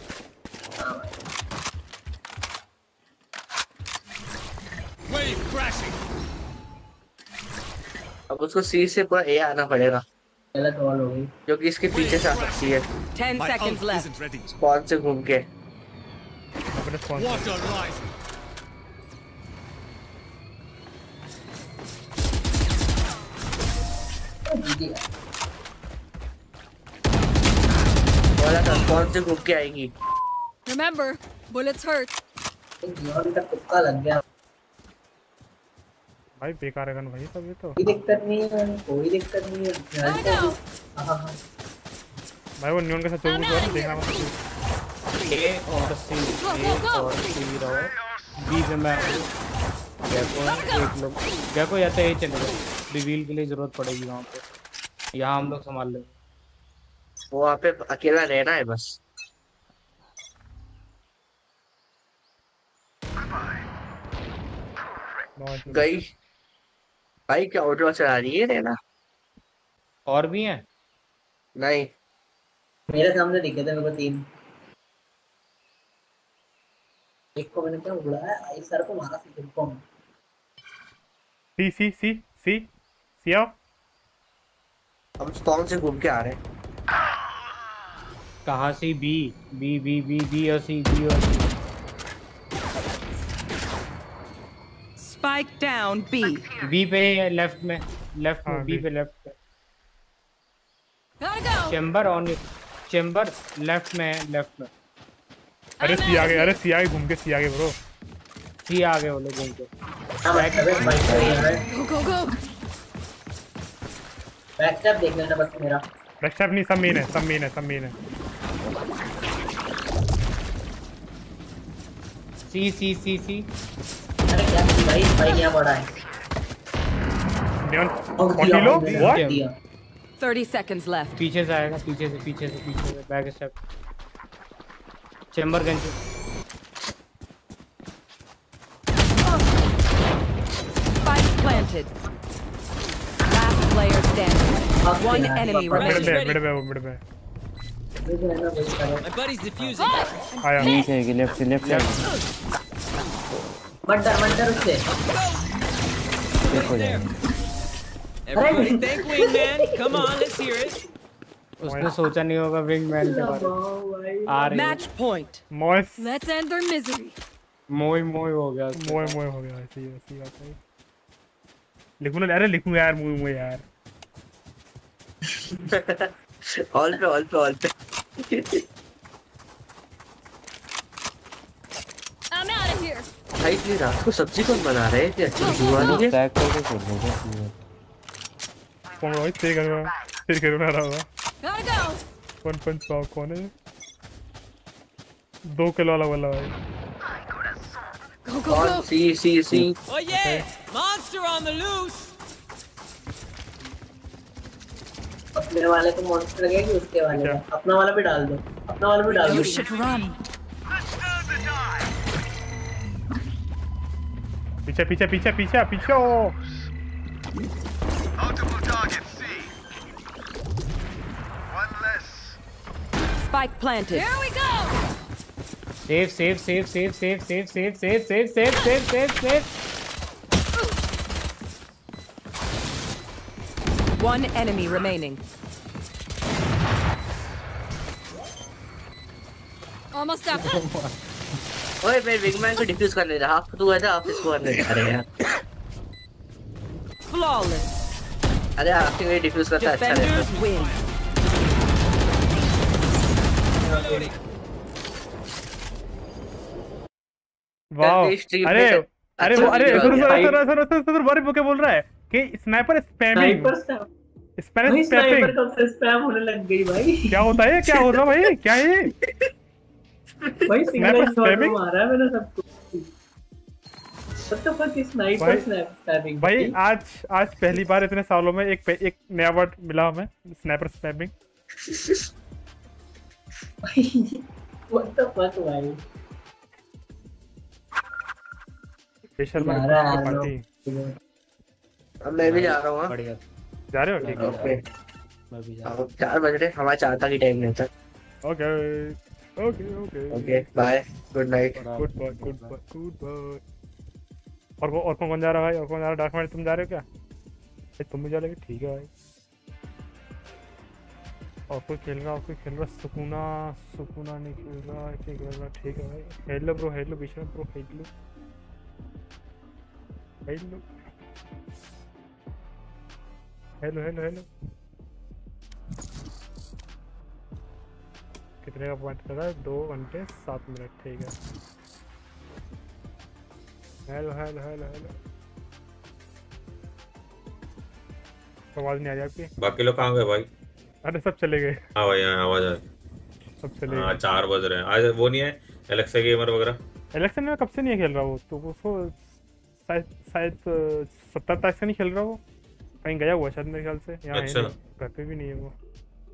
Wave crashing. अब उसको सी से पूरा ए आना पड़ेगा। गलत बॉल हो गई। जो कि इसके पीछे से आ सकती है। Ten seconds left. स्पॉन से घूम के। अपने स्पॉन। What a rise. बोला था स्पॉन से घूम के आएगी। Remember, bullets hurt. नियॉन का तुक्का लग गया। भाई बेकार है गन भाई सब ये तो। कोई दिक्कत नहीं है, कोई दिक्कत नहीं है। हां हां भाई वो नियॉन के साथ चोक को देखना मत। ए और सी ए और सी रहो बी से मैं देखो एक लोग देखो या तो ए चलेगा, रिवील के लिए जरूरत पड़ेगी वहां पे। यहां हम लोग संभाल लेंगे। वो वहां पे अकेला रहना है बस। गई भाई क्या ऑर्डर चला रही है रहना। और भी हैं? नहीं मेरे सामने दिखे थे मेरे को तीन। एक को मैंने क्या उड़ाया, इस सर को मारा सी को। सी सी सी सी सी आओ। हम स्पॉन से घूम के आ रहे हैं। कहां से? B B B B B और सी बी और C. Spike down B. B पे लेफ्ट में, लेफ्ट में B पे लेफ्ट पे। चेंबर ऑन चेंबर लेफ्ट में लेफ्ट में। अरे सी आगे, अरे सी आगे घूम के सी आगे ब्रो। सी आगे वो लोग घूम के। Go, go, go. Back step देख लेना बस मेरा। बैक स्टेप नहीं, सब मेन है, सब मेन है, सब मेन है। सी सी सी सी। अरे क्या भाई भाई क्या बड़ा है। Neon forty low what? thirty seconds left. पीछे से आएगा, पीछे से पीछे से पीछे से back step. Chamber gun Spike planted. Last player standing. One enemy remaining. Mid पे, मिड पे, मिड पे। My buddy's defusing. आया। नीचे की लेफ्ट से लेफ्ट साइड। मंटर मंटर उससे। देखो यार। Everybody thank Wingman. Come on, let's hear it. उसने सोचा नहीं होगा विंगमैन के बारे में। आ रही है। Match point. मॉइस। Let's end their misery. मोई मोई हो गया। मोई मोई हो गया, ऐसे ही ऐसी बात है। लिखूं ना, अरे लिखूं यार मोई मोई यार। ऑल पे ऑल पे ऑल पे। I'm out of here. भाई इतनी रात को सब्जी कौन बना रहे हैं? अच्छी जुआ नहीं है। स्टैक करके खेल रहे हैं। कौन भाई तेरे घर में तेरे घर में आ रहा होगा? Gotta go. वन पंच पाव कौन है? दो किलो वाला वाला भाई। Go go go. C C C. Oh yeah, monster on the loose. अपने वाले को मॉन्स्टर लगेगा कि उसके वाले का? अपना वाला भी डाल दो, अपना वाला भी डाल दो। You should run. पीछे पीछे पीछे पीछे पीछे। Multiple targets, C. One less. Spike planted. Here we go. Save, save, save, save, save, save, save, save, save, save, save, save, save. One enemy remaining. Almost up. ओए मैं wingman को diffuse करने जा। आप तू है ना, आप इसको करने जा रहे हैं। Flawless. अरे आपके लिए डिफ्यूज करता अच्छा Defenders रहता। win. वाह। अरे अरे वो अरे सुनो सुनो सुनो सुनो सुनो बारी बुके बोल रहा है कि स्नाइपर स्पैमिंग। स्पैमिंग स्नाइपर कब से स्पैम होने लग गई भाई? क्या होता है? क्या होता है भाई? क्या है ये? भाई सिंगल शॉट मारा है मैंने सबको। What the fuck is sniper spamming? भाई आज आज पहली बार इतने सालों में एक एक नया वर्ड मिला हमें, sniper spamming. What the fuck भाई? Special party. अब मैं भी जा रहा हूँ। बढ़िया। जा रहे हो? ठीक है। ओके। मैं भी जा रहा हूँ। चार बज रहे, हमारा चार तक ही टाइम रहता है। Okay okay okay okay bye, good night. Goodbye goodbye goodbye. और और कौन कौन जा रहा है भाई? और कौन जा रहा है? डार्क नाइट तुम जा रहे हो क्या? भाई तुम भी जा रहे हो? ठीक है भाई। और कोई खेल रहा, और कोई खेल रहा? सुकूना सुकूना नहीं खेल रहा है, क्या खेल रहा? ठीक है भाई। Hello bro, hello Vishnu bro, hello hello hello hello hello. कितने का पॉइंट लगा? दो घंटे सात मिनट। ठीक है। Hello hello hello hello. आवाज नहीं आ रही आपकी? बाकी लोग कहाँ गए भाई? अरे सब चले गए। हाँ भाई हाँ आवाज आ सब चले गए। हाँ चार बज रहे हैं। आज वो नहीं है एलेक्सा गेमर वगैरह? एलेक्सा में कब से नहीं खेल रहा वो तो, उसको शायद शायद सत्तर तारीख से नहीं खेल रहा वो। कहीं गया हुआ शायद मेरे ख्याल से। यहाँ अच्छा। घर पे भी नहीं है वो।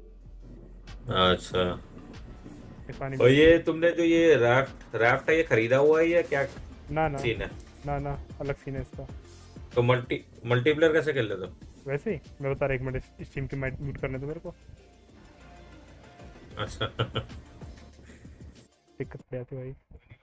अच्छा। और ये तुमने जो ये राफ्ट राफ्ट है ये खरीदा हुआ है या क्या? ना ना सीन है? ना ना अलग सीन है इसका। तो मल्टी मल्टीप्लेयर कैसे खेल लेते हो? वैसे ही मैं बता रहा, एक मिनट स्टीम की म्यूट करने दो मेरे को। अच्छा। दिक्कत पड़ जाती भाई।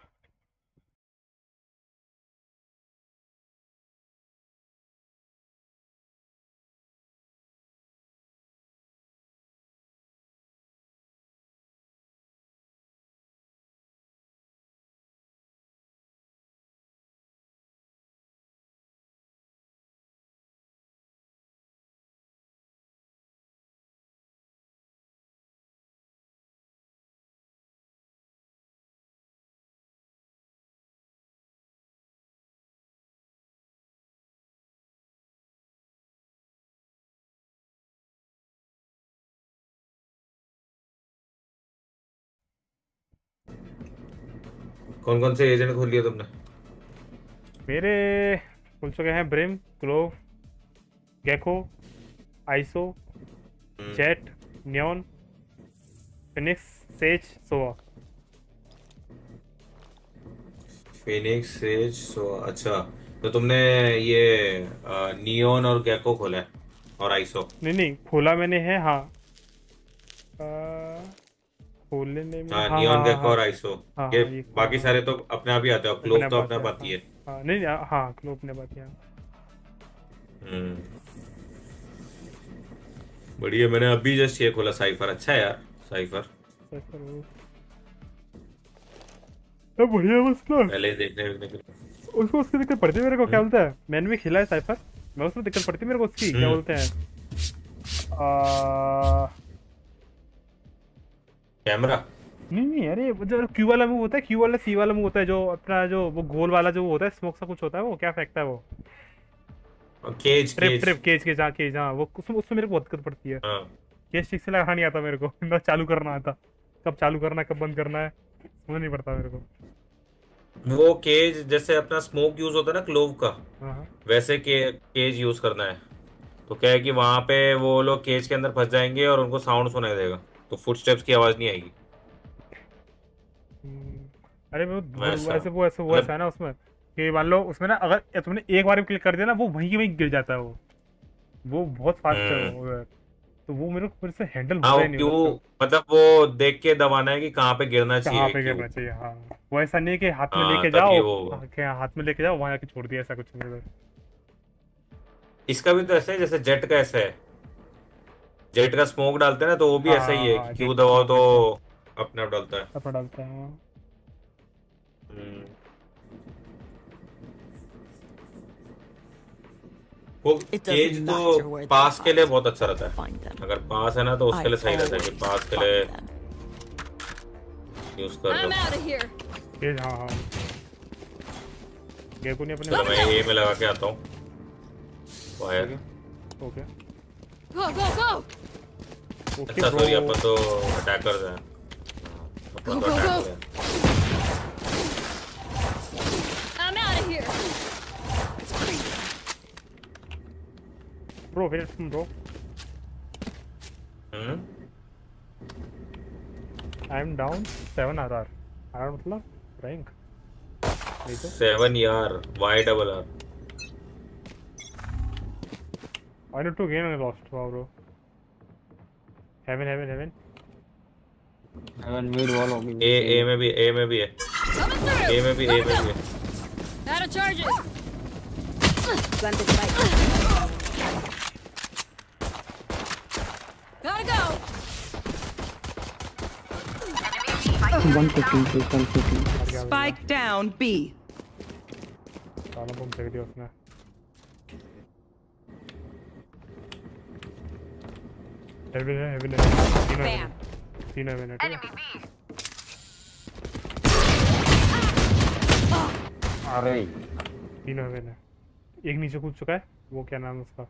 कौन कौन से एजेंट खोल लिया तुमने? मेरे खुल चुके हैं Brim, Clove, Gekko, Iso, Jett, Neon, Phoenix, Sage, Sova. Phoenix, Sage, Sova. अच्छा तो तुमने ये नियॉन और गेको खोला है और आइसो? नहीं नहीं खोला मैंने है। हाँ खोलने में हाँ, हाँ, नियॉन, हाँ, गेको हाँ, और आइसो। हाँ, ये हाँ, बाकी सारे तो अपने आप ही आते हैं। क्लोव तो अपने आप आती है। हाँ नहीं हाँ क्लोव अपने बात है। हम्म बढ़िया। मैंने अभी जस्ट ये खोला साइफर। अच्छा है यार साइफर। तो बढ़िया मसला। पहले ही देखने देखने के लिए उसको उसकी दिक्कत पड़ती है मेरे को। क्या बोलता है? मैंने भी खेला है साइफर। मैं उसमें दिक्कत पड़ती है मेरे को उसकी। क्या बोलते हैं? कैमरा। नहीं नहीं अरे जो क्यू वाला मूव होता है, क्यू वाला सी वाला मूव होता है, जो अपना जो वो गोल वाला जो होता है स्मोक सा कुछ होता है, वो क्या फेंकता है वो? केज ट्रिप ट्रिप केज के जहाँ केज हाँ वो उसमें उसमें मेरे को बहुत दिक्कत पड़ती है। केज ठीक से लगाना नहीं आता मेरे को, ना चालू करना आता, कब चालू करना है कब बंद करना है समझ नहीं पड़ता मेरे को। वो केज जैसे अपना स्मोक यूज होता है ना क्लोव का, वैसे के, केज यूज करना है। तो क्या है कि वहां पे वो लोग केज के अंदर फंस जाएंगे और उनको साउंड सुनाई देगा, तो फुटस्टेप्स की आवाज नहीं आएगी। अरे वो वैसे वो ऐसे वो ऐसा है ना उसमें कि मान लो उसमें ना अगर तुमने एक बार भी क्लिक कर दिया ना वो वहीं के वहीं गिर जाता है, वो वो बहुत फास्ट है, तो वो मेरे को फिर से हैंडल होता ही नहीं। क्यों मतलब वो देख के दबाना है कि कहाँ पे गिरना चाहिए, कहाँ पे गिरना चाहिए। हाँ वो ऐसा नहीं कि हाथ में लेके जाओ, हाथ में लेके जाओ वहां जाके छोड़ दिया, ऐसा कुछ नहीं। इसका भी तो ऐसा है जैसे जेट का ऐसा है, जेट का स्मोक डालते हैं ना तो वो भी ऐसा ही है कि क्यों दबाओ तो अपने आप डालता है, अपना डालता है। वो केज तो पास के लिए बहुत अच्छा रहता है, अगर पास है ना तो उसके लिए सही रहता है कि पास के लिए यूज कर लो केज। हाँ हाँ गेको नहीं अपने, चलो मैं ये में लगा के आता हूँ वायर। ओके गो गो गो। अच्छा सॉरी अपन तो अटैकर्स हैं, अपन तो अटैकर्स हैं। I'm out of here. Bro, where from bro? Hmm? I'm down seven R R. R R मतलब rank. Seven R. Why double R? I need to gain and lost. Wow, bro. Heaven, heaven, heaven. Heaven mid wall होगी। A A में भी A में भी है। A में भी A में भी है। Out of charges. Plant the spike. Gotta go. one fifty, one fifty. Spike down B. साला बम फेंक दिया उसने। हेवन है, हेवन है। तीन है, तीन है मिनट। अरे तीन हेवन है, एक नीचे कूद चुका है, वो क्या नाम है उसका?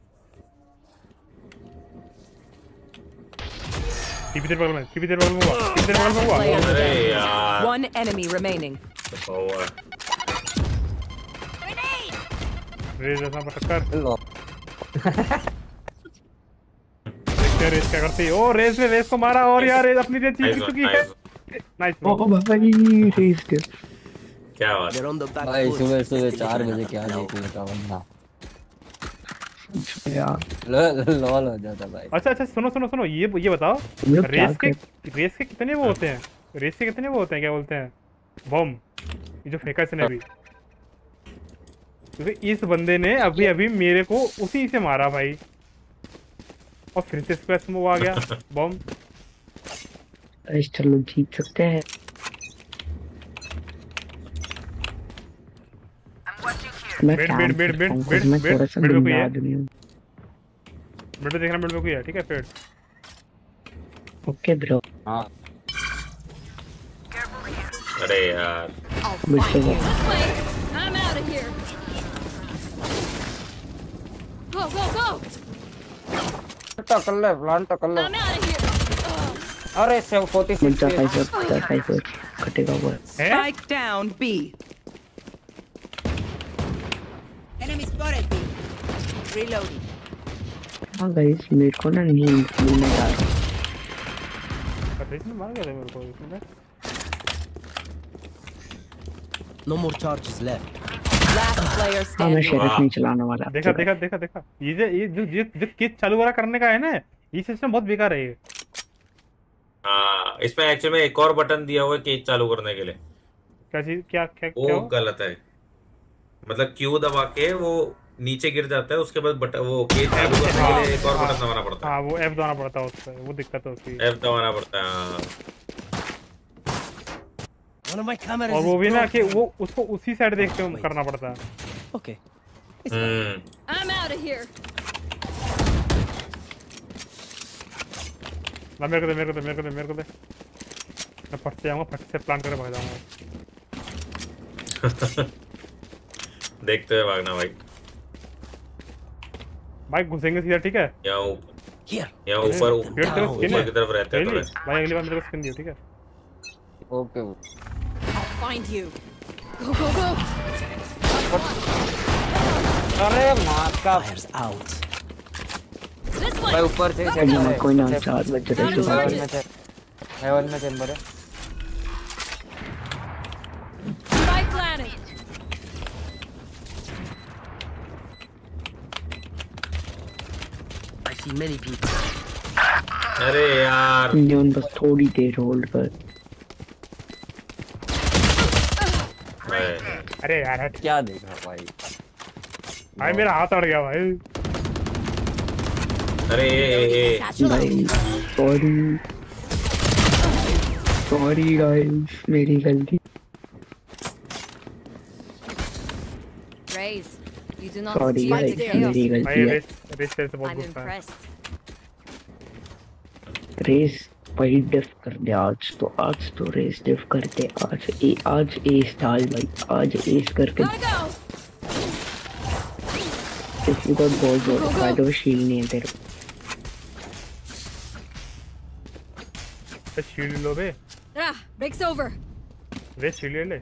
टीपी तेरे बगल में, टीपी तेरे बगल में हुआ, टीपी तेरे बगल में हुआ। अरे यार One enemy remaining. रेस जैसा पटकर देखते रेस क्या करती है। ओ रेस ने रेस को मारा और यार रेस अपनी रेस जीत चुकी है। नाइस। ओ भाई रेस के क्या बात है भाई, सुबह सुबह चार बजे क्या देखने का बंदा यार लॉल हो जाता भाई। अच्छा अच्छा सुनो सुनो सुनो ये ये बताओ रेस के रेस के कितने वो होते हैं, रेस के कितने वो होते हैं, क्या बोलते हैं, बम, ये जो फेंका इसने अभी, क्योंकि इस बंदे ने अभी अभी मेरे को उसी से मारा भाई, और फिर से स्पेस में वो आ गया बम। अरे चलो जीत सकते हैं। मैं बेड बेड बेड बेड बेड मैं बेड थोड़ा सा बेड पे कोई है, आदमी हूं। बेड पे देखना, बेड पे कोई है, ठीक है पेड़। Okay bro. हां अरे यार I'm out of here. Go go go. तो कर ले प्लान तो कर ले। I'm out of here. अरे सेव forty-six मुझे फाइव फाइव कटेगा वो। Spike down B. Enemy spotted B. Reloading. हाँ गाइस मेरे को ना नींद नहीं आ रही। पता इसने मार गया मेरे को इसने। No more charges left. Last player हाँ मैं standing. शेरिफ नहीं चलाने वाला। देखा देखा देखा देखा ये जो ये जो जो, जो किट चालू वाला करने का है ना, ये सिस्टम बहुत बेकार है ये। हाँ इसमें एक्चुअली में एक और बटन दिया हुआ है केज चालू करने के लिए। क्या चीज क्या क्या वो क्या गलत है, मतलब क्यू दबा के वो नीचे गिर जाता है, उसके बाद बटन वो केज चालू करने के लिए एक और बटन दबाना पड़ता है। हाँ वो एफ दबाना पड़ता है उस पे, वो दिक्कत है उसकी। एफ दबाना पड़ता है। और वो भी ना कि वो उसको उसी साइड देख के करना पड़ता है। Okay. I'm out of here. ना मेरे को दे मेरे को दे मेरे को दे मेरे को दे। मैं फट से जाऊंगा, फट से प्लान करके भाग जाऊंगा। देखते हुए भागना भाई। भाई घुसेंगे सीधा, ठीक है? यहाँ यहाँ ऊपर ऊपर की तरफ रहते हैं थोड़े। भाई अगली बार मेरे को स्किन दियो, ठीक है? Okay. I'll find you. Go go go. अरे मार का out. भाई ऊपर से चेंबर कोई ना चार बज रहे हैं। हेवन में थे, हेवन में चेंबर है। Spike planted. I see many people. अरे यार इंजन बस थोड़ी देर होल्ड कर। अरे यार हट। क्या देखा भाई? भाई मेरा हाथ अड़ गया भाई। अरे भाई सॉरी सॉरी गाइस, मेरी गलती। Raze, you do not sorry see guys, the chaos. मेरी गलती है। रेस रेस से बहुत I'm गुस्सा है। impressed. रेस भाई डिफ कर दे आज तो, आज तो रेस डिफ कर दे आज। ए आज एस डाल भाई, आज एस करके। If you got gold, gold. By the way, shield नहीं है तेरे। बस शील्ड लो बे। Ah, break's over. वे शील्ड ले ले।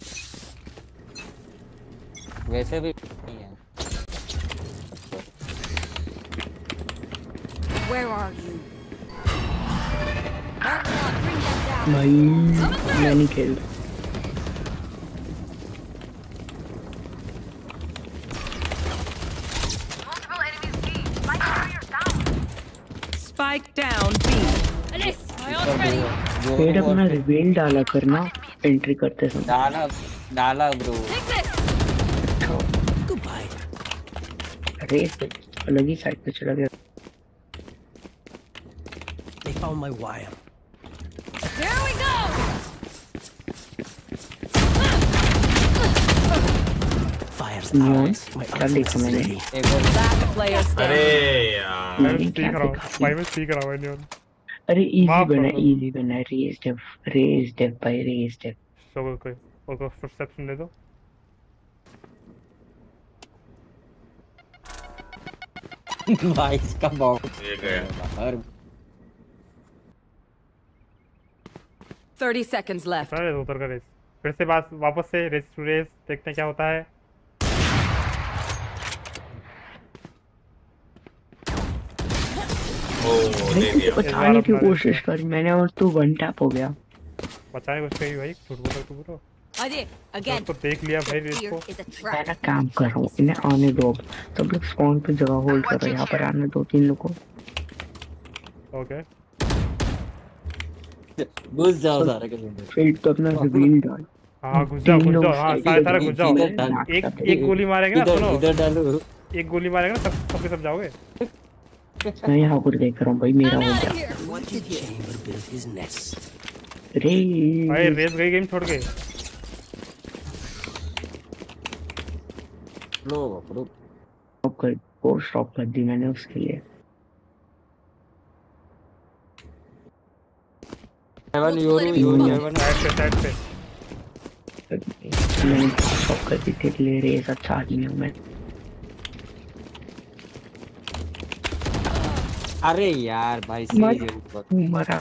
वैसे भी नहीं है। Where are you? भाई मैं नहीं खेल। Spike down B. फिर अपना रिवील डाला करना एंट्री करते समय। डाला डाला ब्रो। रेस अलग ही साइड पे चला गया। They found my wire. There we go. Fire's No, out. My क्या देखा मैंने? Last player standing. अरे यार मैं सीख रहा हूँ भाई, मैं सीख रहा हूँ न्यून। अरे इजी बना, इजी बना। रेस डेव रेस डेव भाई, रेस डेव। सो कोई और को परसेप्शन दे दो। भाई इसका बहुत ये गया। और thirty seconds left. सारे उतर का रेस फिर से बात वापस से रेस टू रेस देखते हैं क्या होता है। बचाने की कोशिश कर मैंने और तू वन टैप हो गया। बचाने की कोशिश करी भाई, झूठ बोल तू ब्रो। Idea again. तो देख लिया भाई रेस को। मैं काम कर रहा हूँ, इन्हें आने दो। सब लोग स्पॉन पे जगह होल्ड कर रहे हैं, यहाँ पर आने दो तीन लोगों को। ओके घुस जाओ सारे के अंदर। फिर तो अपना रिवील डाल। हाँ घुस जाओ घुस जाओ। हाँ सारे सारे घुस जाओ। एक एक गोली मारेंगे ना, सुनो इधर डालो। एक गोली मारेंगे ना सब सबके सब जाओगे। मैं यहाँ पर देख रहा हूँ भाई, मेरा हो गया। रेस भाई रेस गई गेम छोड़ के। लो ब्रो स्टॉप कर, और स्टॉप कर दी मैंने उसके लिए। Heaven Yoru Yoru heaven side पे साइड पे मैंने स्टॉप कर दी तेरे लिए। रेस अच्छा आदमी हूँ मैं। अरे यार भाई सही मरा।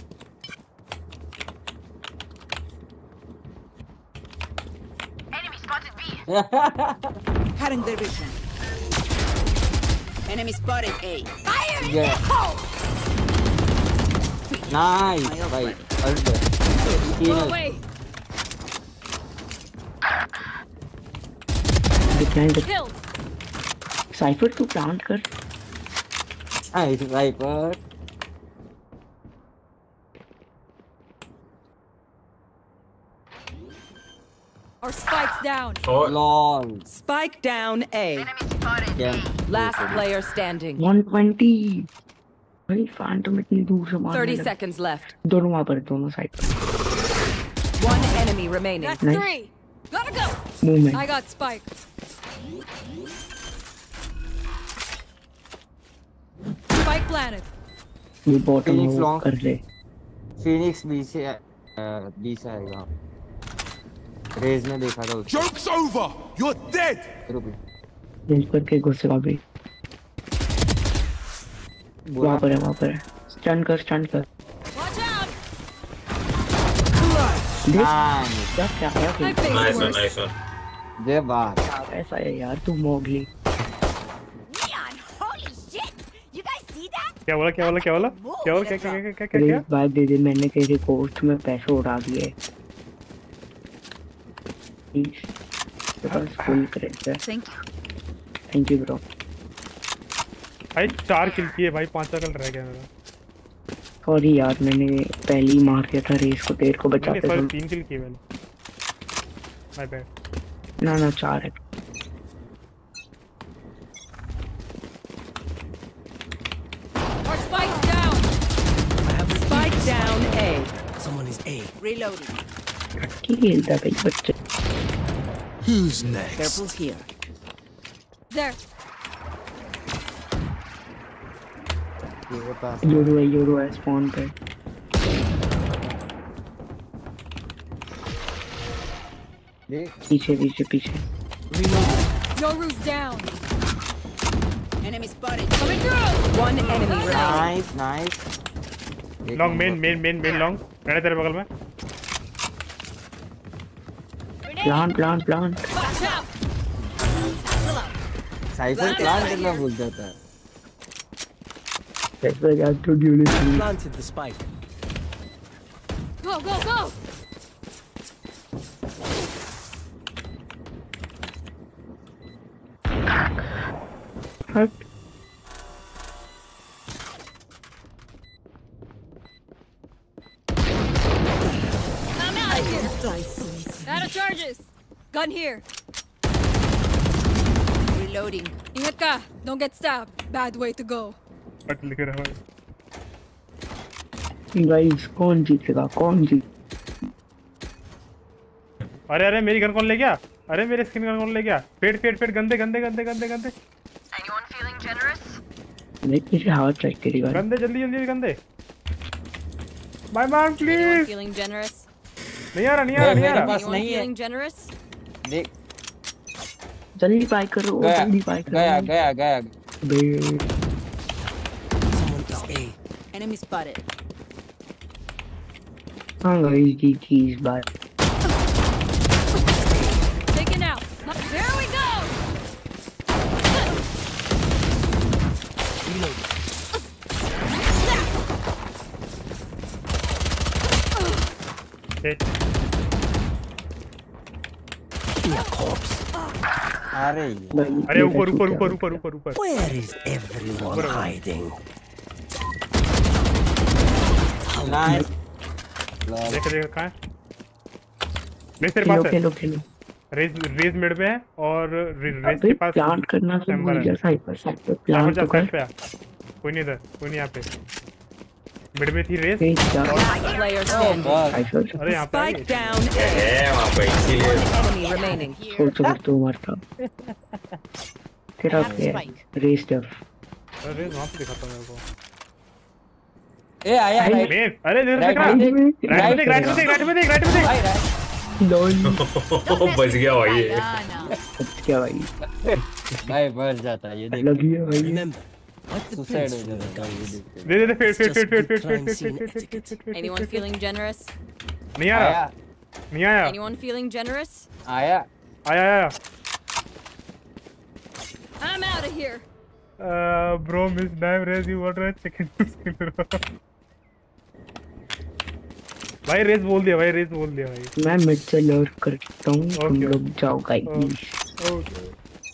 Cutting their vision. Enemy spotted A. Fire in Yeah. the hole! Nice भाई ult Go away. Kill. Cypher तू प्लांट कर। Nice Cypher. Our spike's down. Oh lol. Spike down A. Yeah. Last player standing. one twenty भाई Phantom इतनी दूर से मारने thirty लगा। seconds left. दोनों वहाँ पर, दोनों साइड पर। One enemy remaining. That's Nice. three. Gotta go. Movement. I got spike. Spike planted. ये बॉटम Phoenix में long. कर ले। फिनिक्स भी से बी से आएगा। रेज ने देखा था उसको। Joke's over. You're dead. Raise पर के घुसेगा भी। वहाँ पर है, वहाँ पर है। स्टन कर, स्टन कर। नाइस। क्या क्या क्या? Nice one, nice one. जय बात। ऐसा है यार, तू मोगली। क्या बोला क्या बोला क्या बोला क्या बोला क्या क्या क्या क्या क्या बात दे दे, मैंने तेरे पोस्ट में पैसे उड़ा दिए। Full character. Thank you bro. भाई चार किल किए भाई, पांचवा किल रह गया मेरा। सॉरी यार, मैंने पहले ही मार दिया था रेस को, तेरे को बचाते थे। तीन किल किए मैंने। My bad. ना ना चार है। Down A. Someone is A. Reloading. खेलता भाई बच्चे। Who's next? Careful here. There. Yoru है, यूरो है स्पॉन पे। पीछे पीछे पीछे। Yoru's down. Enemy spotted. Coming through. One enemy remaining. Nice, nice. Long main main main main long रहने तेरे बगल में। Plant plant plant. Cypher plant करना भूल जाता है। साइफर यार तो duly planted the spike. Go go go. हट। Out of charges. Gun here. Reloading. Ingat ka. Don't get stabbed. Bad way to go. But लिख रहा है गाइस, कौन जीतेगा? कौन जीत? अरे अरे मेरी गन कौन ले गया? अरे मेरे स्किन गन कौन ले गया? पेट पेट पेट गंदे गंदे गंदे गंदे गंदे। Anyone feeling generous? देख मुझे हाथ चेक करी गाइस। गंदे जल्दी जल्दी गंदे। Bye bye please. Feeling generous? नहीं आ रहा नहीं आ रहा नहीं आ रहा। पास नहीं है। Feeling generous? देख जल्दी बाय करो, जल्दी बाय करो। गया गया गया। Someone is A. Enemy spotted. हाँ गाइस, जी cheese bye. Taken out. There we go. Okay. A corpse. अरे अरे ऊपर ऊपर ऊपर ऊपर ऊपर ऊपर। Where is everyone hiding? Nice. देख देख कहाँ है? रेस तेरे पास है। खेलो खेलो। रेस रेस मिड पे है और रेस के पास प्लांट करना तो भूल गया। साइपर साइपर प्लांट तो कर। कोई नहीं इधर, कोई नहीं यहाँ पे। मिड में थी रेस। Player standing. अरे यहाँ पे Spike down A. है वहाँ पे इसीलिए। One enemy remaining. सोच अगर तू मरता तेरा रेस टफ। अरे रेस वहाँ पे दिखाता मेरे को। ए आया राइट। अरे इधर देख रहा। राइट में देख राइट में देख राइट में देख राइट में देख राइट में देख। लॉल बच गया भाई ये। क्या भाई? भाई मर जाता है ये देख। लगी है भाई। सुसाइड हो जाता है ये देख। दे दे दे Fade Fade Fade Fade Fade Fade Fade. Anyone feeling generous? नहीं आया नहीं आया। Anyone feeling generous? आया आया आया। I'm out of here. Uh, bro, miss dive race. You want a chicken to skin? भाई रेस बोल दिया भाई, रेस बोल दिया भाई। मैं मिड से लर्न करता हूँ, तुम लोग जाओ guys. Okay.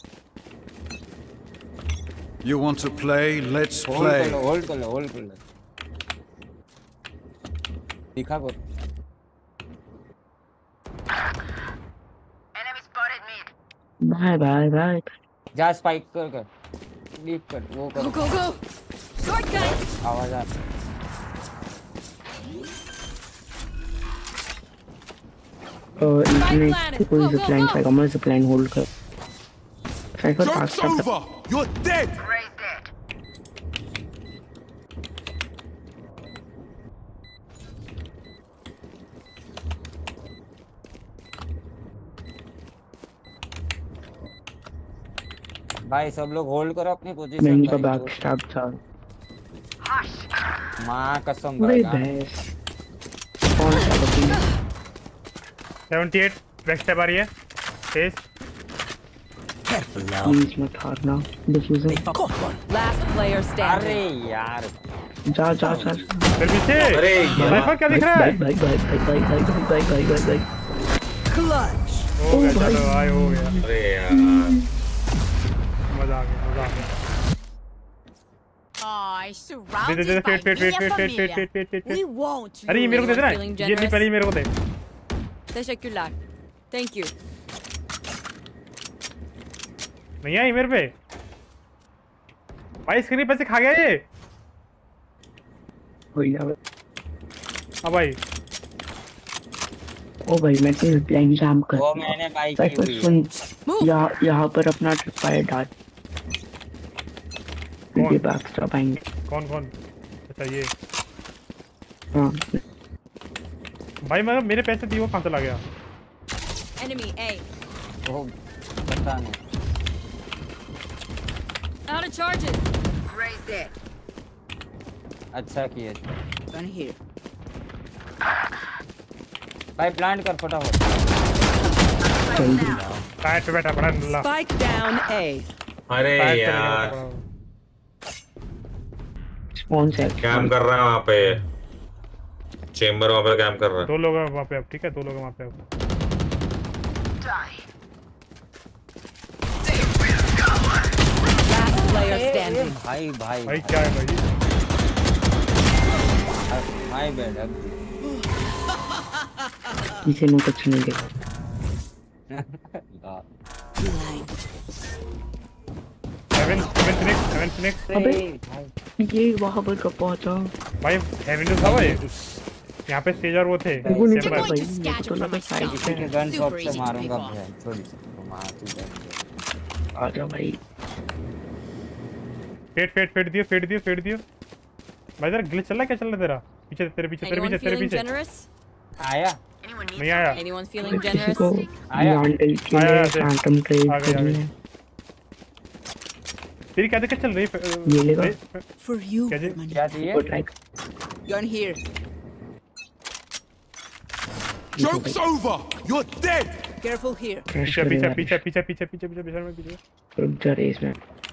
You want to play? Let's play. Hold कर लो, होल्ड कर लो। दिखा को। Enemy spotted mid. Bye bye bye. जा स्पाइक कर कर। लीव कर वो कर। Go go go. Shortcut. आवाज आ। और इसमें कोई ज़िपलाइन आएगा, मैं ज़िपलाइन होल्ड कर। साइफर पास कर। You're dead. Ray dead. भाई सब लोग होल्ड करो अपनी पोजीशन। मैं इनका बैक स्टैब था। माँ कसम भाई भाई। भैंस। कौन सा बच्ची? अठहत्तर बैक स्टैब आ रही है। तेज। प्लीज मत हारना। डिफ्यूजर। Last player standing. अरे यार। जा जा जा। फिर पीछे। अरे यार क्या दिख रहा है? भाई भाई भाई भाई भाई भाई भाई भाई भाई भाई। Clutch. हो गया चलो भाई हो गया। अरे यार मजा आ गया मजा आ गया। I दे दे दे surrounded by Fade Fade Fade Mia Fade Fade Familia. Fade Fade Fade. We won't. अरे ये मेरे को दे देना। Feeling ये नहीं पहले ही मेरे को दे। Teşekkürler. Thank you. नहीं आई मेरे पे। भाई स्क्रीन पे से खा गया ये। कोई ना। हाँ भाई। ओ भाई मैं तेरे ब्लैंक जाम कर। वो मैंने भाई भाई की पर हुई सुन यहाँ यहाँ पर अपना ट्रिप आए डाल। ये बैक स्टॉप आएंगे। कौन कौन? अच्छा ये। हाँ। भाई मगर मेरे पैसे दिए वो कहाँ चला गया? Enemy A. वो पता नहीं। Out of charges. Raise dead. अच्छा किया। Gun here. भाई प्लांट कर फटाफट। टाइट पे बैठा पड़ा नल्ला। Spike down A. अरे यार कौन सा कैम कर रहा है वहाँ पे। चेम्बर वहाँ पे कैम कर रहा है। दो लोग हैं वहाँ पे अब ठीक है दो लोग हैं वहाँ पे अब। Last player standing. भाई भाई भाई क्या है भाई? भाई बेटा किसी ने कुछ नहीं देखा। Heaven heaven Phoenix heaven Phoenix. अबे ये वहाँ पर कब पहुँचा? भाई हेवन था भाई। यहाँ पे स्टेज और वो थे। वो नीचे चैम्बर। भाई मेरे को लगा साइड किसी के गन शॉट से मारूंगा भाई। थोड़ी सी आ जा भाई। फेट फेट फेट दियो फेट दियो फेट दियो। भाई जरा ग्लिच चल रहा क्या चल रहा तेरा? पीछे तेरे पीछे तेरे Anyone पीछे तेरे feeling पीछे। generous? आया नहीं आया। Anyone feeling किसी generous? को लैंडल के आया, लिए आया, फैंटम ट्रेड आ गई, आ करनी गई। है। तेरी क्या दिक्कत चल रही है? ये लेगा। For you. क्या जी? क्या चाहिए? Good like. Gun here. Joke's over! You're dead! Careful here. पीछे पीछे पीछे पीछे पीछे पीछे पीछे पीछे में पीछे। रुक जा रे इसमें।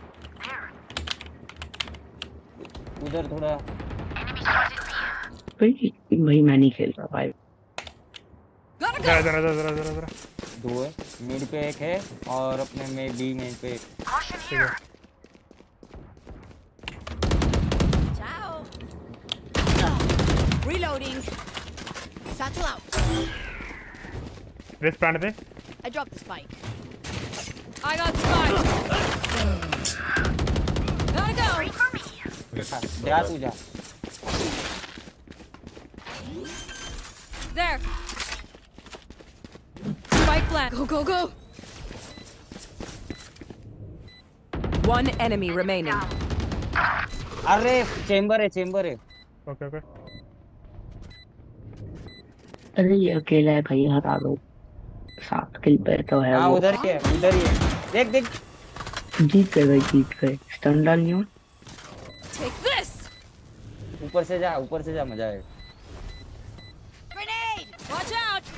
उधर थोड़ा। भाई भाई मैं नहीं खेल रहा भाई। जरा जरा जरा जरा जरा। दो है मिड पे एक है और अपने में बी में पे एक। ठीक है। Reloading. Satchel out. Raze plant दे। I dropped the spike. I got spike. Gotta go. जा तू जा। There. Spike plant. Go go go. One enemy remaining. अरे चेंबर है चेंबर है। Okay okay. अरे ये अकेला है भाई हरा दो। सात किल पे तो है हाँ वो। उधर के उधर ही है। देख देख। जीत गए भाई जीत गए। स्टन डाल लियो। Take this. ऊपर से जा ऊपर से जा मजा आएगा। Grenade. Watch out.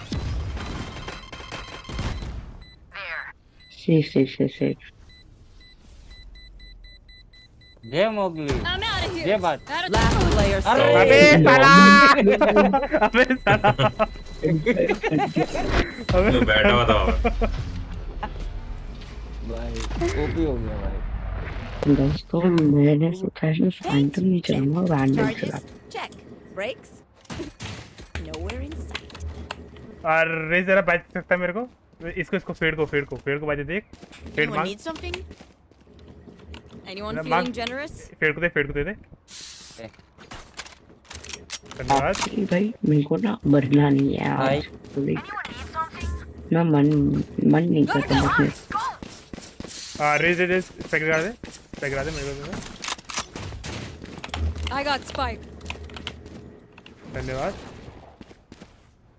Safe safe safe safe. जय Mowgli. I'm out of here. जय बात। Last player अबे साला। अबे साला। तो बैठा हुआ था भाई ओपी हो गया भाई। दोस्तों मैंने सोचा है फैंटम नहीं चलाऊंगा वैंडल चला। Check. Brakes. Nowhere in sight. अरे जरा बैठ सकता है मेरे को? इसको इसको फेड को फेड को फेड को बाजे देख। फेड Anyone मांग। need something? Anyone मांग। feeling generous? फेड को दे फेड को दे दे। धन्यवाद। एक्चुअली भाई मेरे को ना मरना नहीं है आज तो ना मन मन नहीं करता मुझे। आ रेज रेज स्पेक करा दे स्पेक करा दे मेरे को दे। I got spike. धन्यवाद।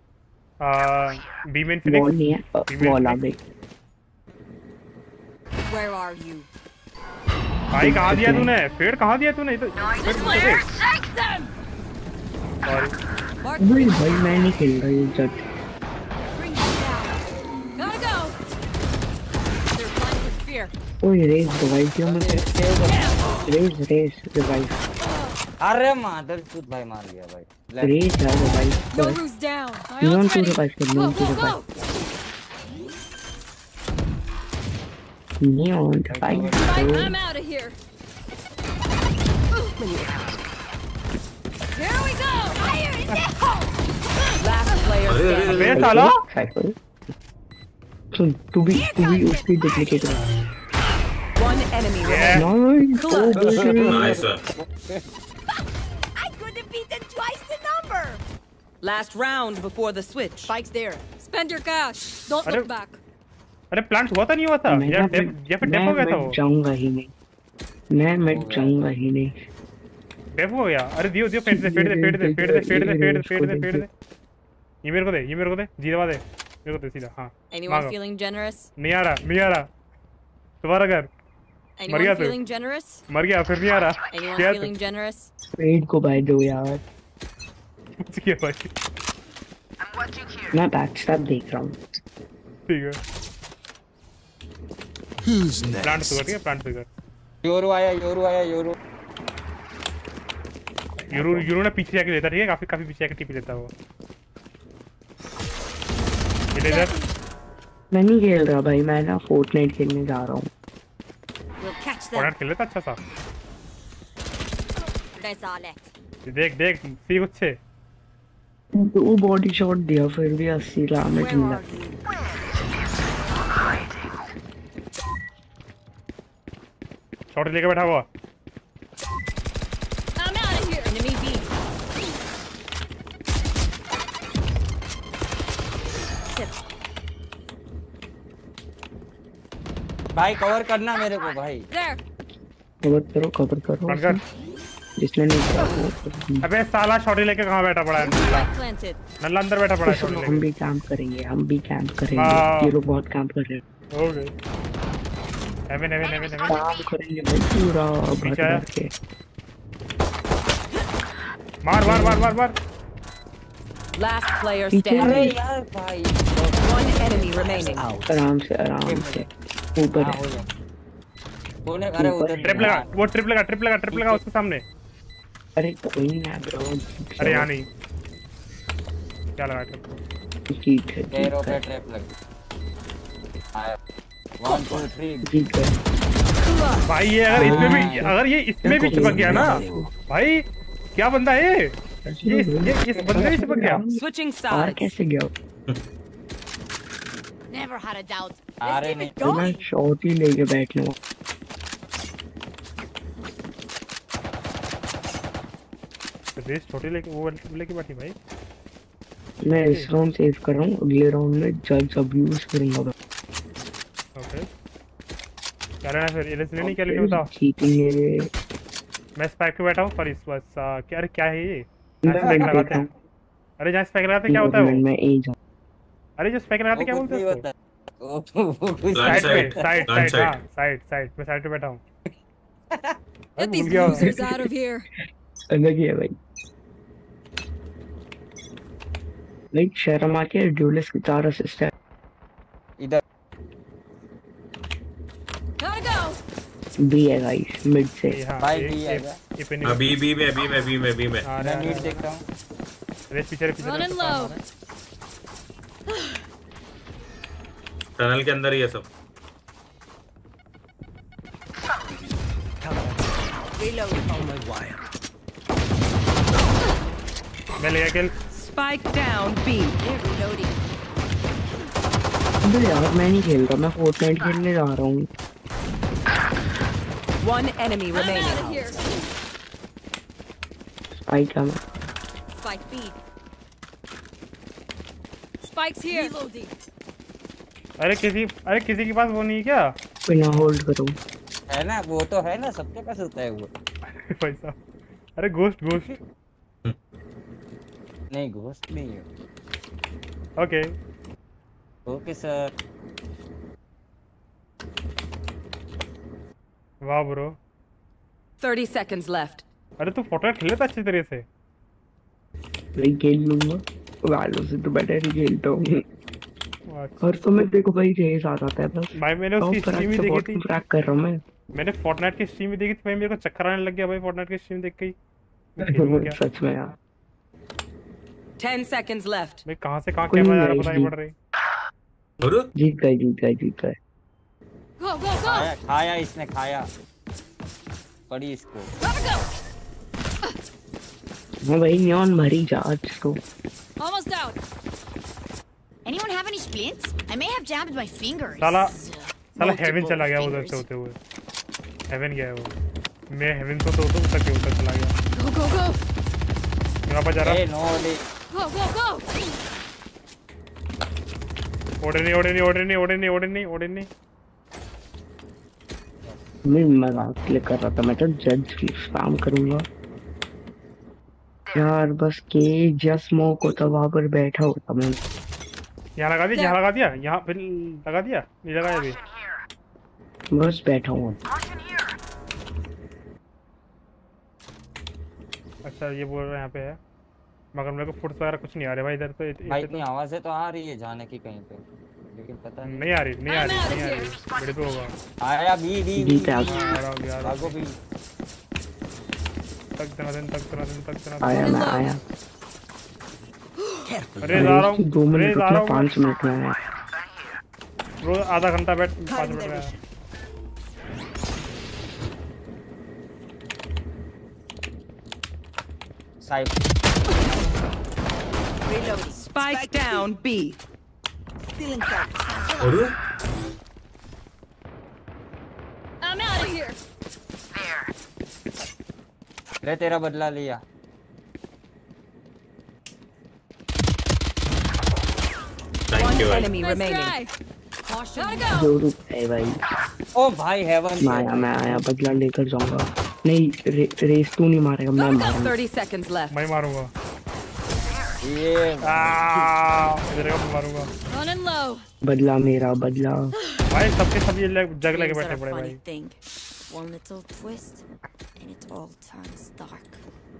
आ बी में फिनिक्स। वॉल नहीं है वॉल आ गई। Where are you? भाई कहाँ दिया तूने? फेड कहाँ दिया तूने? तो भाई भाई मैं नहीं खेल रहा ये जज। Gotta go. They're blind with fear. ओए रेस रिवाइव किया मुझे। Raze Raze revive. अरे मादर चूत भाई मार गया भाई। रेस यार रिवाइव। Yoru's down. नॉन टू रिवाइव कर नॉन टू revive. Neon, I'm out of here. Here we go. Fire in the hole. Last player standing. अबे साला। सुन तू भी तू भी उसकी डुप्लीकेट कर। One enemy remaining. Nice. I could have beaten twice the number. Last round before the switch. Spike's there. Spend your cash. Don't look back. अरे plant हुआ था नहीं हुआ था या डेप या फिर डेप हो गया था वो? जाऊंगा ही नहीं मैं मिड जाऊंगा ही नहीं डेप हो गया। अरे दियो दियो फेड दे फेड दे फेड दे फेड दे फेड दे फेड दे फेड दे फेड दे ये मेरे को दे ये मेरे को दे जी दबा दे मेरे को दे सीधा। हाँ Anyone feeling generous? नहीं आ रहा नहीं आ रहा दोबारा कर मर गया तू मर गया फिर नहीं आ रहा क्या feeling generous? फेड को भाई दो यार क्या भाई मैं बैकस्टैब देख रहा हूँ ठीक है। Who's next? प्लांट तो कर प्लांट तो कर योरू आया योरू आया योरू यूरो यूरो ने पीछे जाके लेता ठीक है काफी काफी पीछे जाके टीपी लेता वो। ये इधर मैं नहीं खेल रहा भाई मैं ना फोर्टनाइट खेलने जा रहा हूँ। फोर्टनाइट खेल लेता अच्छा सा। देख देख सी कुछ से वो बॉडी शॉट दिया फिर भी अस्सी डैमेज मिला। शॉट लेके बैठा हुआ भाई कवर करना मेरे को भाई कवर करो कवर करो जिसने नहीं किया। अबे साला शॉट लेके कहाँ बैठा पड़ा है नल्ला नल्ला अंदर बैठा पड़ा है शॉट लेके। हम भी कैंप करेंगे हम भी कैंप करेंगे ये लोग बहुत कैंप कर रहे हैं। Okay heaven heaven heaven heaven काम करेंगे भाई पूरा भर भर के मार मार मार मार मार। Last player standing. अरे यार भाई one enemy remaining. आराम से आराम से ऊपर है बोले अरे उधर ट्रिप लगा वो ट्रिप लगा ट्रिप लगा ट्रिप लगा उसके सामने। अरे कोई नहीं है ब्रो अरे यहाँ नहीं क्या लगा ट्रिप ठीक है तेरे पे ट्रिप लगी आया वन टू थ्री ठीक है भाई ये अगर इसमें भी अगर ये इसमें भी चिपक गया ना भाई क्या बंदा है ये ये इस बंदे में चिपक गया। Switching sides. और कैसे गया? Never had a doubt. अरे नहीं तो मैं शॉट ही लेके बैठने हूँ। रेस छोटी लेके वो लेके बैठी भाई। मैं इस राउंड सेव कर रहा हूँ अगले राउंड में जज अब्यूज करूँगा। ओके क्या लेना फिर इलेक्स लेनी क्या लेनी बताओ। जीतेंगे मैं स्पाइक पे बैठा हूँ पर इस बस क्या अरे क्या है ये स्पाइक लगाते हैं। अरे जहाँ स्पाइक लगाते क्या होता है वो मैं ए जा अरे जो स्पाइक लगाते क्या बोलते हैं उसको साइड पे साइड साइड हां साइड साइड मैं साइड पे बैठा हूँ। Get these losers out of here. अंदर गया भाई लाइक शर्म आके ड्यूलिस की चार असिस्ट है इधर Gotta go. बी है गाइस मिड से भाई बी है अभी बी में अभी में बी में बी में मैं नीड देख रहा हूं रेस पीछे पीछे Running low. टनल के अंदर ही है सब। Reload. मैं ले गया किल। Spike down B. They're reloading. अबे यार मैं नहीं खेल रहा मैं फोर्टनाइट खेलने जा रहा हूँ। One enemy remaining. Spike है मैं। Spike B. Spike's here. अरे किसी अरे किसी के पास वो नहीं क्या बिना होल्ड करो है ना वो तो है ना सबके पास होता है वो पैसा। अरे गोश्त गोश्त नहीं घोस्ट नहीं है। ओके ओके सर वाह ब्रो। thirty seconds left. अरे तू फोर्टनाइट खेलता अच्छी तरह से। भाई खेल लूंगा, वालों से तो बेटर ही खेलता हूँ। और तो मैं देखो भाई रेस आ जाता है बस। भाई मैंने उसकी स्ट्रीम ही देखी थी। ट्रैक कर रहा हूँ मैं। मैंने फोर्टनाइट की स्ट्रीम ही देखी थी भाई, मेरे को चक्कर आने लग गया भाई फोर्टनाइट की स्ट्रीम देख के ही। सच में यार। ten seconds left. भाई कहाँ से कहाँ कैमरा आ रहा पता नहीं पड़ रही। जीत गए जीत गए जीत गए। Go go go. खाया, खाया इसने खाया। पड़ी इसको। मैं भाई नियॉन मरी जा आज तो। Almost out. Anyone have any splints? I may have jammed my fingers. साला साला हेवन चला गया उधर से होते हुए। हेवन गया वो। मैं हेवन तो तो उधर के ऊपर चला गया। Go go go. यहाँ पर जा रहा। Hey, no, go go go. ओड़े नहीं ओड़े नहीं ओड़े नहीं ओड़े नहीं ओड़े नहीं ओड़े नहीं। मैं मजाक क्लिक कर रहा था, मैं तो जज की स्पैम करूंगा यार। बस के जस्ट स्मोक होता वहां पर बैठा होता मैं। यहाँ लगा दिया, यहाँ लगा दिया, यहाँ फिर लगा दिया, नहीं लगाया अभी। बस बैठा हूँ। अच्छा ये बोल रहे हैं यहाँ पे है, मगर मेरे को फुट्स वगैरह कुछ नहीं आ रहे भाई इधर तो। भाई इतनी आवाज़ें तो आ रही है जाने की कहीं पे, लेकिन पता नहीं। नहीं आ रही, नहीं आ रही, नहीं आ रही। बड़े तो होगा। आया बी बी बी आ रहा हूँ यार। भागो बी। तक तना दिन तक तना दिन तक तना। आया मैं आया। अरे जा रहा हूँ। दो मिनट रुकना, पाँच मिनट में आया। रोज आधा घंटा बैठ पाँच मिनट में। Side. Reloading. Spike, Spike down B. Stealing sight. अरे I'm out of here. रे तेरा बदला लिया। One enemy remaining. जो रुक है भाई। ओ भाई हेवन। मैं आया मैं आया बदला लेकर जाऊंगा। नहीं रे, रेस तू नहीं मारेगा, मैं मारूंगा। thirty seconds left. मैं मारूंगा। ये इधर का मारूंगा। Running low. बदला मेरा बदला। भाई सबके सब ये जग लगे बैठे पड़े भाई। One little twist and it all turns dark.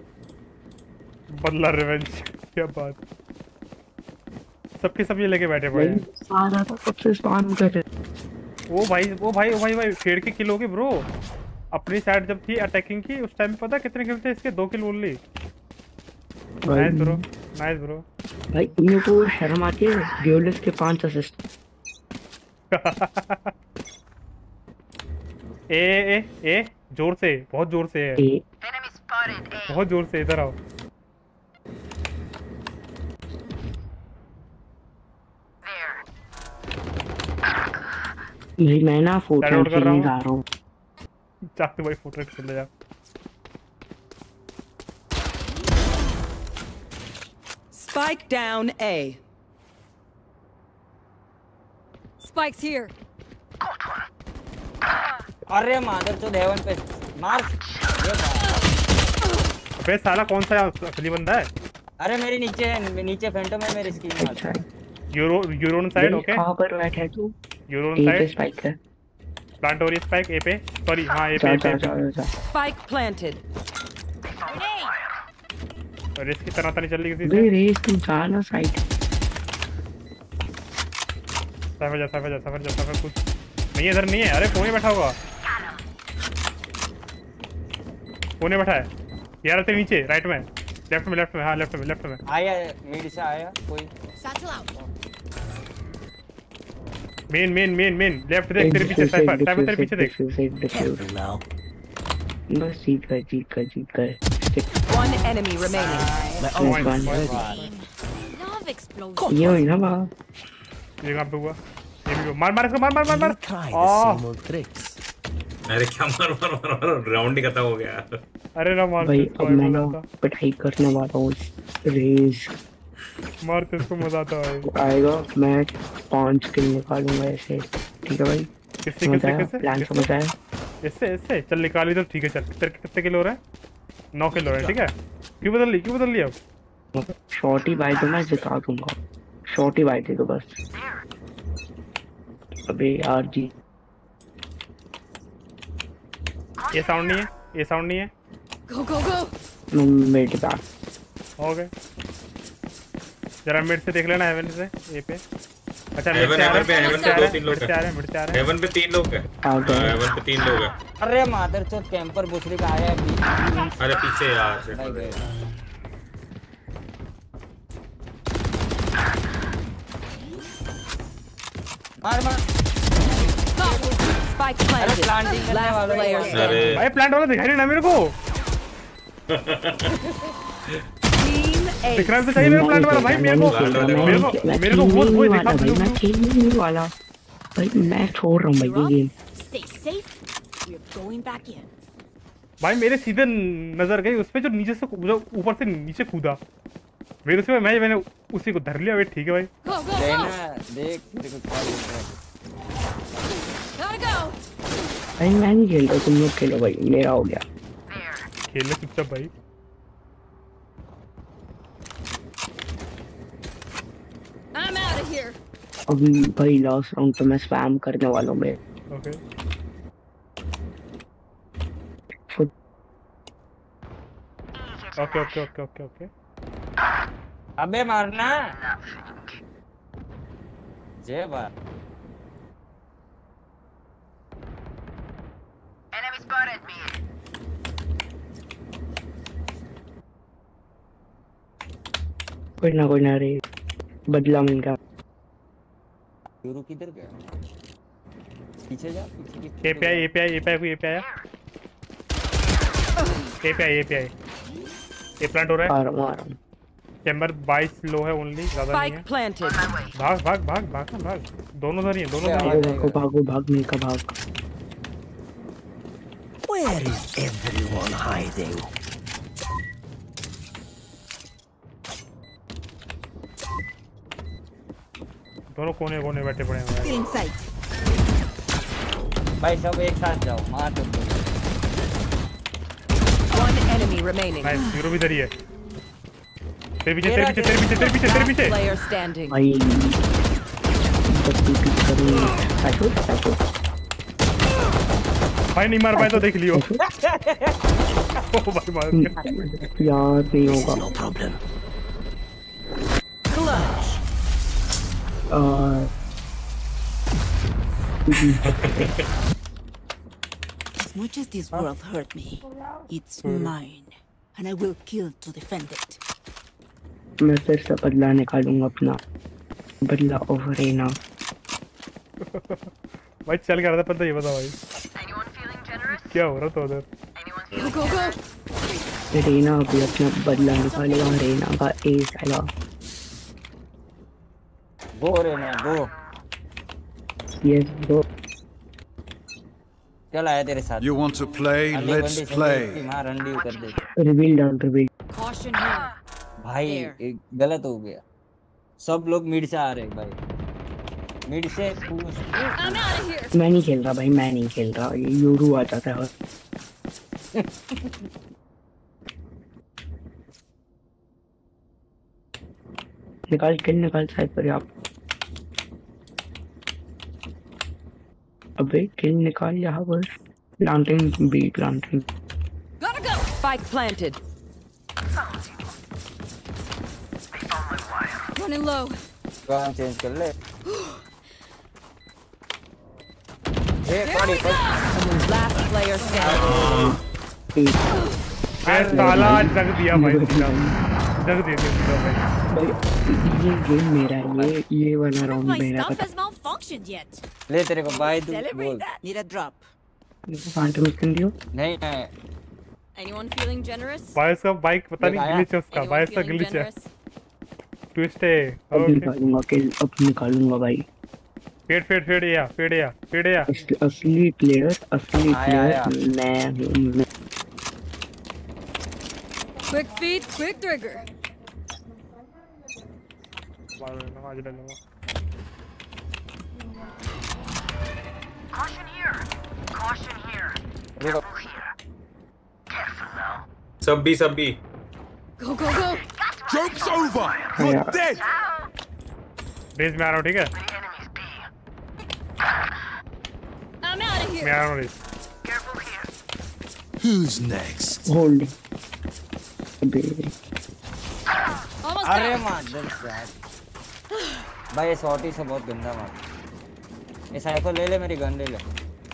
बदला रिवेंज, क्या बात। सबके सब ये लेके बैठे पड़े हैं। सारा तो सबसे स्पैम कर रहे। वो भाई वो भाई वो भाई भाई फेड के किल हो गए ब्रो। अपनी साइड जब थी अटैकिंग की उस टाइम पता कितने किल थे इसके? दो kill only. Nice bro, nice bro. भाई इन्हें को शर्म आती है, ड्यूलिस्ट के पांच असिस्ट। ए ए ए जोर से, बहुत जोर से है, बहुत जोर से। इधर आओ। नहीं मैं ना फोटो खेलने जा रहा हूँ। चाहते भाई फोटो खेलने जा। Spike down A. Spike's here. अरे मादर चोद हेवन पे मार। अबे साला कौन सा असली बंदा है? अरे मेरे नीचे है, नीचे फैंटम है मेरे स्क्रीन में। अच्छा यूरो यूरोन साइड। ओके कहां पर बैठा है तू? Yoru side. स्पाइक है। प्लांट हो रही स्पाइक ए पे। सॉरी हां ए पे। Spike planted. रेस की तरह नहीं चल रही किसी से। बे रेस तुम जाना साइड। सफर जा सफर जा सफर जा सफर कुछ नहीं इधर नहीं है। अरे कोने बैठा होगा, कोने बैठा है यार। तेरे नीचे राइट में, लेफ्ट में, लेफ्ट में। हाँ लेफ्ट में, लेफ्ट में आया मिड से आया कोई। Main main main main left देख, तेरे पीछे साइफर, साइफर तेरे पीछे देख। बस जीत गए जीत गए जीत गए। One enemy remaining. Love explosion. ये हुई ना बात। ये कहाँ पे हुआ? ये भी मार मार इसको, मार मार मार मार। अरे क्या मार मार मार मार, राउंड ही खत्म हो गया। अरे ना मार भाई अब मैं ना पिटाई करने वाला हूँ रेस। मार तो इसको मजा आता है। आएगा मैं पांच किल निकालूंगा ऐसे, ठीक है भाई? किससे किससे किससे? प्लान समझ आया? इससे इससे चल निकाली तो ठीक है। चल तेरे कितने किलो हो रहा है? नौ किलो है, ठीक है। क्यों बदल ली, क्यों बदल ली अब? शॉर्टी बाय तो मैं जिता दूंगा। शॉर्टी बाय दे दो बस। अबे यार जी ये साउंड नहीं है, ये साउंड नहीं है। Go, go, go. Mid back हो गए। जरा मिड से देख लेना हेवन से ए पे। अच्छा मिड हेवन से आ हेवन पे रहा है, हेवन पे दो तीन लोग मिड से आ रहे हैं, मिड से आ हैं। रहे हैं। हेवन पे तीन लोग हैं। हाँ, हेवन पे तीन लोग हैं। अरे मादरचोद कैंपर बुसरी का आया है। अरे पीछे यार से मार मार Spike planted. Last player standing. भाई प्लांट वाला दिखाई नहीं ना मेरे को। दिखना तो चाहिए मेरे प्लांट वाला भाई मेरे को मेरे को मेरे को वो वो दिखा भाई मैं खेलने वाला भाई मैं छोड़ रहा हूँ भाई ये game. Stay safe. We're going back in. भाई मेरे सीधे नजर गई उस पे जो नीचे से जो ऊपर से नीचे कूदा मेरे से मैं मैंने उसी को धर लिया। भाई ठीक है भाई लेना देख तेरे को क्या मिल रहा है। भाई मैं नहीं खेल रहा, तुम लोग खेलो भाई, मेरा हो गया। खेल ले चुपचाप भाई। I'm out of here. अभी भाई लास्ट राउंड तो मैं स्पैम करने वाला हूँ मैं। Okay okay okay okay okay okay अबे मारना जय बात। Enemy spotted me. कोई ना कोई ना रे बदला मिलगा। यूरो किधर गया? पीछे जा पीछे ए पे आया ए पे आया ए पे आया कोई ए पे आया ए पे आया ए पे आया ए प्लांट हो रहा है। आ रहा हूँ आ रहा हूँ। चैम्बर बाईस लो है ओनली, ज्यादा नहीं है। भाग भाग भाग भाग ना भाग, दोनों धरी हैं दोनों धरी हैं। भागो भागो भागने का भाग। Where is everyone hiding? दोनों कोने कोने बैठे पड़े हैं Get in sight. भाई सब एक साथ जाओ मार दो। One enemy remaining. Nice Yoru भी धरी है। तेरे पीछे तेरे पीछे तेरे पीछे तेरे पीछे तेरे पीछे Player standing. भाई ऐशो ऐशो भाई नहीं मार पाए तो देख लियो। ओ भाई मार यार नहीं होगा। No problem. Clutch. As much as this world hurt me, it's mine, and I will kill to defend it. मैं फिर से बदला निकालूंगा अपना बदला ओवर रेना। भाई चल कर रहा था पता ये बता भाई क्या हो रहा था उधर। Go, go, go. रेना अभी अपना बदला निकालेगा। रेना का एस आएगा। Go Reyna go. Yes go. चल आया तेरे साथ। You want to play? Let's play. मार अंडी कर दे। Reveal down reveal. Caution here. भाई एक गलत हो गया। सब लोग मिड से आ रहे हैं भाई। मिड से I'm out of here. मैं नहीं खेल रहा भाई, मैं नहीं खेल रहा। ये यूरू आ जाता है। निकाल किल निकाल साइड पर आप। अबे किल निकाल यहाँ पर। Planting B planting. Gotta go. Spike planted. Running low. Gun change कर ले। ए पड़ी पड़ी। Last player standing. मैं साला जग दिया भाई सीधा जग दे दिया भाई। ये गेम मेरा है। ये ये वाला राउंड My मेरा stuff था। has malfunctioned yet. ले तेरे को बाय दू बोल। Celebrate that. Need a drop. Phantom skin दियो। नहीं नहीं Anyone feeling generous? बाइस का बाइक पता नहीं ग्लिच है उसका। Anyone बाइस का feeling ग्लिच है। generous? ट्विस्ट है। अब ओके निकालूंगा किल अब निकालूंगा भाई। फेड फेड फेड या फेड या फेड या असली असली प्लेयर असली आया, आया। प्लेयर मैं हूँ मैं। Quick feet, quick trigger. आज डालूंगा। Caution here. Caution here. रुको। Careful now. सब भी सब भी Go, go, go. Joke's over. You're dead. Raze में आ रहा हूँ ठीक है। I'm out of मैं here. आ रहा हूँ Raze. Careful here. Who's next? Hold. अरे मार भाई, ये शॉटी से बहुत गंदा मार। ये साइफर ले ले, मेरी गन ले ले।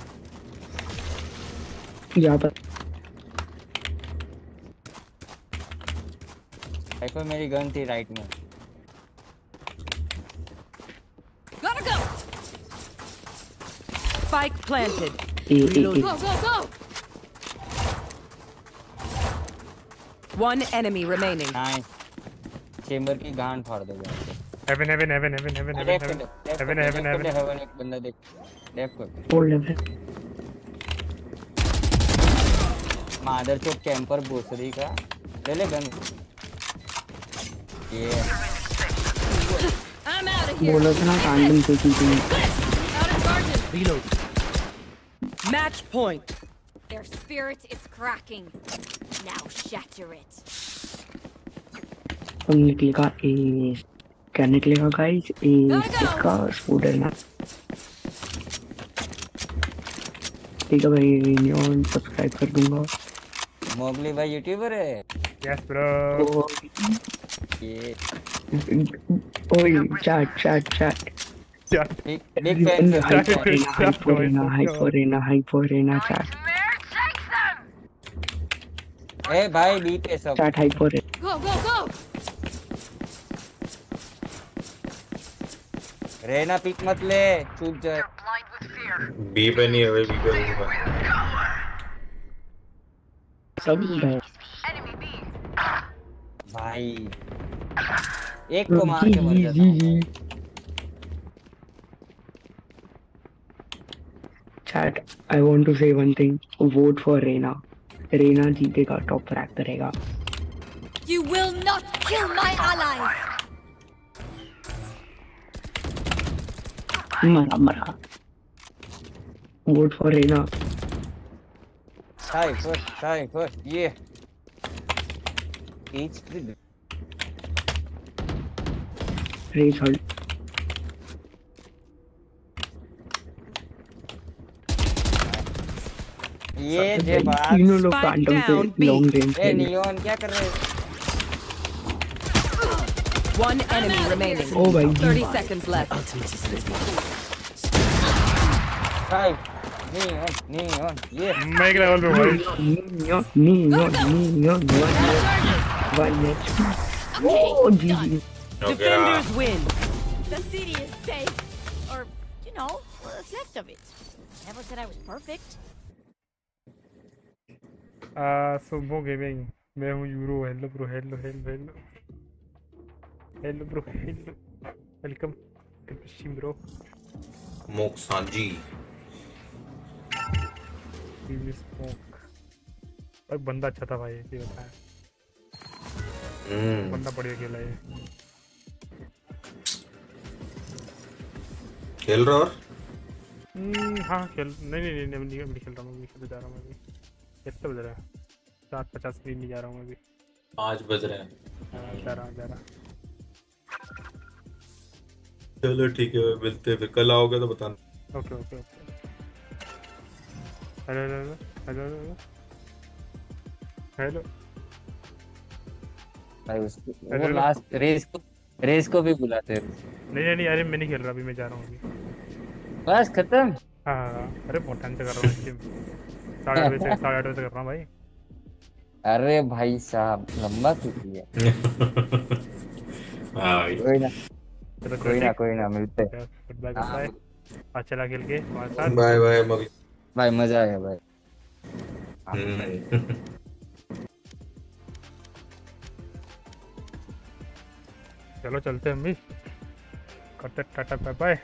यहाँ पर साइफर मेरी गन थी राइट में। Gotta go. Spike planted. Reload. Go, go, go. One enemy remaining. Nice. Chamber की गांड फाड़ दो यार। Heaven heaven heaven heaven heaven heaven heaven heaven heaven heaven heaven एक बंदा देख। लेफ्ट को। Hold heaven. मादर चौक कैंपर भोसड़ी का। ले ले गन। ये। I'm out of here. बोलो तो ना कांडम से की थी। Reload. Match point. Their spirit is cracking. Now shatter it. हम निकलेगा ए क्या निकलेगा गाइस? ए इसका स्कूटर ना। ठीक है भाई, नियॉन सब्सक्राइब कर दूंगा। मोगली भाई यूट्यूबर है। Yes bro. ये ओए chat chat chat big big fan हाइपोरेना हाइपोरेना हाइपोरेना चैट। ए भाई बी पे सब चैट हाइपोरेना। Go, go, go. Reyna pick मत ले, चूक जाए। बी पे नहीं है भाई, बी पे होगा सब है भाई। एक को मार के मर जाता हूं। Chat, I want to say one thing. Vote for Reina. Reina जीतेगा, टॉप रैंक करेगा। You will not kill my allies. मरा मरा। Vote for Reina. Cypher Cypher ये एच थ्री रेस हॉल। ये जे बात तीनों लोग कांडम से लॉन्ग रेंज ए नियॉन क्या कर रहे हैं? One enemy remaining. Oh my thirty seconds left. Five. Neon, neon. Yeah. मैं एक लेवल पे भाई। Neon, neon, neon, one match. Oh, G G. Defenders win. The city is safe. Or, you know, what's left of it. Never said I was perfect. Uh, Sumo Gaming. मैं हूँ Yoru. Hello bro, hello hello hello hello bro, hello welcome to stream bro. मोक सांजी smoke भाई, बंदा अच्छा था भाई, ये बताया। हम्म बंदा बढ़िया खेला है। खेल रहा और हम्म हाँ खेल नहीं नहीं नहीं नहीं नहीं खेल रहा हूँ, मैं खेलने जा रहा हूँ अभी। कितना बज रहा है? सात पचास मिनट नहीं जा रहा हूँ अभी। पाँच बज रहे हैं। जा रहा जा रहा। चलो ठीक है, मिलते हैं फिर। कल आओगे तो बताना। Okay okay okay. Hello hello hello hello hello भाई उसको वो लास्ट रेस को रेस को भी बुलाते हैं। नहीं नहीं अरे मैं नहीं खेल रहा अभी, मैं जा रहा हूँ अभी। बस खत्म। हाँ हाँ अरे बहुत टाइम से कर रहा हूँ स्ट्रीम। साढ़े आठ बजे से साढ़े आठ बजे से कर रहा हूँ भाई। अरे भाई साहब लंबा छुट्टी है। कोई ना कोई ना कोई ना मिलते हैं। Goodbye goodbye. अच्छा लगा खेल के हमारे साथ। बाय बाय भाई, मजा आया भाई। चलो चलते हैं हम भी। करते टाटा bye bye.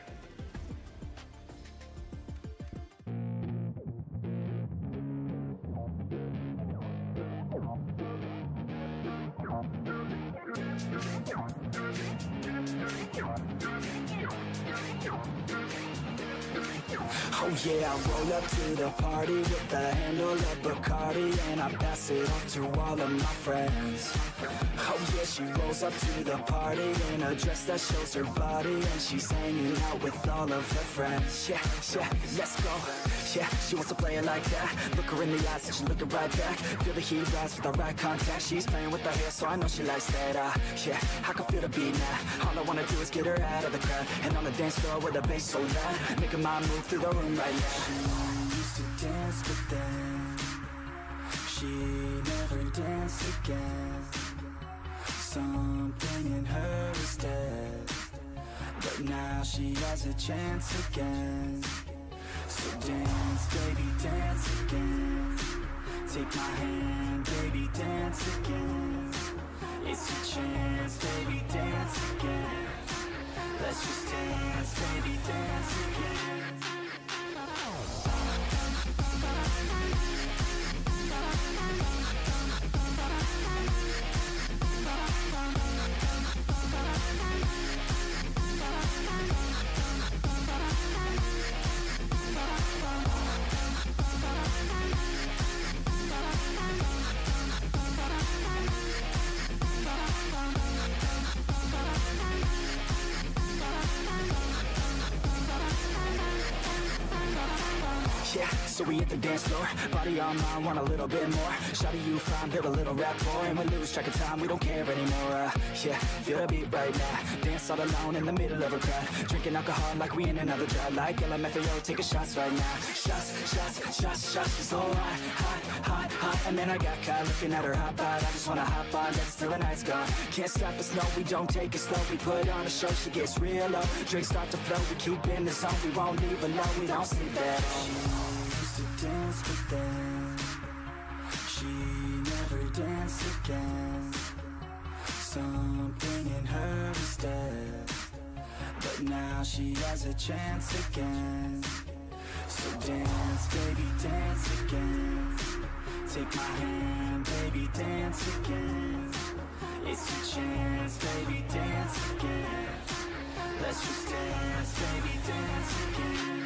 Oh yeah, I roll up to the party with the handle of Bacardi, and I pass it off to all of my friends. Oh yeah, she rolls up to the party in a dress that shows her body, and she's hanging out with all of her friends. Yeah, yeah, let's go. Yeah, she wants to play it like that. Look her in the eyes and she's looking right back. Feel the heat rise with the right contact. She's playing with her hair, so I know she likes that. Uh, yeah, I can feel the beat now. All I wanna do is get her out of the crowd, and on the dance floor with the bass so loud, making my move through the room right now. She used to dance, but then she never danced again. Something in her is dead, but now she has a chance again. So dance, baby, dance again. Take my hand, baby, dance again. It's your chance, baby, dance again. Let's just dance, baby, dance again. Yeah, so we hit the dance floor, body on mine, want a little bit more. Shawty, you fine, build a little rapport, and we lose track of time, we don't care anymore. Uh, yeah, feel the beat right now. Dance all alone in the middle of a crowd, drinking alcohol like we in another drought. Like L M F A O, taking shots right now. Shots, shots, shots, shots. She's so hot, hot, hot, hot. And then I got caught looking at her hot bod. I just wanna hop on, dance till the night's gone. Can't stop us, no, we don't take it slow. We put on a show, she gets real low. Drinks start to flow, we keep in the zone. We won't leave alone, we don't sleep at all. To dance, but then she never danced again. Something in her is dead, but now she has a chance again. So dance, baby, dance again. Take my hand, baby, dance again. It's your chance, baby, dance again. Let's just dance, baby, dance again.